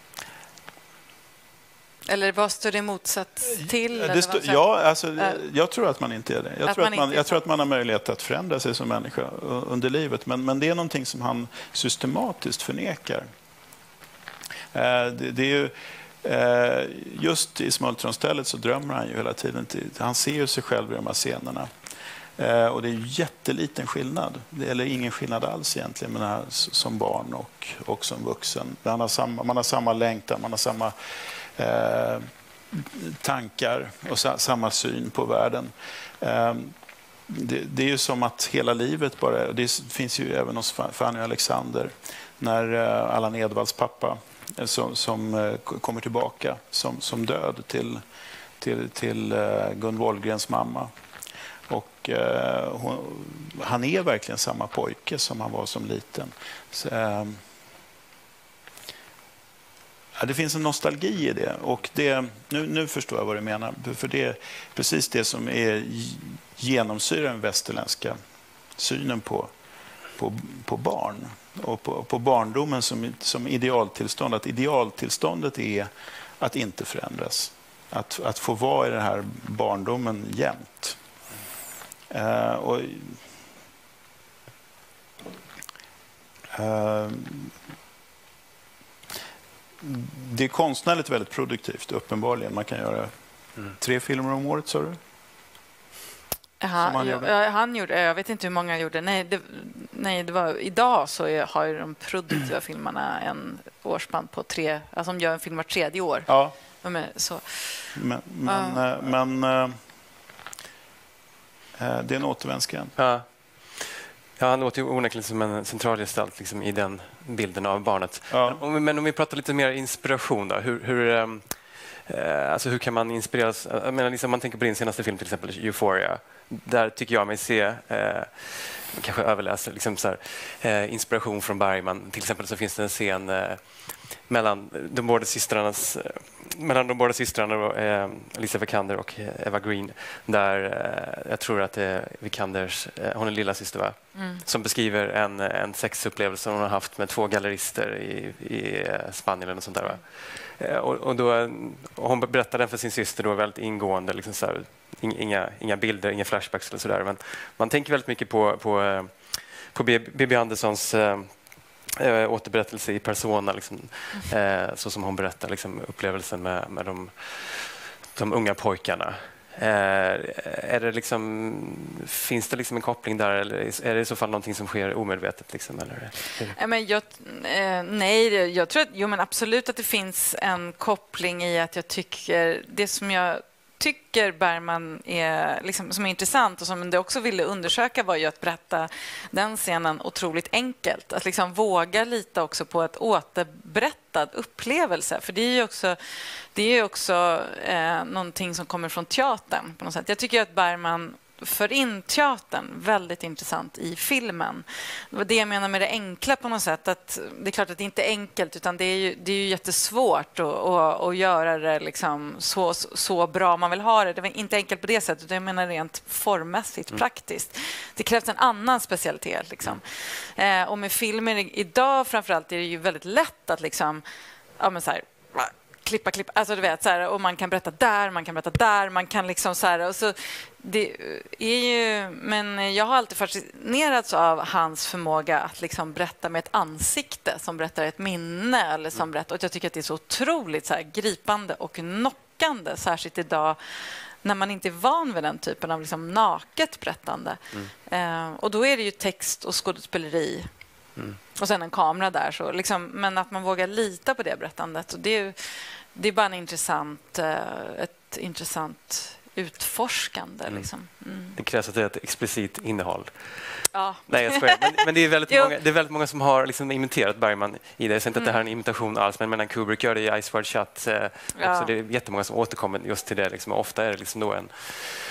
[SPEAKER 2] Eller vad står det motsats till?
[SPEAKER 3] Det stå, ja, alltså, uh, jag tror att man inte är det. Jag,
[SPEAKER 2] tror
[SPEAKER 3] att
[SPEAKER 2] att,
[SPEAKER 3] man,
[SPEAKER 2] man
[SPEAKER 3] jag tror att man har möjlighet att förändra sig som människa under livet. Men, men det är någonting som han systematiskt förnekar. Eh, det, det är ju, eh, just i Smultronstället så drömmer han ju hela tiden. Till, han ser ju sig själv i de här scenerna. Eh, och det är ju jätteliten skillnad. Det är ingen skillnad alls egentligen med det här som barn och, och som vuxen. Man har samma, man har samma längtan, man har samma eh, tankar och sa, samma syn på världen. Eh, det, det är ju som att hela livet bara... Det finns ju även hos Fanny och Alexander när eh, Allan Edwalls pappa eh, som, som eh, kommer tillbaka som, som död till, till, till eh, Gun Wollgrens mamma. Och eh, hon, han är verkligen samma pojke som han var som liten. Så, eh, ja, det finns en nostalgi i det. Och det, nu, nu förstår jag vad du menar. För det är precis det som är genomsyrar den västerländska synen på, på, på barn. Och på, på barndomen som, som idealtillstånd. Att idealtillståndet är att inte förändras. Att, att få vara i den här barndomen jämt. Uh, och, uh, det är konstnärligt väldigt produktivt, uppenbarligen. Man kan göra mm. tre filmer om året, sa du?
[SPEAKER 2] Aha, han, gjorde. Jag, han gjorde. Jag vet inte hur många gjorde. Nej, det, nej, det var, idag så är, har ju de produktiva filmerna en årsspann på tre... Alltså de gör en film var tredje år.
[SPEAKER 3] Ja.
[SPEAKER 2] De är så.
[SPEAKER 3] Men... men, uh. men uh, det är en återvändsgränd.
[SPEAKER 1] Ja. Ja, han låter ju onekligen som en centralgestalt liksom, i den bilden av barnet.
[SPEAKER 3] Ja.
[SPEAKER 1] Om, men om vi pratar lite mer inspiration då. Hur, hur, eh, alltså, hur kan man inspireras? Jag menar, liksom, man tänker på din senaste film, till exempel Euphoria. Där tycker jag mig se, eh, kanske överläser, liksom, så här, eh, inspiration från Bergman. Till exempel så finns det en scen eh, mellan de båda systrarnas mellan de båda systrarna eh, Alicia Vikander och Eva Green, där eh, jag tror att det är Vikanders, eh, hon är lilla syster, va? Mm. Som beskriver en, en sexupplevelse hon har haft med två gallerister i, i Spanien eller något sånt där, va? Eh, och, och då, och hon berättar den för sin syster då väldigt ingående, liksom så här, inga, inga bilder, inga flashbacks eller sådär, men man tänker väldigt mycket på, på, på B B Anderssons eh, Äh, återberättelse i persona, liksom, äh, så som hon berättar liksom, upplevelsen med, med de, de unga pojkarna. Äh, är det liksom, finns det liksom en koppling där, eller är det i så fall någonting som sker omedvetet? Liksom, eller?
[SPEAKER 2] Ja, men jag, eh, nej, jag tror att, jo, men absolut att det finns en koppling i att jag tycker det som jag tycker Bergman är, liksom, som är intressant och som det också ville undersöka var ju att berätta den scenen otroligt enkelt. Att liksom våga lita också på ett återberättad upplevelse. För det är ju också, det är ju också eh, någonting som kommer från teatern på något sätt. Jag tycker att Bergman för in teatern väldigt intressant i filmen. Det var det jag menar med det enkla på något sätt. Att det är klart att det inte är enkelt, utan det är ju, det är ju jättesvårt att, att, att göra det liksom så, så bra man vill ha det. Det var inte enkelt på det sättet, utan jag menar rent formmässigt, mm. praktiskt. Det krävs en annan specialitet. Liksom. Mm. Eh, och med filmer idag framförallt är det ju väldigt lätt att liksom, ja, men så här, klippa, klippa, alltså du vet så här, och man kan berätta där, man kan berätta där, man kan liksom så här, och så det är ju, men jag har alltid fascinerats av hans förmåga att liksom berätta med ett ansikte som berättar ett minne eller som berättar, och jag tycker att det är så otroligt så här gripande och knockande, särskilt idag när man inte är van vid den typen av liksom naket berättande. Mm. Eh, och då är det ju text och skådespeleri. Mm. Och sen en kamera där. Så liksom, men att man vågar lita på det berättandet. Och det, är, det är bara en intressant, ett intressant utforskande. Mm. Liksom. Mm.
[SPEAKER 1] Det krävs att det är ett explicit innehåll.
[SPEAKER 2] Ja.
[SPEAKER 1] Nej, jag skojar. Men, men det, är väldigt många, det är väldigt många som har liksom imiterat Bergman i det. Jag säger inte mm. att det här är en imitation alls, men medan Kubrick gör det i Ice Wide Shut. Eh, ja. också, det är jättemånga som återkommer just till det. Liksom. Ofta är det liksom då en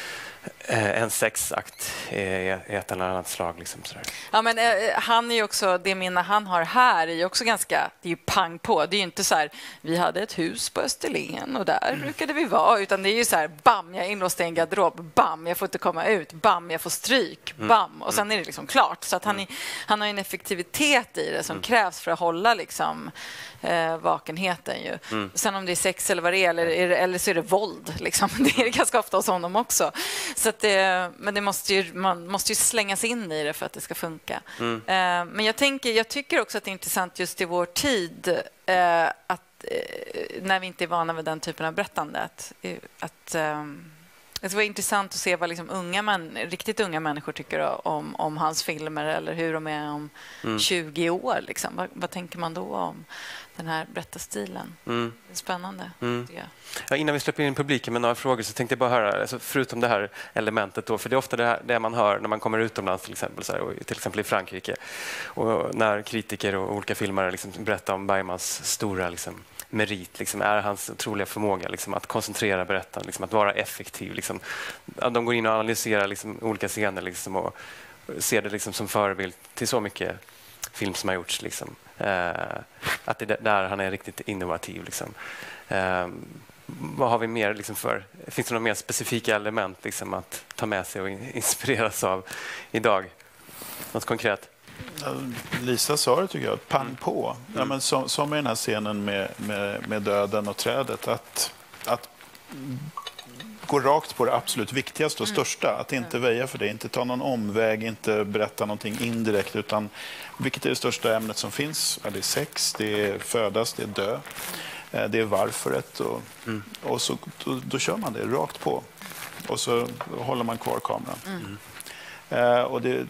[SPEAKER 1] en sexakt i ett eller annat slag. Liksom, sådär.
[SPEAKER 2] Ja, men, eh, han är ju också, det minne han har här är ju också ganska, det är ju pang på. Det är ju inte så här, vi hade ett hus på Österlen och där brukade vi vara, utan det är ju så här, bam, jag är inlåst i en garderob, bam, jag får inte komma ut, bam, jag får stryk, bam, och sen är det liksom klart. Så att han, är, han har en effektivitet i det som krävs för att hålla liksom, eh, vakenheten ju. Mm. Sen om det är sex eller vad det är, eller, eller så är det våld, liksom. Det är ganska ofta hos honom också. Så att det, men det måste ju, man måste ju slängas in i det för att det ska funka. Mm. Eh, men jag, tänker, jag tycker också att det är intressant just i vår tid eh, att eh, när vi inte är vana vid den typen av berättande att, att eh, det var intressant att se vad liksom unga man, riktigt unga människor tycker om, om hans filmer eller hur de är om mm. tjugo år. Liksom. Vad, vad tänker man då om den här berättarstilen? Mm. Det är spännande. Mm.
[SPEAKER 1] Ja, innan vi släpper in publiken med några frågor så tänkte jag bara höra, alltså förutom det här elementet då, för det är ofta det, här, det man hör när man kommer utomlands till exempel, så här, och till exempel i Frankrike, och när kritiker och olika filmare liksom berättar om Bergmans stora liksom, merit, liksom, är hans otroliga förmåga liksom, att koncentrera berättandet, liksom, att vara effektiv. Liksom. De går in och analyserar liksom, olika scener liksom, och ser det liksom, som förebild till så mycket film som har gjorts. Liksom. Eh, att det är där han är riktigt innovativ. Liksom. Eh, vad har vi mer liksom, för? Finns det några mer specifika element liksom, att ta med sig och inspireras av idag? Något konkret?
[SPEAKER 3] Lisa sa det, tycker jag, pang på. Mm. Ja, men som, som i den här scenen med, med, med döden och trädet, att, att gå rakt på det absolut viktigaste och största, att inte väja för det, inte ta någon omväg, inte berätta någonting indirekt, utan vilket är det största ämnet som finns? Ja, det är sex, det är födas, det är dö, det är varföret, och, mm. och så, då, då kör man det rakt på och så håller man kvar kameran. Mm. Eh, och det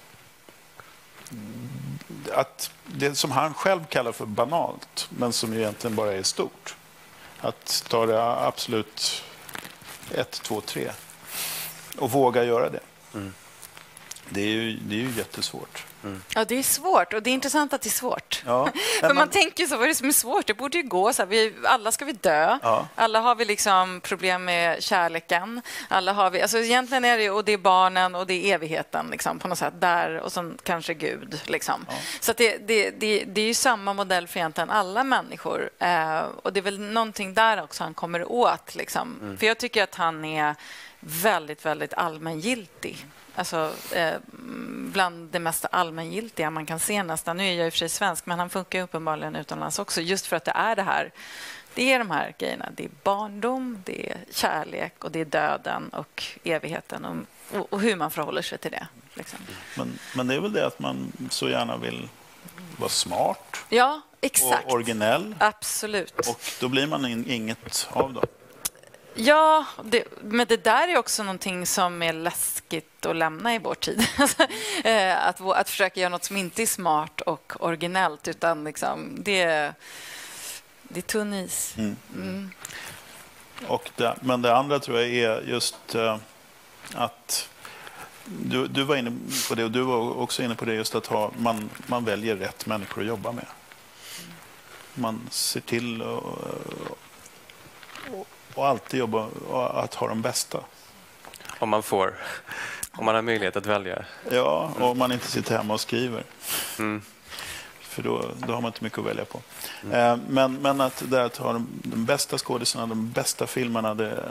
[SPEAKER 3] att det som han själv kallar för banalt, men som egentligen bara är stort, att ta det absolut ett, två, tre och våga göra det. Mm. Det är ju, det är ju jättesvårt. Mm.
[SPEAKER 2] Ja, det är svårt, och det är intressant att det är svårt.
[SPEAKER 3] Ja.
[SPEAKER 2] För man, man tänker så, vad är det som är svårt? Det borde ju gå så här, vi, alla ska vi dö. Ja. Alla har vi liksom problem med kärleken. Alla har vi, alltså egentligen är det, och det är barnen och det är evigheten liksom, på något sätt där, och sen kanske Gud liksom. Ja. Så att det, det, det, det är ju samma modell för egentligen alla människor. Eh, och det är väl någonting där också han kommer åt liksom. Mm. För jag tycker att han är väldigt, väldigt allmängiltig. Alltså, eh, bland det mest allmängiltiga man kan se nästan. Nu är jag i och för sig svensk, men han funkar uppenbarligen utomlands också. Just för att det är det här. Det är de här grejerna. Det är barndom, det är kärlek och det är döden och evigheten. Och, och hur man förhåller sig till det. Liksom.
[SPEAKER 3] Men, men det är väl det att man så gärna vill vara smart.
[SPEAKER 2] Ja, exakt.
[SPEAKER 3] Och originell.
[SPEAKER 2] Absolut. Och
[SPEAKER 3] då blir man in, inget av dem.
[SPEAKER 2] Ja, det, men det där är också någonting som är läskigt att lämna i vår tid. att, att försöka göra något som inte är smart och originellt, utan liksom, det, det är tunn is. Mm. Mm.
[SPEAKER 3] Och det, men det andra tror jag är just uh, att du, du var inne på det, och du var också inne på det, just att ha, man, man väljer rätt människor att jobba med. Man ser till och, och Och alltid jobba att ha de bästa.
[SPEAKER 1] Om man får. Om man har möjlighet att välja.
[SPEAKER 3] Ja, och om man inte sitter hemma och skriver. Mm. För då, då har man inte mycket att välja på. Mm. Men, men att, det att ha de, de bästa skådespelarna, de bästa filmerna, det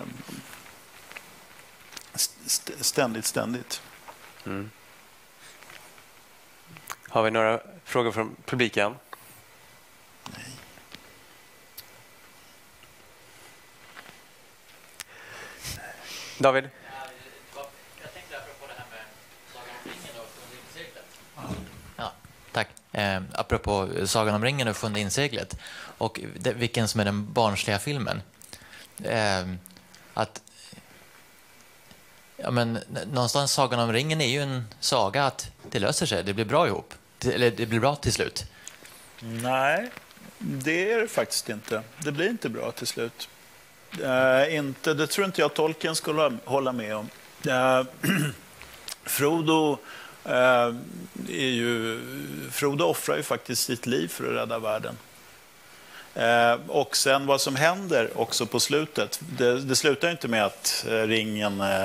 [SPEAKER 3] st ständigt, ständigt.
[SPEAKER 1] Mm. Har vi några frågor från publiken?
[SPEAKER 3] Nej.
[SPEAKER 1] David?
[SPEAKER 14] Jag tänkte apropå det här med Sagan om ringen och Sjunde inseglet. Ja, tack. Eh, apropå Sagan om ringen och Sjunde inseglet och det, vilken som är den barnsliga filmen. Eh, att ja, men någonstans Sagan om ringen är ju en saga att det löser sig, det blir bra ihop. Eller det blir bra till slut.
[SPEAKER 3] Nej, det är det faktiskt inte. Det blir inte bra till slut. Uh, inte, det tror inte jag Tolkien skulle hålla med om. Uh, Frodo, uh, är ju, Frodo offrar ju faktiskt sitt liv för att rädda världen. Uh, och sen vad som händer också på slutet, det, det slutar inte med att uh, ringen uh,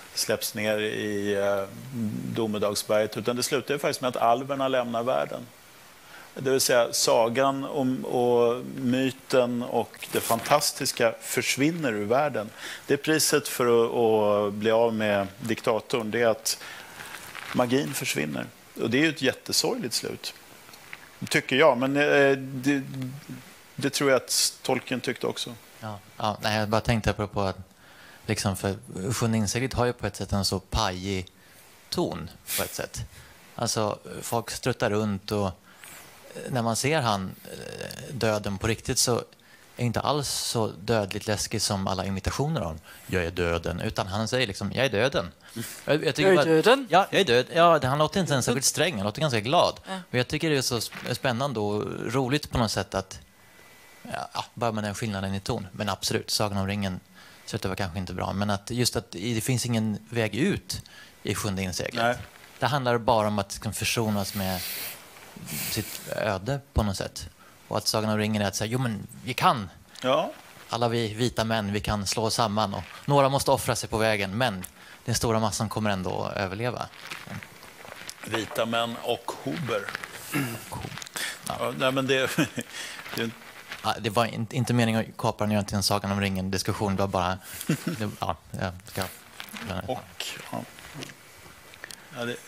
[SPEAKER 3] släpps ner i eh, domedagsberget, utan det slutar ju faktiskt med att alverna lämnar världen. Det vill säga sagan om, och myten och det fantastiska försvinner ur världen. Det är priset för att, att bli av med diktatorn, det är att magin försvinner. Och det är ju ett jättesorgligt slut, tycker jag. Men eh, det, det tror jag att Tolkien tyckte också.
[SPEAKER 14] Ja, ja, nej, jag bara tänkte på att liksom, för Sjunde inseglet har ju på ett sätt en så pajig ton på ett sätt. Alltså folk struttar runt och när man ser han döden på riktigt så är inte alls så dödligt läskig som alla imitationer av jag är döden, utan han säger liksom jag är döden. Jag, jag,
[SPEAKER 2] jag är
[SPEAKER 14] bara,
[SPEAKER 2] döden?
[SPEAKER 14] Ja, jag är död. Ja, han låter inte ens särskilt sträng, han låter ganska glad.
[SPEAKER 2] Ja.
[SPEAKER 14] Och jag tycker det är så spännande och roligt på något sätt att ja, bara med den skillnaden i ton. Men absolut, Sagan om ringen så det var kanske inte bra, men att just att det finns ingen väg ut i Sjunde inseglet. Nej. Det handlar bara om att liksom försonas med sitt öde på något sätt. Och att Sagan om ringen är att säga, jo men vi kan.
[SPEAKER 3] Ja.
[SPEAKER 14] Alla vi vita män, vi kan slå oss samman och några måste offra sig på vägen, men den stora massan kommer ändå att överleva.
[SPEAKER 3] Vita män och Huber. Ja. Ja, nej, men det, det...
[SPEAKER 14] Ja, det var inte, inte meningen att kapa den till en Sagan om ringen diskussion, det var bara det, ja, jag ska
[SPEAKER 3] och ja. Ja, det...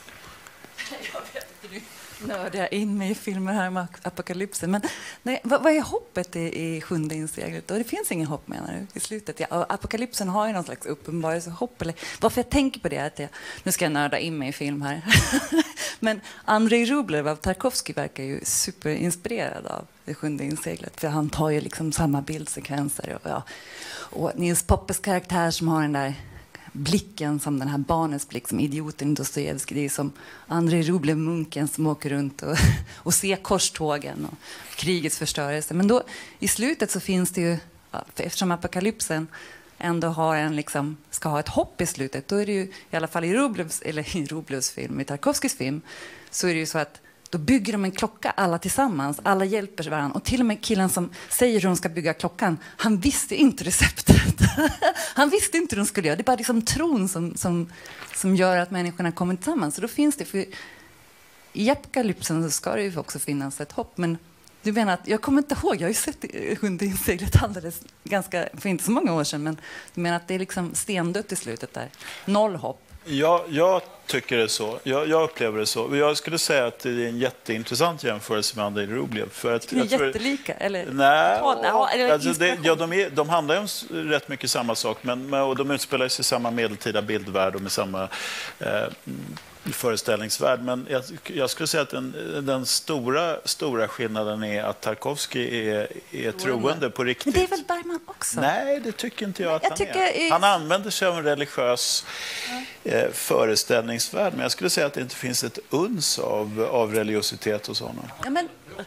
[SPEAKER 15] nördar jag in mig i filmer här med apokalypsen. Men nej, vad, vad är hoppet i, i Sjunde inseglet? Och det finns ingen hopp, menar du, i slutet. Ja, och apokalypsen har ju någon slags uppenbarelsehopp. Eller, varför jag tänker på det är att jag, nu ska jag nörda in mig i film här. Men Andrei Rublev av Tarkovsky verkar ju superinspirerad av det Sjunde inseglet. För han tar ju liksom samma bildsekvenser. Och, ja. och Nils Poppes karaktär som har den där blicken som den här barnets blick, som idioten Dostojevskij. Det är som Andrei Rublev, munken som åker runt och, och ser korstågen och krigets förstörelse. Men då i slutet så finns det ju, eftersom apokalypsen ändå har en liksom, ska ha ett hopp i slutet, då är det ju i alla fall i Rublevs, eller i Rublevs film, i Tarkovskys film, så är det ju så att då bygger de en klocka alla tillsammans, alla hjälper varandra. Och till och med killen som säger hur de ska bygga klockan, han visste inte receptet. Han visste inte hur de skulle göra. Det är bara liksom tron som, som, som gör att människorna kommer tillsammans. Så då finns det, för i apokalypsen så ska det ju också finnas ett hopp. Men du menar att, jag kommer inte ihåg, jag har ju sett Sjunde inseglet alldeles ganska, för inte så många år sedan, men du menar att det är liksom stendött i slutet där. Noll hopp.
[SPEAKER 3] Ja, jag tycker det är så. Jag, jag upplever det så. Jag skulle säga att det är en jätteintressant jämförelse med Andrei Rublev. För att,
[SPEAKER 15] de är
[SPEAKER 3] för,
[SPEAKER 15] jättelika? Eller?
[SPEAKER 3] Nej,
[SPEAKER 15] ja, eller
[SPEAKER 3] alltså det, ja, de, är, de handlar ju om rätt mycket samma sak, men, och de utspelar sig i samma medeltida bildvärld och med samma eh, föreställningsvärld. Men jag, jag skulle säga att den, den stora, stora skillnaden är att Tarkovsky är, är troende på riktigt.
[SPEAKER 15] Men det är väl Bergman också?
[SPEAKER 3] Nej, det tycker inte jag att
[SPEAKER 15] jag
[SPEAKER 3] han
[SPEAKER 15] tycker
[SPEAKER 3] är.
[SPEAKER 15] I...
[SPEAKER 3] Han använder sig av en religiös eh, föreställningsvärld, men jag skulle säga att det inte finns ett uns av, av religiositet hos honom.
[SPEAKER 15] Ja, men...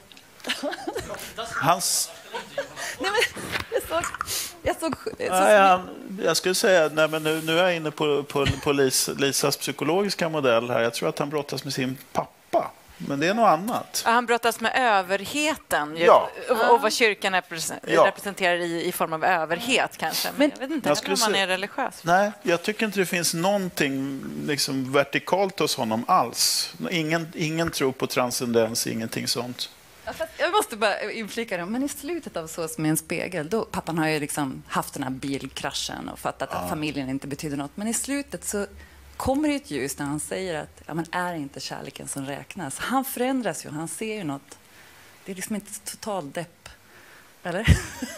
[SPEAKER 3] Hans...
[SPEAKER 15] Nej, men jag såg... Jag, såg, jag, såg
[SPEAKER 3] nej, han, jag skulle säga, nej, men nu, nu är jag inne på, på, på Lis, Lisas psykologiska modell här. Jag tror att han brottas med sin pappa, men det är något annat.
[SPEAKER 2] Ja, han brottas med överheten ju,
[SPEAKER 3] ja.
[SPEAKER 2] och, och vad kyrkan representerar ja. i, i form av överhet kanske. Men, men jag vet inte jag om han är religiös.
[SPEAKER 3] Nej, jag tycker inte det finns någonting liksom vertikalt hos honom alls. Ingen, ingen tror på transcendens, ingenting sånt.
[SPEAKER 15] Jag måste bara inflika det, men i slutet av Så som en spegel, då pappan har ju liksom haft den här bilkraschen och fattat ja. att familjen inte betyder något. Men i slutet så kommer det ett ljus när han säger att ja, men är inte kärleken som räknas. Han förändras ju, han ser ju något. Det är liksom inte total depp, eller?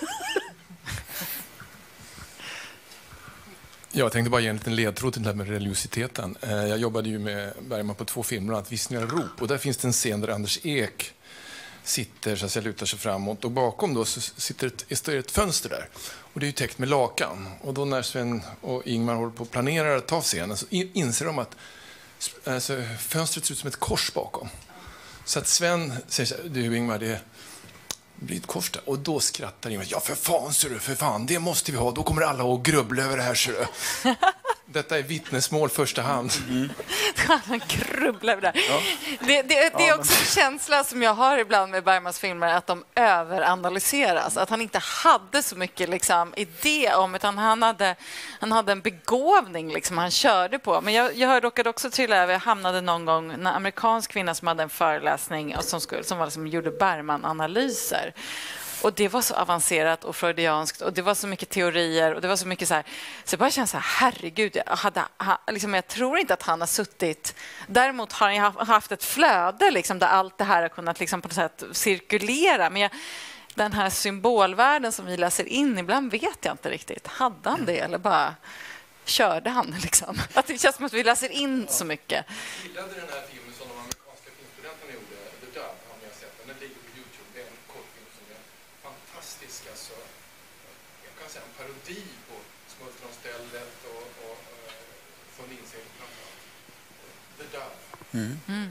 [SPEAKER 16] Jag tänkte bara ge en liten ledtråd till det här med religiositeten. Jag jobbade ju med Bergman på två filmer, att Viskningar och rop. Och där finns det en scen där Anders Ek sitter, så att säga, lutar sig framåt, och bakom då så sitter ett, står ett fönster där, och det är ju täckt med lakan. Och då när Sven och Ingmar håller på att planera att ta scenen så inser de att alltså, fönstret ser ut som ett kors bakom. Så att Sven säger så här, du Ingmar, det blir ett kors där. Och då skrattar Ingmar, ja för fan ser du, för fan, det måste vi ha, då kommer alla att grubbla över det här, ser du. Detta är vittnesmål första hand.
[SPEAKER 2] Mm. Han grubblar över det. Ja. Det, det, det är också en känsla som jag har ibland med Bergmans filmer, att de överanalyseras. Att han inte hade så mycket liksom, idé om, utan han hade, han hade en begåvning liksom, han körde på. Men jag, jag råkade också trilla över, jag hamnade någon gång, en amerikansk kvinna som hade en föreläsning och som, skulle, som var liksom, gjorde Bergman-analyser. Och det var så avancerat och freudianskt och det var så mycket teorier och det var så mycket så här, så jag bara kände så här, herregud, jag, hade, ha, liksom, jag tror inte att han har suttit, däremot har han haft ett flöde liksom, där allt det här har kunnat liksom, på något sätt cirkulera, men jag, den här symbolvärlden som vi läser in, ibland vet jag inte riktigt, hade han det eller bara körde han liksom? Att det känns som att vi läser in så mycket.
[SPEAKER 16] Jag gillade den här filmen som de amerikanska filmstudenterna gjorde, The Dove, har ni sett den, den ligger på YouTube, det är en kortfilm som är fantastisk, alltså, jag kan säga en parodi på Smultronstället och, och uh, från inseglet framförallt. The Dove.
[SPEAKER 3] Mm. Mm.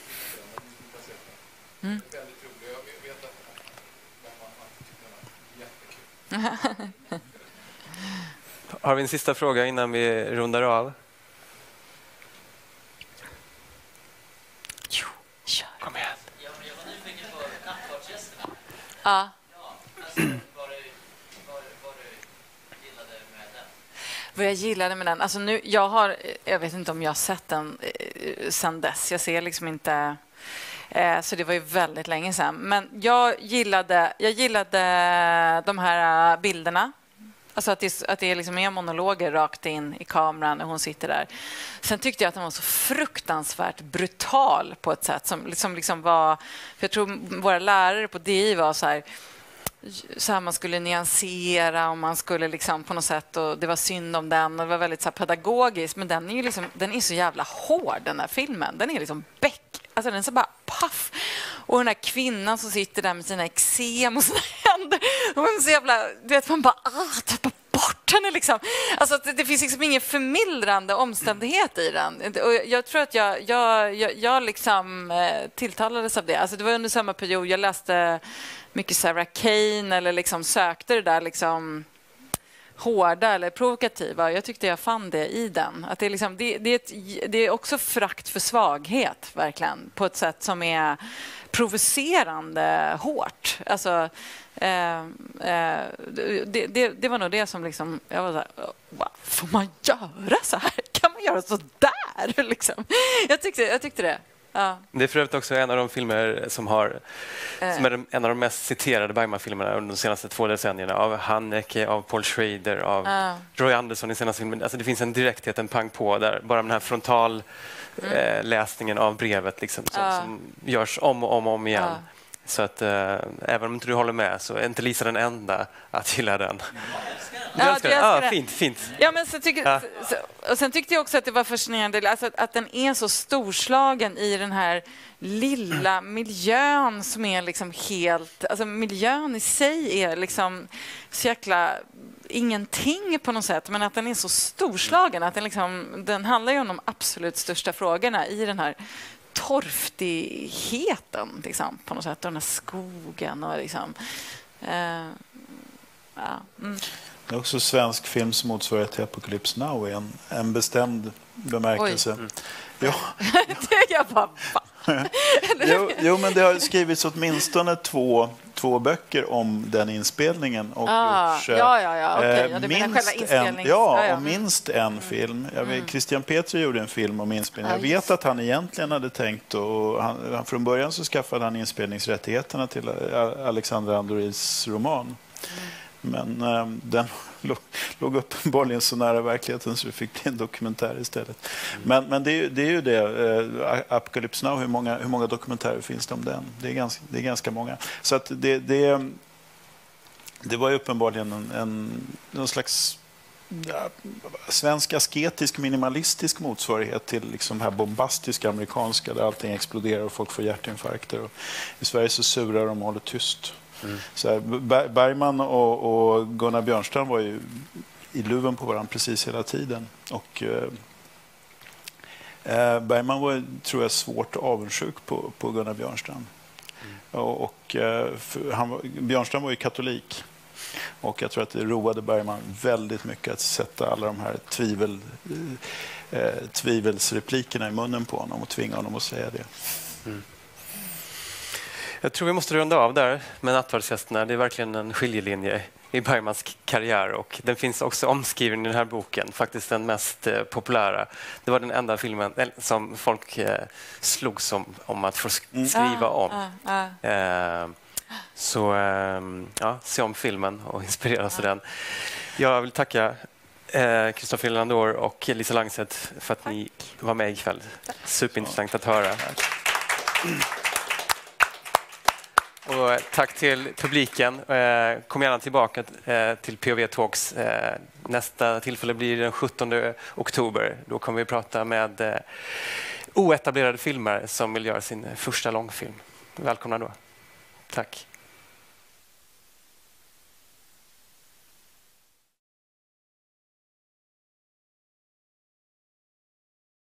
[SPEAKER 16] Mm. Det är väldigt roligt, jag vet att man tycker den är jättekul.
[SPEAKER 1] Har vi en sista fråga innan vi rundar av?
[SPEAKER 2] Jo, kör.
[SPEAKER 1] Kom igen.
[SPEAKER 14] Jag var nyfiken på nattvardsgästerna.
[SPEAKER 2] Ja.
[SPEAKER 14] Alltså, vad, du, vad, vad du gillade med den?
[SPEAKER 2] Vad jag gillade med den? Alltså nu, jag, har, jag vet inte om jag har sett den eh, sedan dess. Jag ser liksom inte... Eh, så det var ju väldigt länge sedan. Men jag gillade, jag gillade de här bilderna. Alltså att det, att det är liksom är monologer rakt in i kameran när hon sitter där. Sen tyckte jag att den var så fruktansvärt brutal på ett sätt som liksom, liksom var... För jag tror våra lärare på D I var så här... Så här man skulle nyansera och man skulle liksom på något sätt, och det var synd om den och det var väldigt så här pedagogiskt, men den är ju liksom, den är så jävla hård, den här filmen. Den är liksom bäck. Alltså den är så bara paff. Och den här kvinnan som sitter där med sina eksem och sina händer. Och man så jävla, du vet, man bara ah, tappa bort henne liksom. Alltså det, det finns liksom ingen förmildrande omständighet i den. Och jag tror att jag, jag, jag, jag liksom eh, tilltalades av det. Alltså det var under samma period jag läste mycket Sarah Kane eller liksom sökte det där liksom hårda eller provokativa. Jag tyckte jag fann det i den. Att det, är liksom, det, det, är ett, det är också frakt för svaghet, verkligen. På ett sätt som är provocerande hårt. Alltså, eh, eh, det, det, det var nog det som liksom... Jag var så här, wow, får man göra så här? Kan man göra så där? Liksom. Jag, tyckte, jag tyckte det. Ja.
[SPEAKER 1] Det är för övrigt också en av de filmer som har
[SPEAKER 2] Eh.
[SPEAKER 1] som är en av de mest citerade Bergman-filmerna under de senaste två decennierna, av Haneke, av Paul Schrader, av
[SPEAKER 2] Ja.
[SPEAKER 1] Roy Andersson i senaste filmen. Alltså det finns en direkthet, en pang på där, bara den här frontal
[SPEAKER 2] Mm.
[SPEAKER 1] eh, läsningen av brevet liksom, som,
[SPEAKER 2] Ja.
[SPEAKER 1] som görs om och om, och om igen.
[SPEAKER 2] Ja.
[SPEAKER 1] Så att eh, även om inte du håller med så är inte Lisa den enda att gilla den. Du
[SPEAKER 2] Ja,
[SPEAKER 1] älskar
[SPEAKER 2] du
[SPEAKER 1] den?
[SPEAKER 2] älskar
[SPEAKER 1] Ah,
[SPEAKER 2] den.
[SPEAKER 1] fint, fint.
[SPEAKER 2] Ja, men så tycker,
[SPEAKER 1] Ja.
[SPEAKER 2] så, och sen tyckte jag också att det var fascinerande alltså att, att den är så storslagen i den här lilla miljön som är liksom helt... Alltså miljön i sig är liksom så jäkla ingenting på något sätt, men att den är så storslagen att den, liksom, den handlar ju om de absolut största frågorna i den här torftigheten liksom, på något sätt, och den här skogen och liksom... Eh, ja, mm.
[SPEAKER 3] Det är också svensk films motsvarighet till Apocalypse Now i en, en bestämd bemärkelse.
[SPEAKER 1] Mm.
[SPEAKER 3] Ja.
[SPEAKER 2] Det jag bara,
[SPEAKER 3] jo, jo, men det har skrivits åtminstone två, två böcker om den inspelningen. Och
[SPEAKER 2] Ah,
[SPEAKER 3] gjorts,
[SPEAKER 2] ja, ja, ja, okej.
[SPEAKER 3] eh,
[SPEAKER 2] Ja, du menar
[SPEAKER 3] minst
[SPEAKER 2] själva
[SPEAKER 3] en,
[SPEAKER 2] inspelnings-
[SPEAKER 3] ja,
[SPEAKER 2] ja, ja.
[SPEAKER 3] och minst en film. Jag vet,
[SPEAKER 2] Mm.
[SPEAKER 3] Christian Petri gjorde en film om inspelningen.
[SPEAKER 2] Ja,
[SPEAKER 3] Jag
[SPEAKER 2] just
[SPEAKER 3] vet att han egentligen hade tänkt, och han, han, från början så skaffade han inspelningsrättigheterna till eh, Alexandra Andoris roman.
[SPEAKER 2] Mm.
[SPEAKER 3] Men eh, den låg, låg uppenbarligen så nära verkligheten så det fick bli en dokumentär istället. Men, men det, är ju- det är ju det, eh, Apocalypse Now, hur många, hur många dokumentärer finns det om den? Det är ganska, det är ganska många. Så att det, det, det var ju uppenbarligen en, en, någon slags ja, svensk asketisk minimalistisk motsvarighet till liksom här bombastiska amerikanska där allting exploderar och folk får hjärtinfarkter. Och i Sverige så surar de och håller tyst.
[SPEAKER 1] Mm.
[SPEAKER 3] Så här, Ber- Bergman och, och Gunnar Björnstrand var ju i luven på varandra precis hela tiden. Och eh, Bergman var, tror jag, svårt avundsjuk på, på Gunnar Björnstrand.
[SPEAKER 1] Mm.
[SPEAKER 3] Och, och eh, för han var, Björnstrand var ju katolik. Och jag tror att det roade Bergman väldigt mycket att sätta alla de här tvivel, eh, tvivelsreplikerna i munnen på honom och tvinga honom att säga det.
[SPEAKER 1] Mm. Jag tror vi måste runda av där med Nattvardsgästerna. Det är verkligen en skiljelinje i Bergmans karriär, och den finns också omskriven i den här boken, faktiskt den mest eh, populära. Det var den enda filmen eh, som folk eh, slog som, om att få sk- skriva om.
[SPEAKER 2] Ah, ah, ah.
[SPEAKER 1] Eh, så eh, ja, se om filmen och inspireras av den. Jag vill tacka Kristoffer eh, Landor och Lisa Langset för att Tack. ni var med ikväll. Superintressant att höra. Och tack till publiken. Kom gärna tillbaka till P O V Talks. Nästa tillfälle blir den sjuttonde oktober. Då kommer vi prata med oetablerade filmare som vill göra sin första långfilm. Välkomna då. Tack.